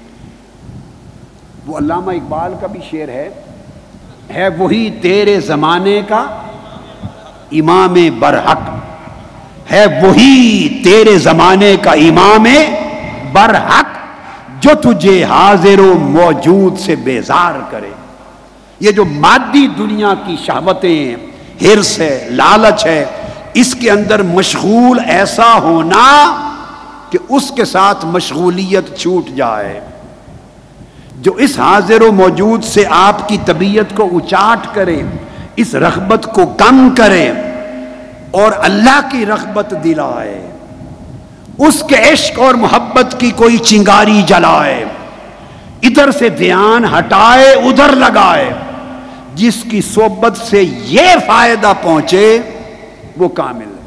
A: وہ علامہ اقبال کا بھی شعر ہے، ہے وہی تیرے زمانے کا امام برحق، ہے وہی تیرے زمانے کا امام برحق جو تجھے حاضر و موجود سے بیزار کرے. یہ جو مادی دنیا کی شہوتیں، حرص ہے، لالچ ہے، اس کے اندر مشغول ایسا ہونا کہ اس کے ساتھ مشغولیت چھوٹ جائے، جو اس حاضر و موجود سے آپ کی طبیعت کو اچاٹ کرے، اس رغبت کو کم کرے اور اللہ کی رغبت دلائے، اس کے عشق اور محبت کی کوئی چنگاری جلائے، ادھر سے دھیان ہٹائے ادھر لگائے، جس کی صحبت سے یہ فائدہ پہنچے وہ کامل ہے۔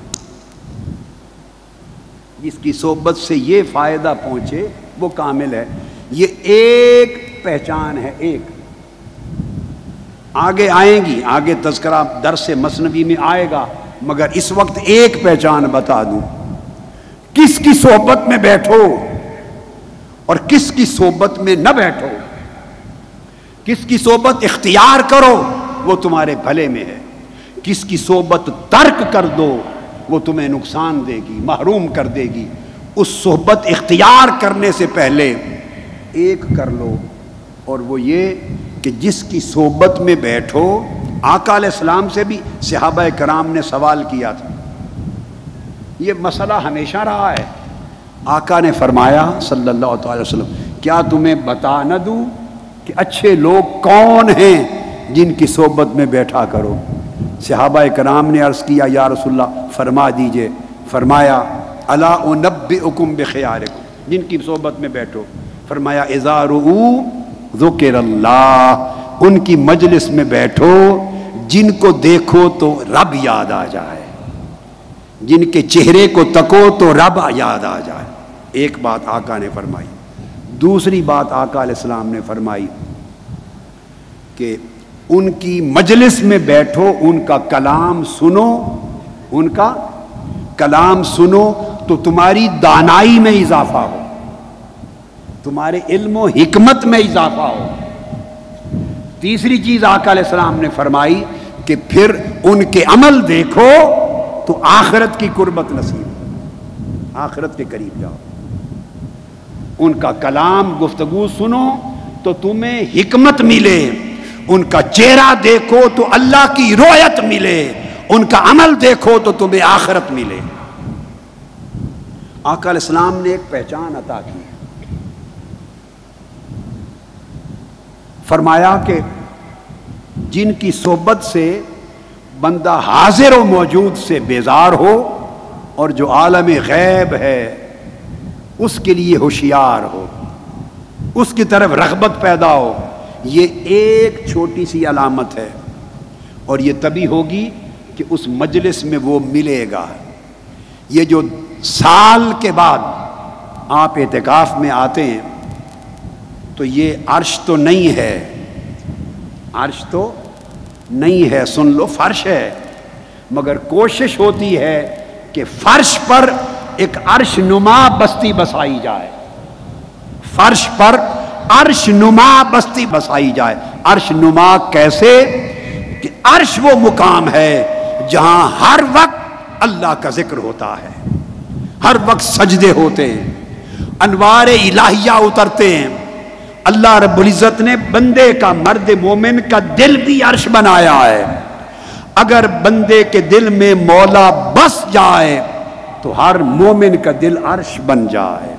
A: جس کی صحبت سے یہ فائدہ پہنچے وہ کامل ہے۔ یہ ایک پہچان ہے، ایک آگے آئیں گی، آگے تذکرہ درس مثنوی میں آئے گا، مگر اس وقت ایک پہچان بتا دوں، کس کی صحبت میں بیٹھو اور کس کی صحبت میں نہ بیٹھو، کس کی صحبت اختیار کرو وہ تمہارے بھلے میں ہے، کس کی صحبت ترک کر دو وہ تمہیں نقصان دے گی، محروم کر دے گی۔ اس صحبت اختیار کرنے سے پہلے ایک کر لو، اور وہ یہ کہ جس کی صحبت میں بیٹھو۔ آقا علیہ السلام سے بھی صحابہ کرام نے سوال کیا تھا، یہ مسئلہ ہمیشہ رہا ہے۔ آقا نے فرمایا صلی اللہ تعالی وسلم، کیا تمہیں بتا نہ دوں کہ اچھے لوگ کون ہیں جن کی صحبت میں بیٹھا کرو؟ صحابہ کرام نے عرض کیا یا رسول اللہ فرما دیجئے۔ فرمایا الا انبئکم بخیارکم، جن کی صحبت میں بیٹھو۔ فرمایا اذا رؤوا ذکر اللہ، ان کی مجلس میں بیٹھو جن کو دیکھو تو رب یاد آ جائے، جن کے چہرے کو تکو تو رب یاد آ جائے۔ ایک بات آقا نے فرمائی۔ دوسری بات آقا علیہ السلام نے فرمائی کہ ان کی مجلس میں بیٹھو، ان کا کلام سنو، ان کا کلام سنو تو تمہاری دانائی میں اضافہ ہو، تمہارے علم و حکمت میں اضافہ ہو۔ تیسری چیز آقا علیہ السلام نے فرمائی کہ پھر ان کے عمل دیکھو تو آخرت کی قربت نصیب، آخرت کے قریب جاؤ۔ ان کا کلام گفتگو سنو تو تمہیں حکمت ملے، ان کا چہرہ دیکھو تو اللہ کی رؤیت ملے، ان کا عمل دیکھو تو تمہیں آخرت ملے۔ آقا علیہ السلام نے ایک پہچان عطا کی، فرمایا کہ جن کی صحبت سے بندہ حاضر و موجود سے بیزار ہو اور جو عالم غیب ہے اس کے لیے ہوشیار ہو، اس کی طرف رغبت پیدا ہو، یہ ایک چھوٹی سی علامت ہے، اور یہ تبھی ہوگی کہ اس مجلس میں وہ ملے گا۔ یہ جو سال کے بعد آپ اعتکاف میں آتے ہیں تو یہ عرش تو نہیں ہے، عرش تو نہیں ہے، سن لو فرش ہے، مگر کوشش ہوتی ہے کہ فرش پر ایک عرش نما بستی بسائی جائے، فرش پر عرش نما بستی بسائی جائے۔ عرش نما کیسے؟ کہ عرش وہ مقام ہے جہاں ہر وقت اللہ کا ذکر ہوتا ہے، ہر وقت سجدے ہوتے ہیں، انوار الہیہ اترتے ہیں۔ اللہ رب العزت نے بندے کا، مرد مومن کا دل بھی عرش بنایا ہے۔ اگر بندے کے دل میں مولا بس جائے تو ہر مومن کا دل عرش بن جائے۔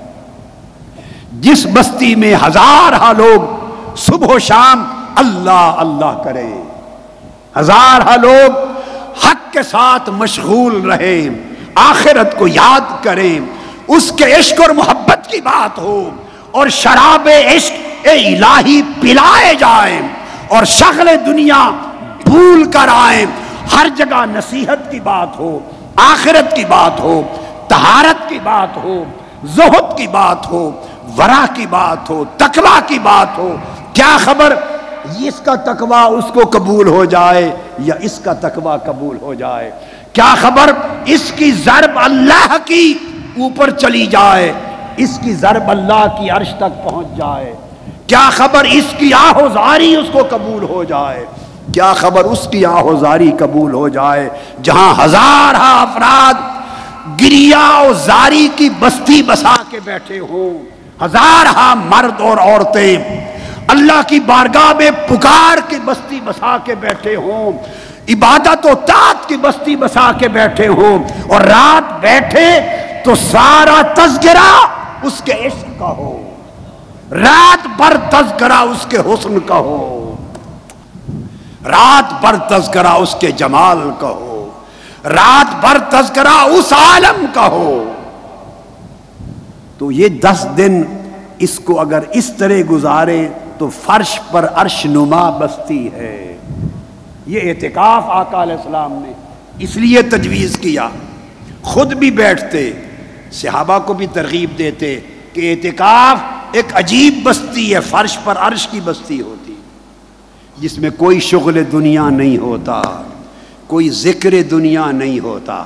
A: جس بستی میں ہزارہ لوگ صبح و شام اللہ اللہ کریں، ہزارہ لوگ حق کے ساتھ مشغول رہیں، آخرت کو یاد کریں، اس کے عشق اور محبت کی بات ہو، اور شراب عشق الہی پلائے جائیں، اور شغل دنیا بھول کر آئیں، ہر جگہ نصیحت کی بات ہو، آخرت کی بات ہو، طہارت کی بات ہو، زہد کی بات ہو، ورع کی بات ہو، تقوی کی بات ہو۔ کیا خبر اس کا تقوی اس کو قبول ہو جائے یا اس کا تقوی قبول ہو جائے، کیا خبر اس کی ضرب اللہ کی اوپر چلی جائے، اس کی ضرب اللہ کی عرش تک پہنچ جائے، کیا خبر اس کی آہوزاری اس کو قبول ہو جائے، کیا خبر اس کی آہوزاری قبول ہو جائے جہاں ہزارہ افراد گریا و زاری کی بستی بسا کے بیٹھے ہوں، ہزارہ مرد اور عورتیں اللہ کی بارگاہ میں پکار کی بستی بسا کے بیٹھے ہوں، عبادت و طاعت کی بستی بسا کے بیٹھے ہوں، اور رات بیٹھے تو سارا تذکرہ اس کے عشق کا ہو، رات بھر تذکرہ اس کے حسن کا ہو، رات بھر تذکرہ اس کے جمال کا ہو، رات بھر تذکرہ اس عالم کا ہو۔ تو یہ دس دن اس کو اگر اس طرح گزارے تو فرش پر عرش نما بستی ہے۔ یہ اعتکاف آقا علیہ السلام نے اس لیے تجویز کیا، خود بھی بیٹھتے، صحابہ کو بھی ترغیب دیتے کہ اعتکاف ایک عجیب بستی ہے، فرش پر عرش کی بستی ہوتی، جس میں کوئی شغل دنیا نہیں ہوتا، کوئی ذکر دنیا نہیں ہوتا۔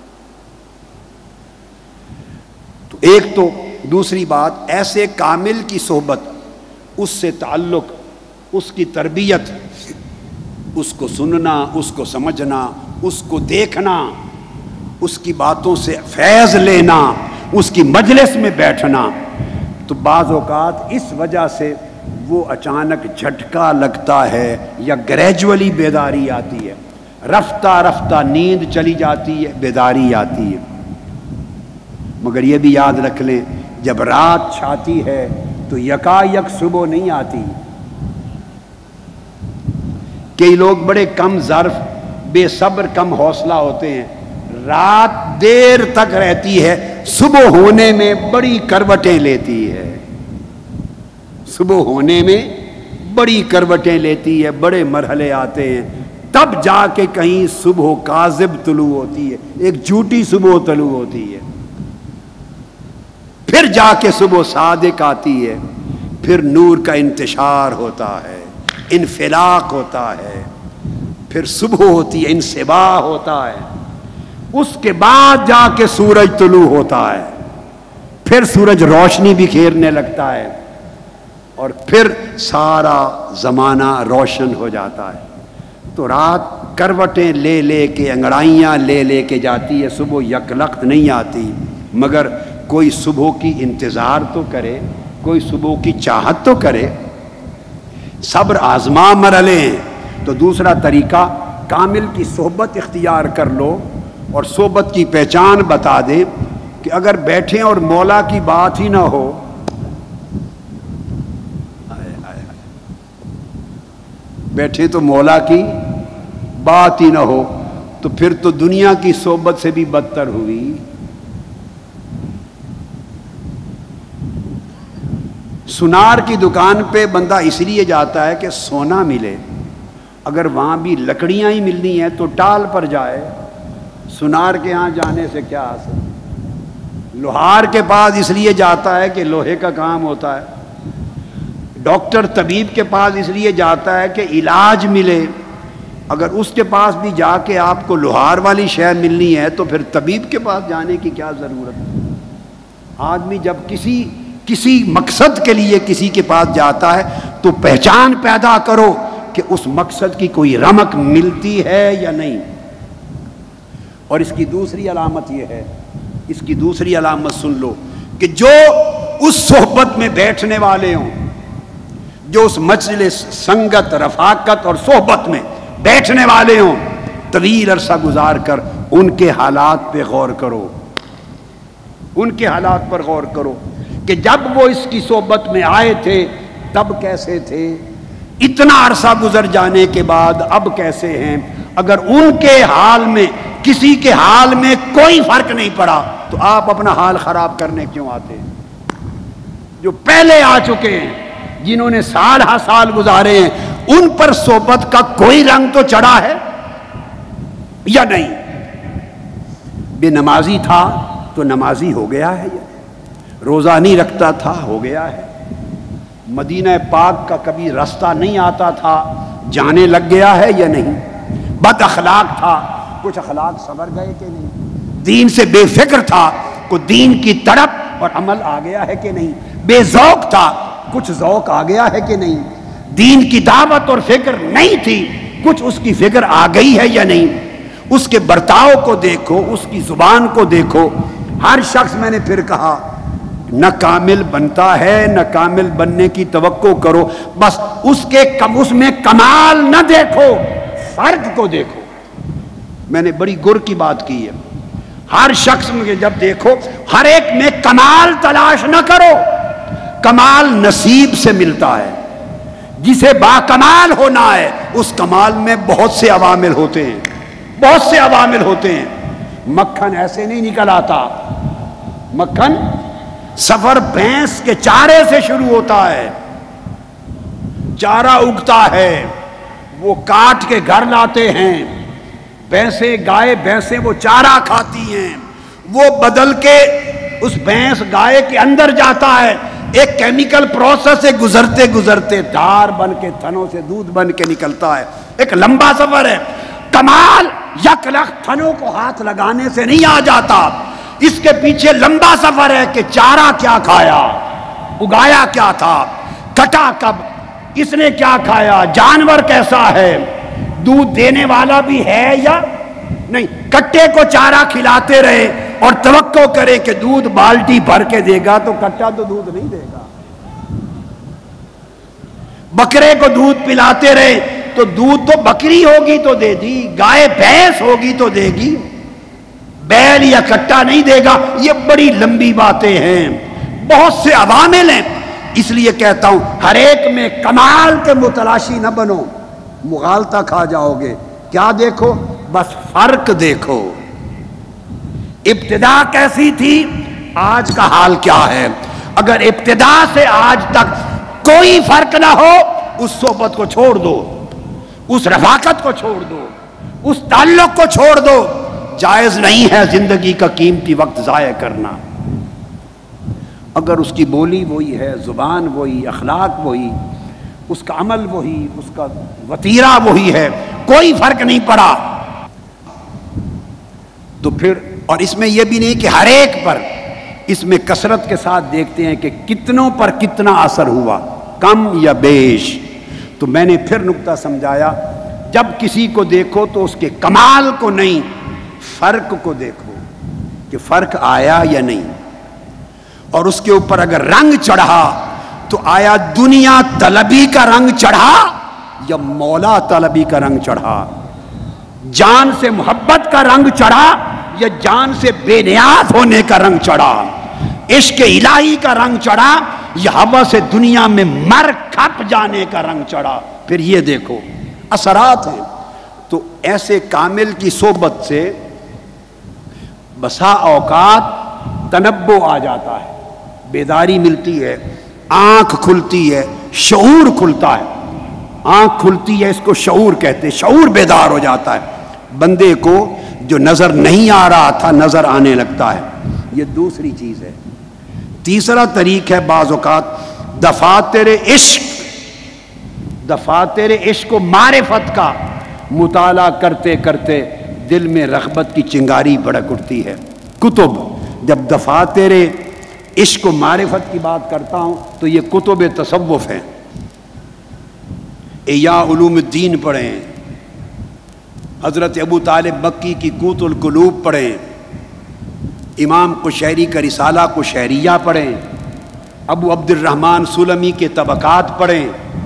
A: تو ایک تو دوسری بات، ایسے کامل کی صحبت، اس سے تعلق، اس کی تربیت، اس کو سننا، اس کو سمجھنا، اس کو دیکھنا، اس کی باتوں سے فیض لینا، اس کی مجلس میں بیٹھنا، تو بعض اوقات اس وجہ سے وہ اچانک جھٹکا لگتا ہے یا گریجولی بیداری آتی ہے، رفتہ رفتہ نیند چلی جاتی ہے، بیداری آتی ہے۔ مگر یہ بھی یاد رکھ لیں، جب رات چھاتی ہے تو یکا یک صبح نہیں آتی۔ کئی لوگ بڑے کم ظرف، بے صبر، کم حوصلہ ہوتے ہیں، رات دیر تک رہتی ہے، صبح ہونے میں بڑی کروٹیں لیتی ہے، صبح ہونے میں بڑی کروٹیں لیتی ہے، بڑے مرحلے آتے ہیں، تب جا کے کہیں صبح کاذب طلوع ہوتی ہے، ایک جھوٹی صبح طلوع ہوتی ہے، پھر جا کے صبح صادق آتی ہے، پھر نور کا انتشار ہوتا ہے، انفلاق ہوتا ہے، پھر صبح ہوتی ہے، انصباح ہوتا ہے، اس کے بعد جا کے سورج طلوع ہوتا ہے، پھر سورج روشنی بکھیرنے لگتا ہے، اور پھر سارا زمانہ روشن ہو جاتا ہے۔ تو رات کروٹیں لے لے کے، انگڑائیاں لے لے کے جاتی ہے، صبح یکلخت نہیں آتی، مگر کوئی صبح کی انتظار تو کرے، کوئی صبح کی چاہت تو کرے۔ صبر آزما مرحلے ہیں۔ تو دوسرا طریقہ، کامل کی صحبت اختیار کر لو، اور صحبت کی پہچان بتا دے کہ اگر بیٹھیں اور مولا کی بات ہی نہ ہو، بیٹھے تو مولا کی بات ہی نہ ہو، تو پھر تو دنیا کی صحبت سے بھی بدتر ہوئی۔ سنار کی دکان پہ بندہ اس لیے جاتا ہے کہ سونا ملے، اگر وہاں بھی لکڑیاں ہی ملنی ہیں تو ٹال پر جائے، سنار کے ہاں جانے سے کیا حاصل۔ لوہار کے پاس اس لیے جاتا ہے کہ لوہے کا کام ہوتا ہے، ڈاکٹر طبیب کے پاس اس لیے جاتا ہے کہ علاج ملے، اگر اس کے پاس بھی جا کے آپ کو لوہار والی شے ملنی ہے تو پھر طبیب کے پاس جانے کی کیا ضرورت ہے۔ آدمی جب کسی کسی مقصد کے لیے کسی کے پاس جاتا ہے تو پہچان پیدا کرو کہ اس مقصد کی کوئی رمق ملتی ہے یا نہیں۔ اور اس کی دوسری علامت یہ ہے، اس کی دوسری علامت سن لو، کہ جو اس صحبت میں بیٹھنے والے ہوں، جو اس مجلس، سنگت، رفاقت اور صحبت میں بیٹھنے والے ہوں، طویل عرصہ گزار کر ان کے حالات پہ غور کرو، ان کے حالات پر غور کرو کہ جب وہ اس کی صحبت میں آئے تھے تب کیسے تھے، اتنا عرصہ گزر جانے کے بعد اب کیسے ہیں۔ اگر ان کے حال میں کسی کے حال میں کوئی فرق نہیں پڑا تو آپ اپنا حال خراب کرنے کیوں آتے ہیں؟ جو پہلے آ چکے ہیں، جنہوں نے سال ہا سال گزارے ہیں، ان پر صحبت کا کوئی رنگ تو چڑھا ہے یا نہیں؟ بے نمازی تھا تو نمازی ہو گیا ہے، روزہ نہیں رکھتا تھا ہو گیا ہے، مدینہ پاک کا کبھی راستہ نہیں آتا تھا جانے لگ گیا ہے یا نہیں؟ بد اخلاق تھا، کچھ اخلاق سنور گئے کہ نہیں؟ دین سے بے فکر تھا، کچھ دین کی تڑپ اور عمل آ گیا ہے کہ نہیں؟ بے ذوق تھا، کچھ ذوق آ گیا ہے کہ نہیں؟ دین کی دعوت اور فکر نہیں تھی، کچھ اس کی فکر آ گئی ہے یا نہیں؟ اس کے برتاؤ کو دیکھو، اس کی زبان کو دیکھو۔ ہر شخص، میں نے پھر کہا، نہ کامل بنتا ہے نہ کامل بننے کی توقع کرو، بس اس کے کم اس میں کمال نہ دیکھو، فرق کو دیکھو۔ میں نے بڑی گر کی بات کی ہے، ہر شخص میں جب دیکھو ہر ایک میں کمال تلاش نہ کرو، کمال نصیب سے ملتا ہے، جسے با کمال ہونا ہے اس کمال میں بہت سے عوامل ہوتے ہیں، بہت سے عوامل ہوتے ہیں۔ مکھن ایسے نہیں نکل آتا، مکھن سفر بھینس کے چارے سے شروع ہوتا ہے، چارہ اگتا ہے، وہ کاٹ کے گھر لاتے ہیں، بھینسیں گائے بھینسیں وہ چارہ کھاتی ہیں، وہ بدل کے اس بھینس گائے کے اندر جاتا ہے، ایک کیمیکل پروسیس سے گزرتے گزرتے دھار بن کے تھنوں سے دودھ بن کے نکلتا ہے، ایک لمبا سفر ہے۔ کمال یک لخت تھنوں کو ہاتھ لگانے سے نہیں آ جاتا، اس کے پیچھے لمبا سفر ہے کہ چارہ کیا کھایا، اگایا کیا تھا، کٹا کب، اس نے کیا کھایا، جانور کیسا ہے، دودھ دینے والا بھی ہے یا نہیں۔ کٹے کو چارہ کھلاتے رہے اور توقع کرے کہ دودھ بالٹی بھر کے دے گا تو کٹا تو دودھ نہیں دے گا۔ بکرے کو دودھ پلاتے رہے تو دودھ تو بکری ہوگی تو دے دی، گائے بھینس ہوگی تو دے گی، بیل یا کٹا نہیں دے گا۔ یہ بڑی لمبی باتیں ہیں، بہت سے عوامل ہیں، اس لیے کہتا ہوں ہر ایک میں کمال کے متلاشی نہ بنو، مغالطہ کھا جاؤ گے۔ کیا دیکھو؟ بس فرق دیکھو، ابتدا کیسی تھی، آج کا حال کیا ہے۔ اگر ابتدا سے آج تک کوئی فرق نہ ہو، اس صحبت کو چھوڑ دو، اس رفاقت کو چھوڑ دو، اس تعلق کو چھوڑ دو۔ جائز نہیں ہے زندگی کا قیمتی وقت ضائع کرنا۔ اگر اس کی بولی وہی ہے، زبان وہی، اخلاق وہی، اس کا عمل وہی، اس کا وتیرہ وہی ہے، کوئی فرق نہیں پڑا، تو پھر اور اس میں یہ بھی نہیں کہ ہر ایک پر، اس میں کثرت کے ساتھ دیکھتے ہیں کہ کتنوں پر کتنا اثر ہوا، کم یا بیش۔ تو میں نے پھر نکتہ سمجھایا، جب کسی کو دیکھو تو اس کے کمال کو نہیں، فرق کو دیکھو کہ فرق آیا یا نہیں، اور اس کے اوپر اگر رنگ چڑھا تو آیا دنیا طلبی کا رنگ چڑھا یا مولا طلبی کا رنگ چڑھا، جان سے محبت کا رنگ چڑھا یا جان سے بے نیاز ہونے کا رنگ چڑھا، عشق الہی کا رنگ چڑھا یا ہوا سے دنیا میں مر کھپ جانے کا رنگ چڑھا، پھر یہ دیکھو اثرات ہیں۔ تو ایسے کامل کی صحبت سے بسا اوقات تنبو آ جاتا ہے، بیداری ملتی ہے، آنکھ کھلتی ہے، شعور کھلتا ہے، آنکھ کھلتی ہے، اس کو شعور کہتے ہیں، شعور بیدار ہو جاتا ہے، بندے کو جو نظر نہیں آ رہا تھا نظر آنے لگتا ہے۔ یہ دوسری چیز ہے۔ تیسرا طریق ہے بعض اوقات دفاتر عشق، دفاتر عشق و معرفت کا مطالعہ کرتے کرتے دل میں رغبت کی چنگاری بھڑک اٹھتی ہے۔ کتب، جب دفاتر عشق و معرفت کی بات کرتا ہوں تو یہ کتب تصوف ہیں، احیاء علوم الدین پڑھیں، حضرت ابو طالب مکی کی قوت القلوب پڑھیں، امام قشیری کا رسالہ قشیریہ پڑھیں، ابو عبد الرحمن سلمی کے طبقات پڑھیں۔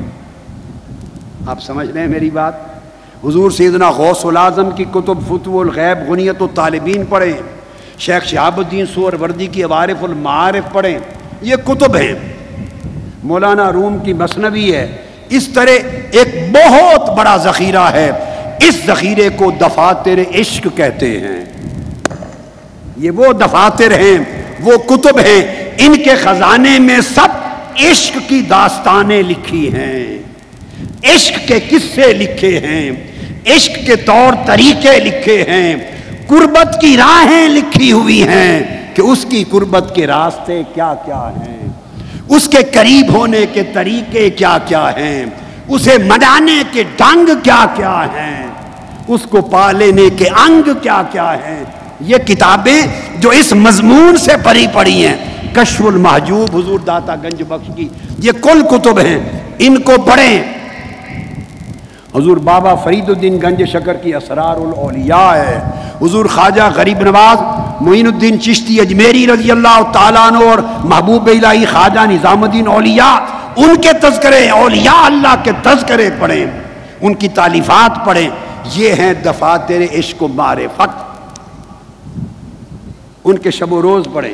A: آپ سمجھ رہے ہیں میری بات؟ حضور سیدنا غوث العظم کی کتب فتوح الغیب غنیت الطالبین پڑھیں، شیخ شہاب الدین سہروردی کی عوارف المعارف پڑھیں، یہ کتب ہیں، مولانا روم کی مثنوی ہے۔ اس طرح ایک بہت بڑا ذخیرہ ہے، اس ذخیرے کو دفاتر عشق کہتے ہیں۔ یہ وہ دفاتر ہیں، وہ کتب ہیں، ان کے خزانے میں سب عشق کی داستانیں لکھی ہیں، عشق کے قصے لکھے ہیں، عشق کے طور طریقے لکھے ہیں، قربت کی راہیں لکھی ہوئی ہیں کہ اس کی قربت کے راستے کیا کیا ہیں، اس کے قریب ہونے کے طریقے کیا کیا ہیں، اسے منانے کے ڈھنگ کیا کیا ہیں، اس کو پا لینے کے انگ کیا کیا ہیں۔ یہ کتابیں جو اس مضمون سے بھری پڑی ہیں، کشف المحجوب حضور داتا گنج بخش کی، یہ کل کتب ہیں، ان کو پڑھیں۔ حضور بابا فرید الدین گنج شکر کی اسرار الاولیاء ہے، حضور خواجہ غریب نواز معین الدین چشتی اجمیری رضی اللہ تعالیٰ عنہ اور محبوب الہی خواجہ نظام الدین اولیاء، ان کے تذکرے، اولیاء اللہ کے تذکرے پڑھیں، ان کی تالیفات پڑھیں۔ یہ ہیں دفاتر عشق و معرفت۔ ان کے شب و روز پڑھیں۔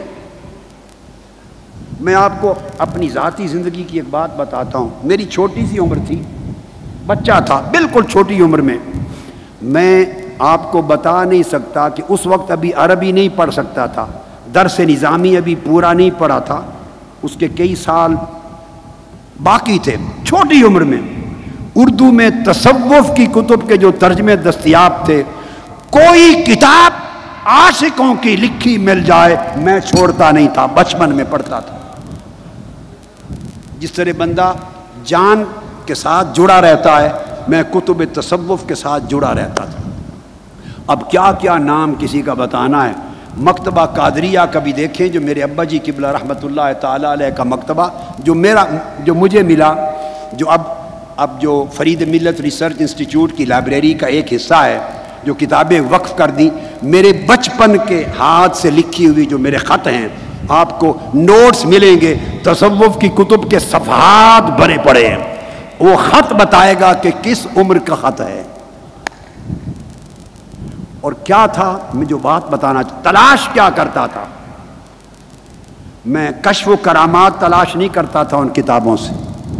A: میں آپ کو اپنی ذاتی زندگی کی ایک بات بتاتا ہوں۔ میری چھوٹی سی عمر تھی، بچہ تھا، بالکل چھوٹی عمر میں۔ میں آپ کو بتا نہیں سکتا کہ اس وقت ابھی عربی نہیں پڑھ سکتا تھا، درس نظامی ابھی پورا نہیں پڑھا تھا، اس کے کئی سال باقی تھے۔ چھوٹی عمر میں اردو میں تصوف کی کتب کے جو ترجمے دستیاب تھے، کوئی کتاب عاشقوں کی لکھی مل جائے میں چھوڑتا نہیں تھا، بچپن میں پڑھتا تھا۔ جس طرح بندہ جان کے ساتھ جڑا رہتا ہے، میں کتب تصوف کے ساتھ جڑا رہتا تھا۔ اب کیا کیا نام کسی کا بتانا ہے۔ مکتبہ قادریہ کا بھی دیکھیں، جو میرے ابا جی قبلہ رحمۃ اللہ تعالیٰ علیہ کا مکتبہ، جو میرا جو مجھے ملا، جو اب اب جو فرید ملت ریسرچ انسٹیٹیوٹ کی لائبریری کا ایک حصہ ہے، جو کتابیں وقف کر دی، میرے بچپن کے ہاتھ سے لکھی ہوئی جو میرے خط ہیں، آپ کو نوٹس ملیں گے، تصوف کی کتب کے صفحات بھرے پڑے ہیں۔ وہ خط بتائے گا کہ کس عمر کا خط ہے اور کیا تھا۔ میں جو بات بتانا چاہتا، تلاش کیا کرتا تھا، میں کشف و کرامات تلاش نہیں کرتا تھا ان کتابوں سے،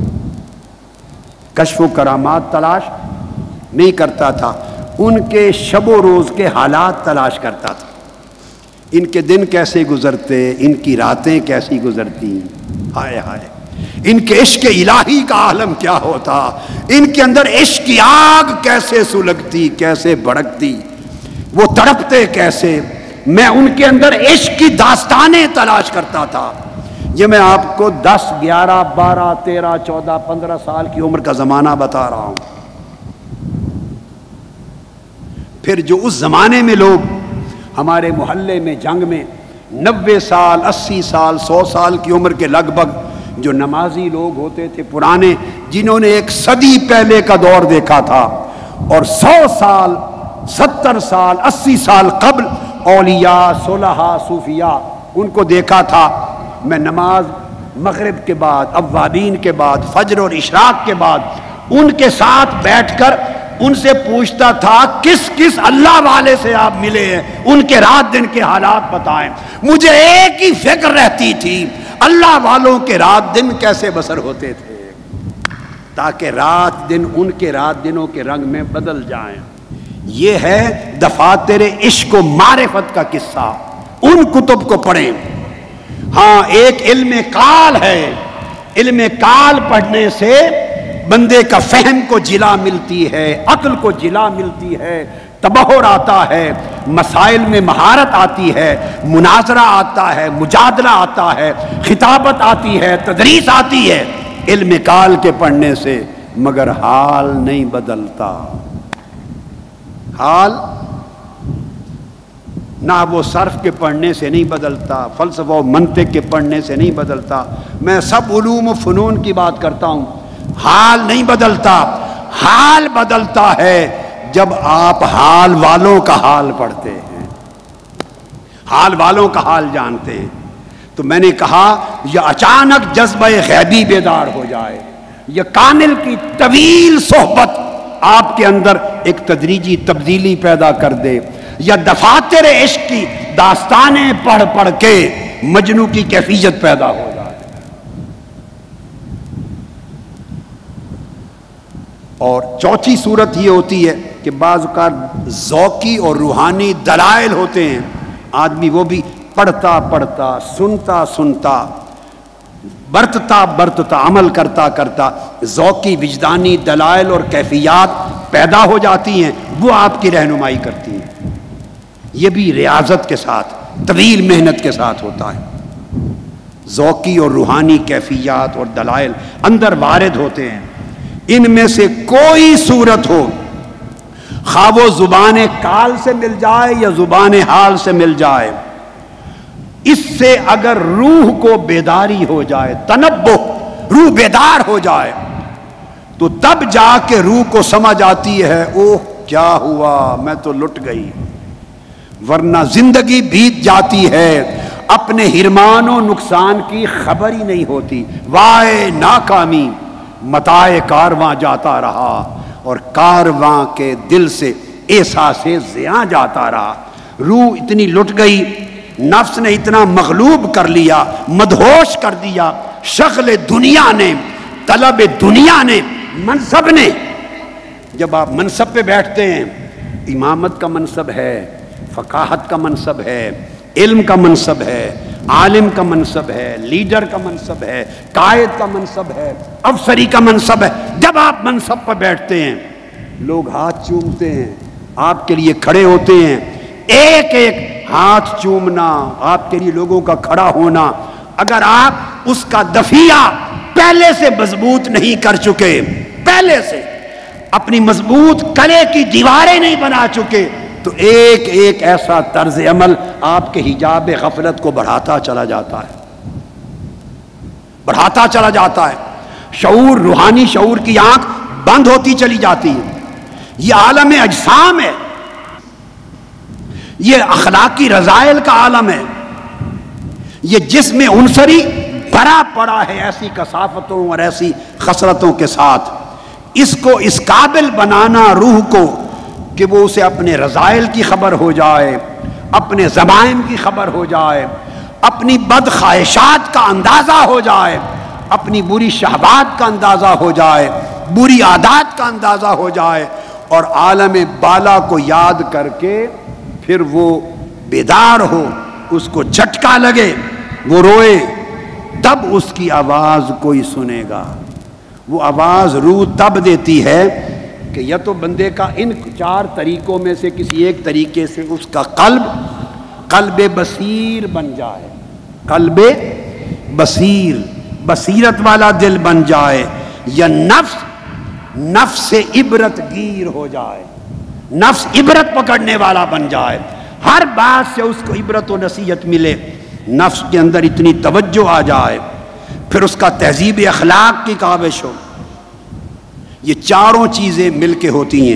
A: کشف و کرامات تلاش نہیں کرتا تھا، ان کے شب و روز کے حالات تلاش کرتا تھا۔ ان کے دن کیسے گزرتے، ان کی راتیں کیسی گزرتی، ہائے ہائے، ان کے عشق الہی کا عالم کیا ہوتا، ان کے اندر عشق کی آگ کیسے سلگتی، کیسے بھڑکتی، وہ تڑپتے کیسے۔ میں ان کے اندر عشق کی داستانیں تلاش کرتا تھا۔ یہ میں آپ کو دس گیارہ بارہ تیرہ چودہ پندرہ سال کی عمر کا زمانہ بتا رہا ہوں۔ پھر جو اس زمانے میں لوگ ہمارے محلے میں جنگ میں نوے سال اسی سال سو سال کی عمر کے لگ بھگ جو نمازی لوگ ہوتے تھے پرانے، جنہوں نے ایک صدی پہلے کا دور دیکھا تھا، اور سو سال ستر سال اسی سال قبل اولیاء صلحاء صوفیاء ان کو دیکھا تھا۔ میں نماز مغرب کے بعد، اوابین کے بعد، فجر اور اشراق کے بعد ان کے ساتھ بیٹھ کر ان سے پوچھتا تھا کس کس اللہ والے سے آپ ملے ہیں، ان کے رات دن کے حالات بتائیں۔ مجھے ایک ہی فکر رہتی تھی، اللہ والوں کے رات دن کیسے بسر ہوتے تھے، تاکہ رات دن ان کے رات دنوں کے رنگ میں بدل جائیں۔ یہ ہے دفاتر عشق و معرفت کا قصہ، ان کتب کو پڑھیں۔ ہاں ایک علم کال ہے، علم کال پڑھنے سے بندے کا فہم کو جلا ملتی ہے، عقل کو جلا ملتی ہے، تبحر آتا ہے، مسائل میں مہارت آتی ہے، مناظرہ آتا ہے، مجادلہ آتا ہے، خطابت آتی ہے، تدریس آتی ہے علم کال کے پڑھنے سے، مگر حال نہیں بدلتا۔ حال نہ وہ صرف کے پڑھنے سے نہیں بدلتا، فلسفہ و منطق کے پڑھنے سے نہیں بدلتا، میں سب علوم و فنون کی بات کرتا ہوں، حال نہیں بدلتا۔ حال بدلتا ہے جب آپ حال والوں کا حال پڑھتے ہیں، حال والوں کا حال جانتے ہیں۔ تو میں نے کہا یہ اچانک جذبہ غیبی بیدار ہو جائے، یہ کامل کی طویل صحبت آپ کے اندر ایک تدریجی تبدیلی پیدا کر دے، یا دفاتر عشق کی داستانیں پڑھ پڑھ کے مجنوں کی کیفیت پیدا ہو جائے۔ اور چوتھی صورت یہ ہوتی ہے کہ بعض اوقات ذوقی اور روحانی دلائل ہوتے ہیں، آدمی وہ بھی پڑھتا پڑھتا سنتا سنتا برتتا برتتا عمل کرتا کرتا ذوقی وجدانی دلائل اور کیفیات پیدا ہو جاتی ہیں، وہ آپ کی رہنمائی کرتی ہیں۔ یہ بھی ریاضت کے ساتھ طویل محنت کے ساتھ ہوتا ہے۔ ذوقی اور روحانی کیفیات اور دلائل اندر وارد ہوتے ہیں، ان میں سے کوئی صورت ہو، خواہ وہ زبان کال سے مل جائے یا زبان حال سے مل جائے، اس سے اگر روح کو بیداری ہو جائے، تنبہ، روح بیدار ہو جائے، تو تب جا کے روح کو سمجھ آتی ہے اوہ کیا ہوا، میں تو لٹ گئی، ورنہ زندگی بیت جاتی ہے، اپنے حرمان و نقصان کی خبر ہی نہیں ہوتی۔ وائے ناکامی، متاع کارواں جاتا رہا اور کارواں کے دل سے احساس زیاں جاتا رہا۔ روح اتنی لٹ گئی نفس نے اتنا مغلوب کر لیا، مدہوش کر دیا، شغل دنیا نے، طلب دنیا نے، منصب نے۔ جب آپ منصب پہ بیٹھتے ہیں، امامت کا منصب ہے، فقاہت کا منصب ہے، علم کا منصب ہے، عالم کا منصب ہے، لیڈر کا منصب ہے، قائد کا منصب ہے، افسری کا منصب ہے۔ جب آپ منصب پر بیٹھتے ہیں، لوگ ہاتھ چومتے ہیں، آپ کے لیے کھڑے ہوتے ہیں۔ ایک ایک ہاتھ چومنا، آپ کے لیے لوگوں کا کھڑا ہونا، اگر آپ اس کا دفیہ پہلے سے مضبوط نہیں کر چکے، پہلے سے اپنی مضبوط کلے کی دیواریں نہیں بنا چکے، تو ایک ایک ایسا طرز عمل آپ کے حجاب غفلت کو بڑھاتا چلا جاتا ہے، بڑھاتا چلا جاتا ہے۔ شعور، روحانی شعور کی آنکھ بند ہوتی چلی جاتی ہے۔ یہ عالم اجسام ہے، یہ اخلاقی رذائل کا عالم ہے، یہ جسم عنصری بھرا پڑا ہے ایسی کثافتوں اور ایسی خسرتوں کے ساتھ۔ اس کو اس قابل بنانا روح کو کہ وہ اسے اپنے رذائل کی خبر ہو جائے، اپنے ضمائم کی خبر ہو جائے، اپنی بد خواہشات کا اندازہ ہو جائے، اپنی بری شہوات کا اندازہ ہو جائے، بری عادات کا اندازہ ہو جائے، اور عالم بالا کو یاد کر کے پھر وہ بیدار ہو، اس کو جھٹکا لگے، وہ روئے، تب اس کی آواز کوئی سنے گا۔ وہ آواز روح تب دیتی ہے کہ یا تو بندے کا ان چار طریقوں میں سے کسی ایک طریقے سے اس کا قلب قلب بصیر بن جائے، قلب بصیر، بصیرت والا دل بن جائے، یا نفس نفس سے عبرت گیر ہو جائے، نفس عبرت پکڑنے والا بن جائے، ہر بات سے اس کو عبرت و نصیحت ملے، نفس کے اندر اتنی توجہ آ جائے، پھر اس کا تہذیب اخلاق کی کاوش ہو۔ یہ چاروں چیزیں مل کے ہوتی ہیں،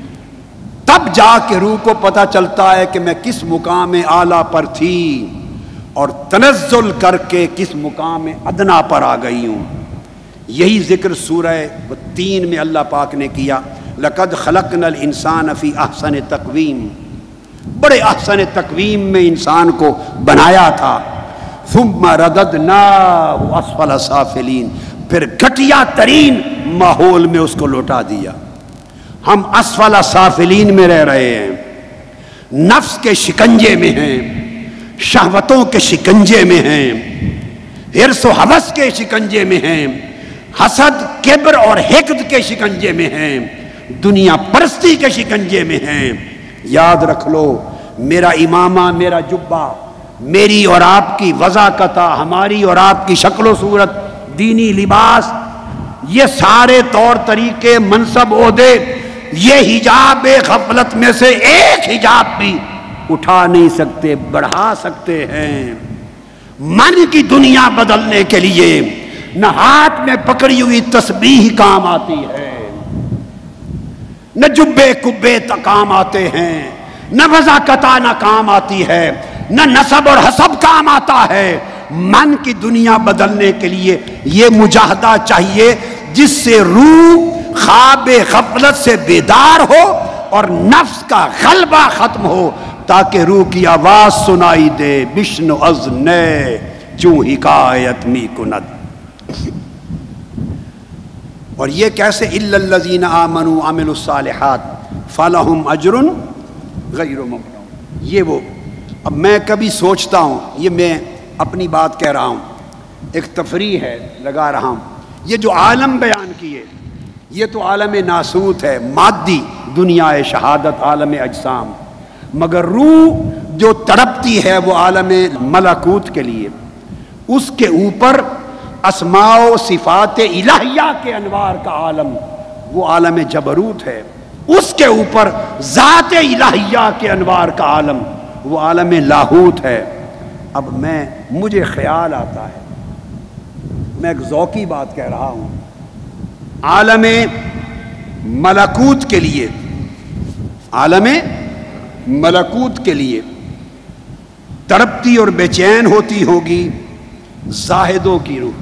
A: تب جا کے روح کو پتہ چلتا ہے کہ میں کس مقام اعلیٰ پر تھی اور تنزل کر کے کس مقام ادنا پر آ گئی ہوں۔ یہی ذکر سورہ تین میں اللہ پاک نے کیا، لَقَدْ خَلَقْنَا الْإِنسَانَ فِي أَحْسَنِ تَقْوِيمٍ، بڑے احسن تقویم میں انسان کو بنایا تھا۔ ثُمَّ رَدَدْنَاهُ أَسْفَلَ سَافِلِينَ، پھر گھٹیا ترین ماحول میں اس کو لوٹا دیا۔ ہم اسفل سافلین میں رہ رہے ہیں، نفس کے شکنجے میں ہیں، شہوتوں کے شکنجے میں ہیں، حرص و حوث کے شکنجے میں ہیں، حسد، کبر اور حقد کے شکنجے میں ہیں، دنیا پرستی کے شکنجے میں ہیں۔ یاد رکھ لو، میرا امامہ، میرا جبہ، میری اور آپ کی وضاقتہ، ہماری اور آپ کی شکل و صورت، دینی لباس، یہ سارے طور طریقے، منصب، عہدے، یہ حجاب غفلت میں سے ایک حجاب بھی اٹھا نہیں سکتے، بڑھا سکتے ہیں۔ من کی دنیا بدلنے کے لیے نہ ہاتھ میں پکڑی ہوئی تسبیح کام آتی ہے، نہ جبے کبے کام آتے ہیں، نہ وضاقتہ نہ کام آتی ہے، نہ نسب اور حسب کام آتا ہے۔ من کی دنیا بدلنے کے لیے یہ مجاہدہ چاہیے جس سے روح خواب غفلت سے بیدار ہو اور نفس کا غلبہ ختم ہو، تاکہ روح کی آواز سنائی دے، بشنو از نے چوں حکایت می کند۔ اور یہ کیسے الا الذین آمنوا وعملوا الصالحات فلہم اجر غیر ممنون۔ یہ وہ، اب میں کبھی سوچتا ہوں، یہ میں اپنی بات کہہ رہا ہوں، ایک تفریح ہے لگا رہا ہوں، یہ جو عالم بیان کیے یہ تو عالم ناسوت ہے، مادی دنیا شہادت، عالم اجسام، مگر روح جو تڑپتی ہے وہ عالم ملکوت کے لیے، اس کے اوپر اسماء و صفات الہیہ کے انوار کا عالم، وہ عالم جبروت ہے، اس کے اوپر ذات الہیہ کے انوار کا عالم، وہ عالم لاہوت ہے۔ اب میں مجھے خیال آتا ہے، میں ایک ذوقی بات کہہ رہا ہوں، عالم ملکوت کے لیے، عالم ملکوت کے لیے تڑپتی اور بے چین ہوتی ہوگی زاہدوں کی روح،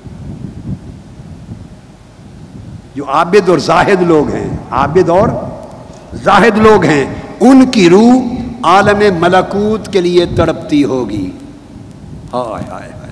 A: جو عابد اور زاہد لوگ ہیں، عابد اور زاہد لوگ ہیں، ان کی روح عالم ملکوت کے لیے تڑپتی ہوگی. ہائے ہائے ہائے.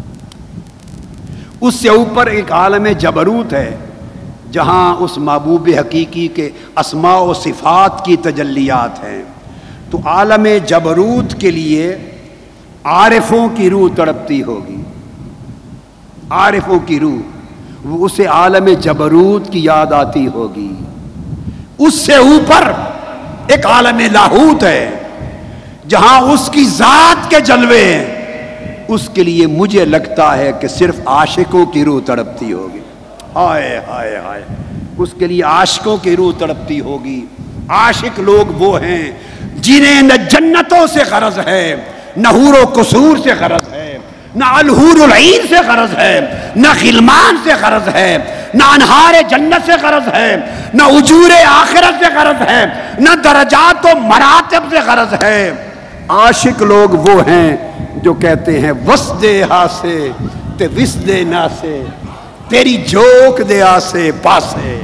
A: اس سے اوپر ایک عالم جبروت ہے جہاں اس محبوب حقیقی کے اسماء و صفات کی تجلیات ہیں. تو عالم جبروت کے لیے عارفوں کی روح تڑپتی ہوگی. عارفوں کی روح وہ اسے عالم جبروت کی یاد آتی ہوگی. اس سے اوپر ایک عالم لاہوت ہے جہاں اس کی ذات کے جلوے ہیں. اس کے لیے مجھے لگتا ہے کہ صرف عاشقوں کی روح تڑپتی ہوگی. ہائے ہائے ہائے. اس کے لیے عاشقوں کی روح تڑپتی ہوگی. عاشق لوگ وہ ہیں جنہیں نہ جنتوں سے غرض ہے، نہ حور و قصور سے غرض ہے، نہ الحور العین سے غرض ہے، نہ غلمان سے غرض ہے، نہ انہار جنت سے غرض ہے، نہ اجور آخرت سے غرض ہے، نہ درجات و مراتب سے غرض ہے. عاشق لوگ وہ ہیں جو کہتے ہیں وسدے ہاسے تے وسدے ناسے، تیری جوک دے آسے پاسے.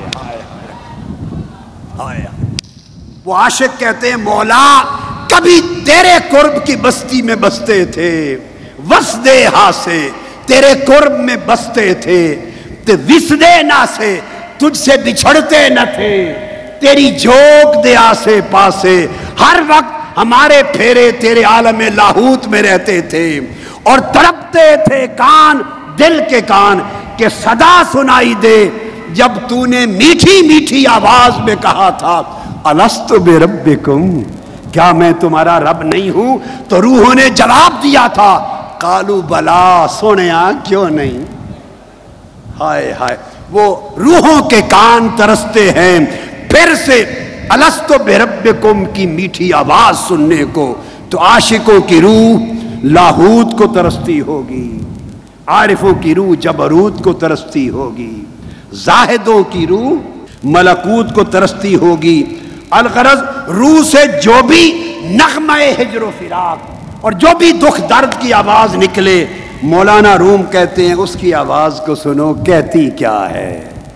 A: آیا وہ عاشق کہتے ہیں مولا کبھی تیرے قرب کی بستی میں بستے تھے، وسدے ہاسے تیرے قرب میں بستے تھے، تے وسدے ناسے تجھ سے بچھڑتے نہ تھے، تیری جوک دے آسے پاسے. ہر وقت ہمارے پھیرے تیرے عالم لاہوت میں رہتے تھے اور تڑپتے تھے کان دل کے کان کہ صدا سنائی دے جب تو نے میٹھی میٹھی آواز میں کہا تھا الست بربکم، کیا میں تمہارا رب نہیں ہوں؟ تو روحوں نے جواب دیا تھا قالوا بلا، سونیا کیوں نہیں. ہائے ہائے. وہ روحوں کے کان ترستے ہیں پھر سے الست بربکم کی میٹھی آواز سننے کو. تو عاشقوں کی روح لاہوت کو ترستی ہوگی، عارفوں کی روح جبروت کو ترستی ہوگی، زاہدوں کی روح ملکوت کو ترستی ہوگی. الغرض روح سے جو بھی نغمہ ہجر و فراق اور جو بھی دکھ درد کی آواز نکلے، مولانا روم کہتے ہیں اس کی آواز کو سنو کہتی کیا ہے.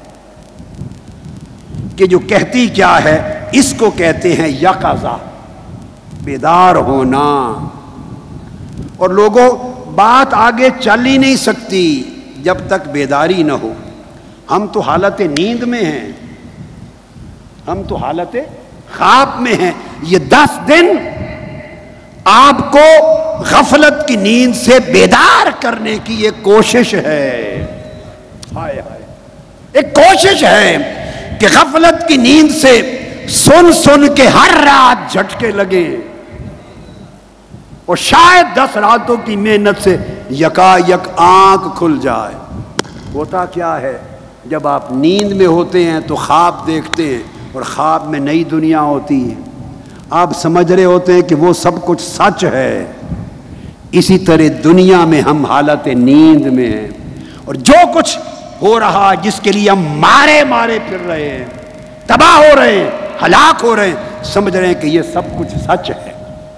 A: کہ جو کہتی کیا ہے اس کو کہتے ہیں یقظہ، بیدار ہونا. اور لوگوں بات آگے چل ہی نہیں سکتی جب تک بیداری نہ ہو. ہم تو حالت نیند میں ہیں، ہم تو حالت خواب میں ہیں. یہ دس دن آپ کو غفلت کی نیند سے بیدار کرنے کی ایک کوشش ہے. ہائے ہائے. ایک کوشش ہے کہ غفلت کی نیند سے سن سن کے ہر رات جھٹکے لگے اور شاید دس راتوں کی محنت سے یکا یک آنکھ کھل جائے. ہوتا کیا ہے جب آپ نیند میں ہوتے ہیں تو خواب دیکھتے ہیں اور خواب میں نئی دنیا ہوتی ہے. آپ سمجھ رہے ہوتے ہیں کہ وہ سب کچھ سچ ہے. اسی طرح دنیا میں ہم حالت نیند میں ہیں اور جو کچھ ہو رہا جس کے لیے ہم مارے مارے پھر رہے ہیں، تباہ ہو رہے ہیں، ہلاک ہو رہے ہیں، سمجھ رہے ہیں کہ یہ سب کچھ سچ ہے.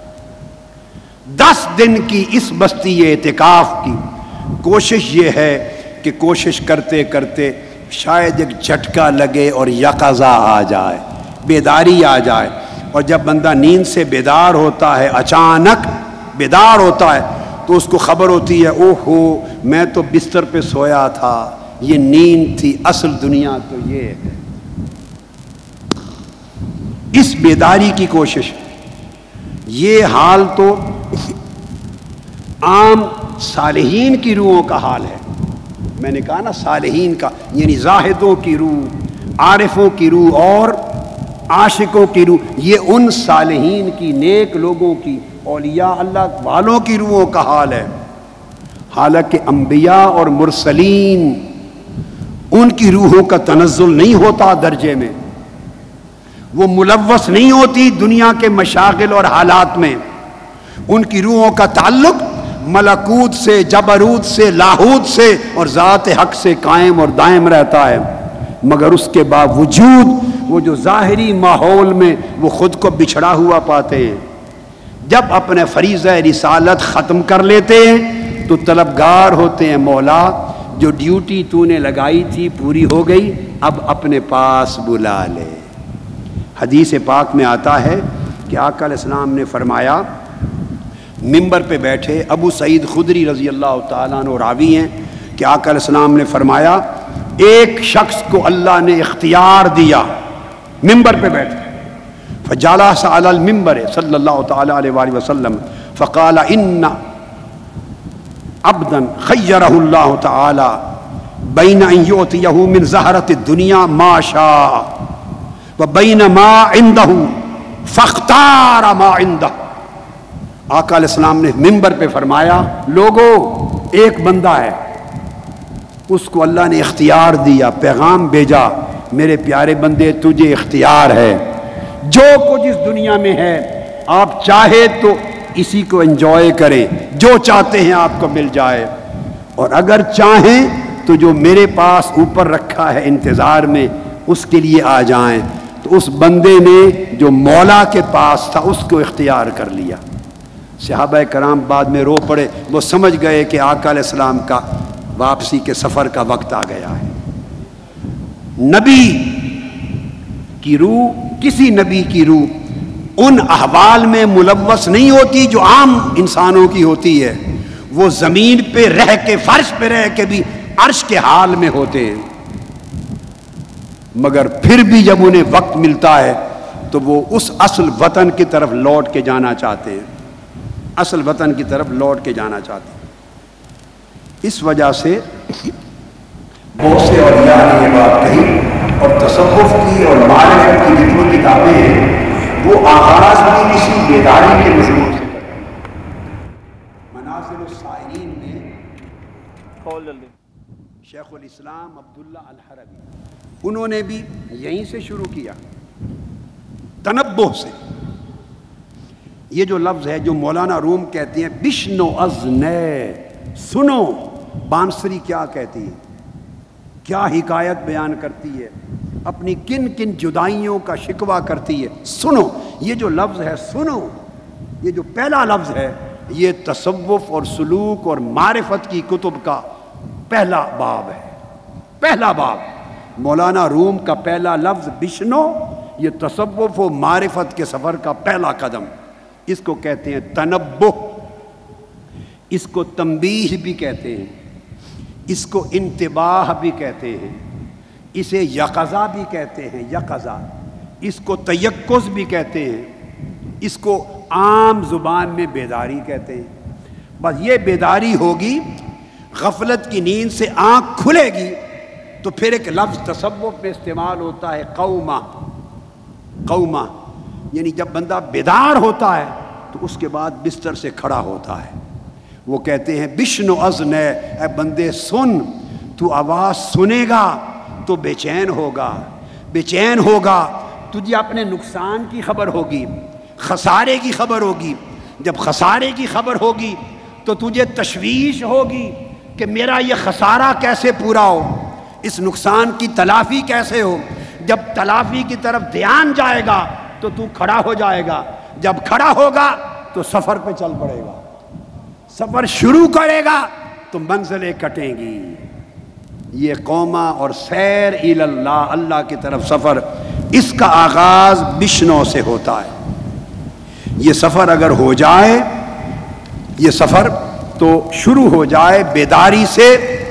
A: دس دن کی اس بستی اعتکاف کی کوشش یہ ہے کہ کوشش کرتے کرتے شاید ایک جھٹکا لگے اور یقظہ آ جائے، بیداری آ جائے. اور جب بندہ نیند سے بیدار ہوتا ہے، اچانک بیدار ہوتا ہے، تو اس کو خبر ہوتی ہے اوہ ہو میں تو بستر پہ سویا تھا، یہ نیند تھی، اصل دنیا تو یہ ہے. اس بیداری کی کوشش. یہ حال تو عام صالحین کی روحوں کا حال ہے. میں نے کہا نا صالحین کا، یعنی زاہدوں کی روح، عارفوں کی روح اور عاشقوں کی روح. یہ ان صالحین کی، نیک لوگوں کی، اولیاء اللہ والوں کی روحوں کا حال ہے. حالانکہ انبیاء اور مرسلین ان کی روحوں کا تنزل نہیں ہوتا درجے میں، وہ ملوث نہیں ہوتی دنیا کے مشاغل اور حالات میں. ان کی روحوں کا تعلق ملکوت سے، جبروت سے، لاہوت سے اور ذات حق سے قائم اور دائم رہتا ہے. مگر اس کے باوجود وہ جو ظاہری ماحول میں وہ خود کو بچھڑا ہوا پاتے ہیں، جب اپنے فریضہ رسالت ختم کر لیتے ہیں تو طلبگار ہوتے ہیں مولا جو ڈیوٹی تو نے لگائی تھی پوری ہو گئی، اب اپنے پاس بلا لے. حدیث پاک میں آتا ہے کہ آقا علیہ السلام نے فرمایا، منبر پہ بیٹھے ابو سعید خدری رضی اللہ تعالیٰ عنہ راوی ہیں کہ آقا علیہ السلام نے فرمایا ایک شخص کو اللہ نے اختیار دیا، منبر پہ بیٹھے، فجلس علی المنبر صلی اللہ تعالیٰ علیہ وآلہ وسلم فقال ان عبدا خیرہ اللہ تعالی بین ان یعطیہ من زہرۃ الدنیا ما شاء وبین ما عنده فاختار ما عنده۔ آقا علیہ السلام نے منبر پہ فرمایا، لوگو ایک بندہ ہے، اس کو اللہ نے اختیار دیا، پیغام بھیجا، میرے پیارے بندے تجھے اختیار ہے، جو کچھ اس دنیا میں ہے آپ چاہے تو اسی کو انجوائے کریں، جو چاہتے ہیں آپ کو مل جائے، اور اگر چاہیں تو جو میرے پاس اوپر رکھا ہے انتظار میں اس کے لیے آ جائیں۔ تو اس بندے نے جو مولا کے پاس تھا اس کو اختیار کر لیا۔ صحابہ کرام بعد میں رو پڑے، وہ سمجھ گئے کہ آقا علیہ السلام کا واپسی کے سفر کا وقت آ گیا ہے۔ نبی کی روح، کسی نبی کی روح ان احوال میں ملوث نہیں ہوتی جو عام انسانوں کی ہوتی ہے، وہ زمین پہ رہ کے، فرش پہ رہ کے بھی عرش کے حال میں ہوتے ہیں، مگر پھر بھی جب انہیں وقت ملتا ہے تو وہ اس اصل وطن کی طرف لوٹ کے جانا چاہتے ہیں، اصل وطن کی طرف لوٹ کے جانا چاہتے ہیں۔ اس وجہ سے بہت سے اولیاء نے یہ بات کہی، اور تصوف کی اور معرفت کی جتنی کتابیں ہیں وہ آغاز بھی کسی بیداری کے مضمون سے کرتے ہیں۔ منازل السائرین میں شیخ الاسلام عبداللہ الحربی انہوں نے بھی یہیں سے شروع کیا، تنبہ سے۔ یہ جو لفظ ہے جو مولانا روم کہتے ہیں بشنو ازنے، سنو، بانسری کیا کہتی ہے، کیا حکایت بیان کرتی ہے، اپنی کن کن جدائیوں کا شکوہ کرتی ہے، سنو۔ یہ جو لفظ ہے سنو، یہ جو پہلا لفظ ہے، یہ تصوف اور سلوک اور معرفت کی کتب کا پہلا باب ہے، پہلا باب۔ مولانا روم کا پہلا لفظ بشنو، یہ تصوف و معرفت کے سفر کا پہلا قدم، اس کو کہتے ہیں تنبہ، اس کو تنبیہ بھی کہتے ہیں، اس کو انتباہ بھی کہتے ہیں، اسے یقظہ بھی کہتے ہیں، یقظہ، اس کو تیقظ بھی کہتے ہیں، اس کو عام زبان میں بیداری کہتے ہیں۔ بس یہ بیداری ہوگی، غفلت کی نیند سے آنکھ کھلے گی تو پھر ایک لفظ تصوف میں استعمال ہوتا ہے قومہ، قومہ، یعنی جب بندہ بیدار ہوتا ہے تو اس کے بعد بستر سے کھڑا ہوتا ہے۔ وہ کہتے ہیں بشنو ازنے، اے بندے سن، تو آواز سنے گا تو بے چین ہوگا، بے چین ہوگا، تجھے اپنے نقصان کی خبر ہوگی، خسارے کی خبر ہوگی۔ جب خسارے کی خبر ہوگی تو تجھے تشویش ہوگی کہ میرا یہ خسارہ کیسے پورا ہو، اس نقصان کی تلافی کیسے ہو۔ جب تلافی کی طرف دھیان جائے گا تو تو کھڑا ہو جائے گا، جب کھڑا ہوگا تو سفر پہ چل پڑے گا، سفر شروع کرے گا تو منزلیں کٹیں گی۔ یہ قومہ اور سیر الی اللہ، اللہ کی طرف سفر، اس کا آغاز بشنو سے ہوتا ہے۔ یہ سفر اگر ہو جائے، یہ سفر تو شروع ہو جائے بیداری سے،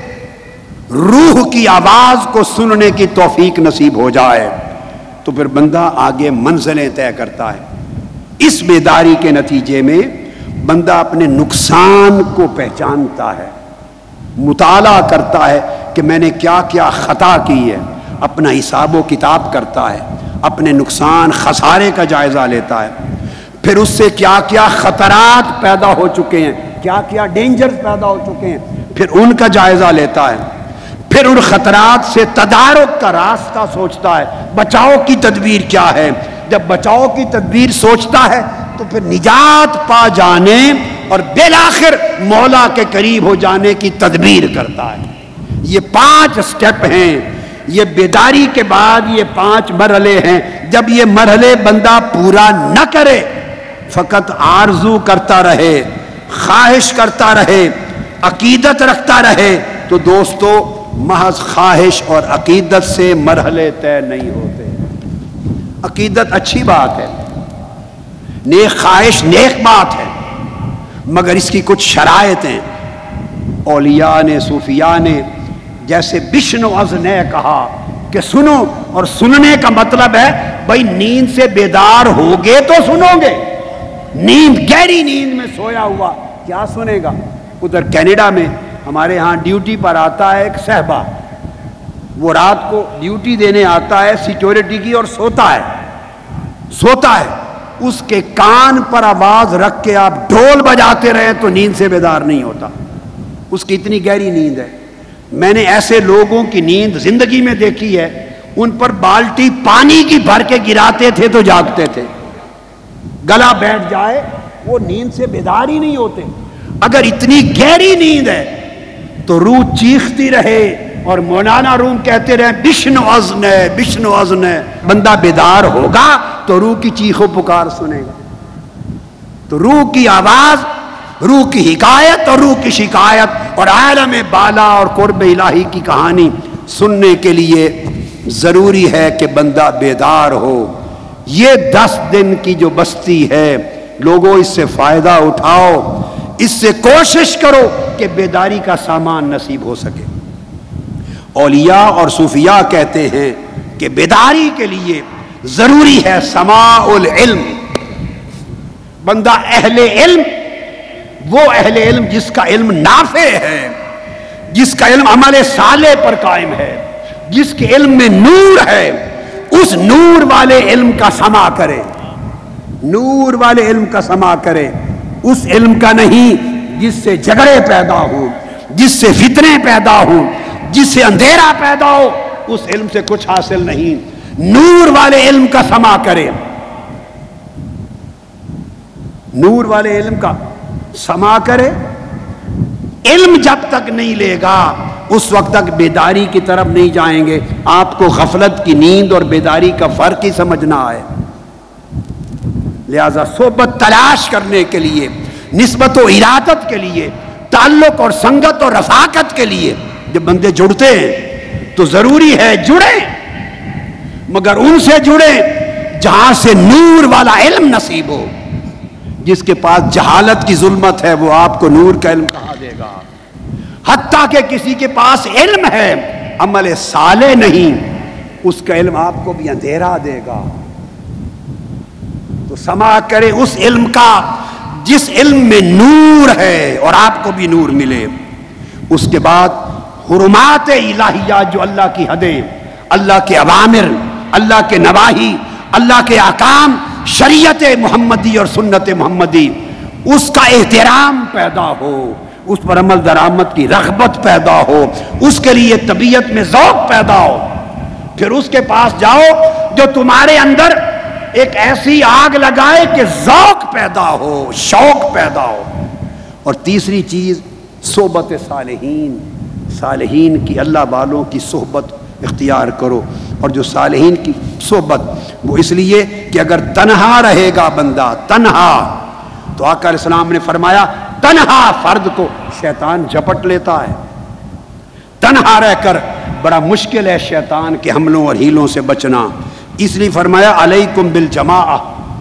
A: روح کی آواز کو سننے کی توفیق نصیب ہو جائے تو پھر بندہ آگے منزلیں طے کرتا ہے۔ اس بیداری کے نتیجے میں بندہ اپنے نقصان کو پہچانتا ہے، مطالعہ کرتا ہے کہ میں نے کیا کیا خطا کی ہے، اپنا حساب و کتاب کرتا ہے، اپنے نقصان خسارے کا جائزہ لیتا ہے، پھر اس سے کیا کیا خطرات پیدا ہو چکے ہیں، کیا کیا ڈینجرز پیدا ہو چکے ہیں، پھر ان کا جائزہ لیتا ہے، پھر ان خطرات سے تدارک کا راستہ سوچتا ہے، بچاؤ کی تدبیر کیا ہے۔ جب بچاؤ کی تدبیر سوچتا ہے تو پھر نجات پا جانے اور بالآخر مولا کے قریب ہو جانے کی تدبیر کرتا ہے۔ یہ پانچ سٹیپ ہیں، یہ بیداری کے بعد یہ پانچ مرحلے ہیں۔ جب یہ مرحلے بندہ پورا نہ کرے، فقط آرزو کرتا رہے، خواہش کرتا رہے، عقیدت رکھتا رہے، تو دوستو محض خواہش اور عقیدت سے مرحلے طے نہیں ہوتے۔ عقیدت اچھی بات ہے، نیک خواہش نیک بات ہے، مگر اس کی کچھ شرائطیں اولیاء نے، صوفیاء نے، جیسے بشنو از نے کہا کہ سنو، اور سننے کا مطلب ہے بھائی نیند سے بیدار ہوگے تو سنو گے، نیند گہری نیند میں سویا ہوا کیا سنے گا؟ ادھر کینیڈا میں ہمارے ہاں ڈیوٹی پر آتا ہے ایک صحبہ، وہ رات کو ڈیوٹی دینے آتا ہے سیکیورٹی کی اور سوتا ہے سوتا ہے اس کے کان پر آواز رکھ کے آپ ڈھول بجاتے رہے تو نیند سے بیدار نہیں ہوتا، اس کی اتنی گہری نیند ہے۔ میں نے ایسے لوگوں کی نیند زندگی میں دیکھی ہے، ان پر بالٹی پانی کی بھر کے گراتے تھے تو جاگتے تھے، گلا بیٹھ جائے وہ نیند سے بیدار ہی نہیں ہوتے۔ اگر اتنی گہری نیند ہے تو روح چیختی رہے اور مولانا روم کہتے رہے بشنو ازن ہے بشنو ازن ہے، بندہ بیدار ہوگا تو روح کی چیخ و پکار سنے گا۔ تو روح کی آواز، روح کی حکایت اور روح کی شکایت اور عالم بالا اور قرب الہی کی کہانی سننے کے لیے ضروری ہے کہ بندہ بیدار ہو۔ یہ دس دن کی جو بستی ہے لوگوں اس سے فائدہ اٹھاؤ، اس سے کوشش کرو کہ بیداری کا سامان نصیب ہو سکے۔ اولیاء اور صوفیاء کہتے ہیں کہ بیداری کے لیے ضروری ہے سماع العلم۔ بندہ اہل علم، وہ اہل علم جس کا علم نافع ہے، جس کا علم عمل صالح پر قائم ہے، جس کے علم میں نور ہے، اس نور والے علم کا سماع کرے، نور والے علم کا سماع کرے، اس علم کا نہیں جس سے جھگڑے پیدا ہوں، جس سے فتنے پیدا ہوں، جس سے اندھیرا پیدا ہو، اس علم سے کچھ حاصل نہیں۔ نور والے علم کا سماع کرے، نور والے علم کا سماع کرے۔ علم جب تک نہیں لے گا اس وقت تک بیداری کی طرف نہیں جائیں گے۔ آپ کو غفلت کی نیند اور بیداری کا فرق ہی سمجھنا ہے۔ لہذا صحبت تلاش کرنے کے لیے، نسبت و ارادت کے لیے، تعلق اور سنگت اور رفاقت کے لیے جب بندے جڑتے ہیں تو ضروری ہے جڑیں، مگر ان سے جڑیں جہاں سے نور والا علم نصیب ہو۔ جس کے پاس جہالت کی ظلمت ہے وہ آپ کو نور کا علم کہاں دے گا؟ حتیٰ کہ کسی کے پاس علم ہے عمل صالح نہیں، اس کا علم آپ کو بھی اندھیرا دے گا۔ تو سماع کرے اس علم کا جس علم میں نور ہے اور آپ کو بھی نور ملے۔ اس کے بعد حرمات الہیہ جو اللہ کی حدیں، اللہ کے اوامر، اللہ کے نواہی، اللہ کے احکام، شریعت محمدی اور سنت محمدی، اس کا احترام پیدا ہو، اس پر عمل درآمد کی رغبت پیدا ہو، اس کے لیے طبیعت میں ذوق پیدا ہو۔ پھر اس کے پاس جاؤ جو تمہارے اندر ایک ایسی آگ لگائے کہ ذوق پیدا ہو، شوق پیدا ہو۔ اور تیسری چیز صحبت صالحین، صالحین کی، اللہ والوں کی صحبت اختیار کرو۔ اور جو صالحین کی صحبت وہ اس لیے کہ اگر تنہا رہے گا بندہ، تنہا، تو آقا علیہ السلام نے فرمایا تنہا فرد کو شیطان جھپٹ لیتا ہے۔ تنہا رہ کر بڑا مشکل ہے شیطان کے حملوں اور ہیلوں سے بچنا، اس لیے فرمایا علیکم بالجماعہ،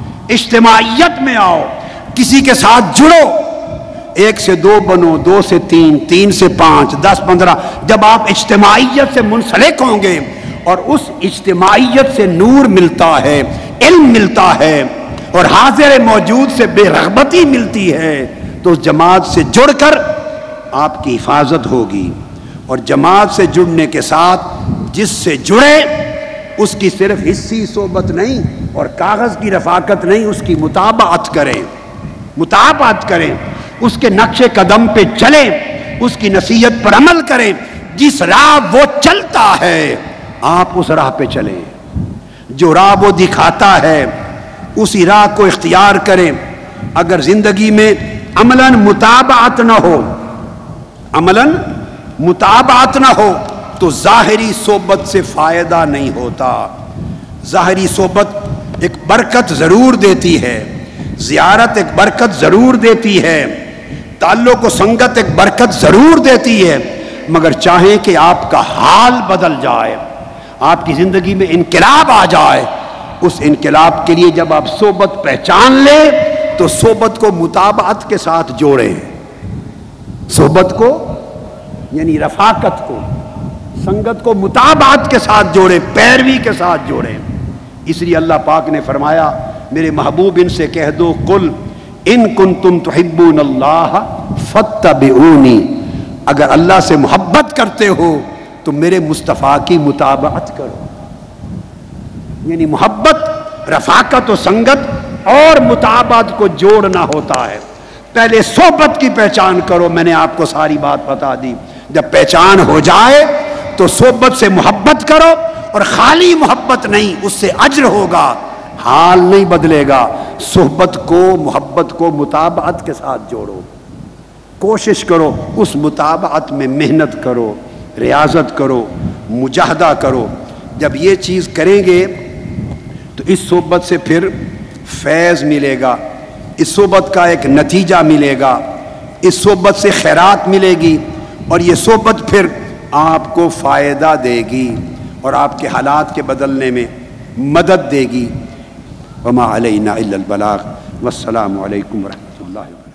A: اجتماعیت میں آؤ، کسی کے ساتھ جڑو، ایک سے دو بنو، دو سے تین، تین سے پانچ، دس پندرہ۔ جب آپ اجتماعیت سے منسلک ہوں گے اور اس اجتماعیت سے نور ملتا ہے، علم ملتا ہے اور حاضر موجود سے بے رغبتی ملتی ہے، تو اس جماعت سے جڑ کر آپ کی حفاظت ہوگی۔ اور جماعت سے جڑنے کے ساتھ جس سے جڑے اس کی صرف حصی صحبت نہیں اور کاغذ کی رفاقت نہیں، اس کی مطابعت کریں، مطابعت کریں، اس کے نقش قدم پہ چلیں، اس کی نصیحت پر عمل کریں۔ جس راہ وہ چلتا ہے آپ اس راہ پہ چلیں، جو راہ وہ دکھاتا ہے اسی راہ کو اختیار کریں۔ اگر زندگی میں عملاً مطابعت نہ ہو، عملاً مطابعت نہ ہو تو ظاہری صحبت سے فائدہ نہیں ہوتا۔ ظاہری صحبت ایک برکت ضرور دیتی ہے، زیارت ایک برکت ضرور دیتی ہے، تعلق و سنگت ایک برکت ضرور دیتی ہے، مگر چاہیں کہ آپ کا حال بدل جائے، آپ کی زندگی میں انقلاب آ جائے، اس انقلاب کے لیے جب آپ صحبت پہچان لیں تو صحبت کو مطابعت کے ساتھ جوڑیں، صحبت کو یعنی رفاقت کو، سنگت کو مطابعت کے ساتھ جوڑیں، پیروی کے ساتھ جوڑیں۔ اس لیے اللہ پاک نے فرمایا میرے محبوب ان سے کہہ دو قل ان کنتم تحبون اللہ فاتبعونی، اگر اللہ سے محبت کرتے ہو تو میرے مصطفیٰ کی مطابعت کرو۔ یعنی محبت، رفاقت و سنگت اور مطابعت کو جوڑنا ہوتا ہے۔ پہلے صحبت کی پہچان کرو، میں نے آپ کو ساری بات بتا دی۔ جب پہچان ہو جائے تو صحبت سے محبت کرو، اور خالی محبت نہیں، اس سے اجر ہوگا، حال نہیں بدلے گا۔ صحبت کو، محبت کو مطابعت کے ساتھ جوڑو، کوشش کرو، اس مطابعت میں محنت کرو، ریاضت کرو، مجاہدہ کرو۔ جب یہ چیز کریں گے تو اس صحبت سے پھر فیض ملے گا، اس صحبت کا ایک نتیجہ ملے گا، اس صحبت سے خیرات ملے گی، اور یہ صحبت پھر آپ کو فائدہ دے گی اور آپ کے حالات کے بدلنے میں مدد دے گی۔ وما علینا الا البلاغ، والسلام علیکم ورحمۃ اللہ وبرکاتہ۔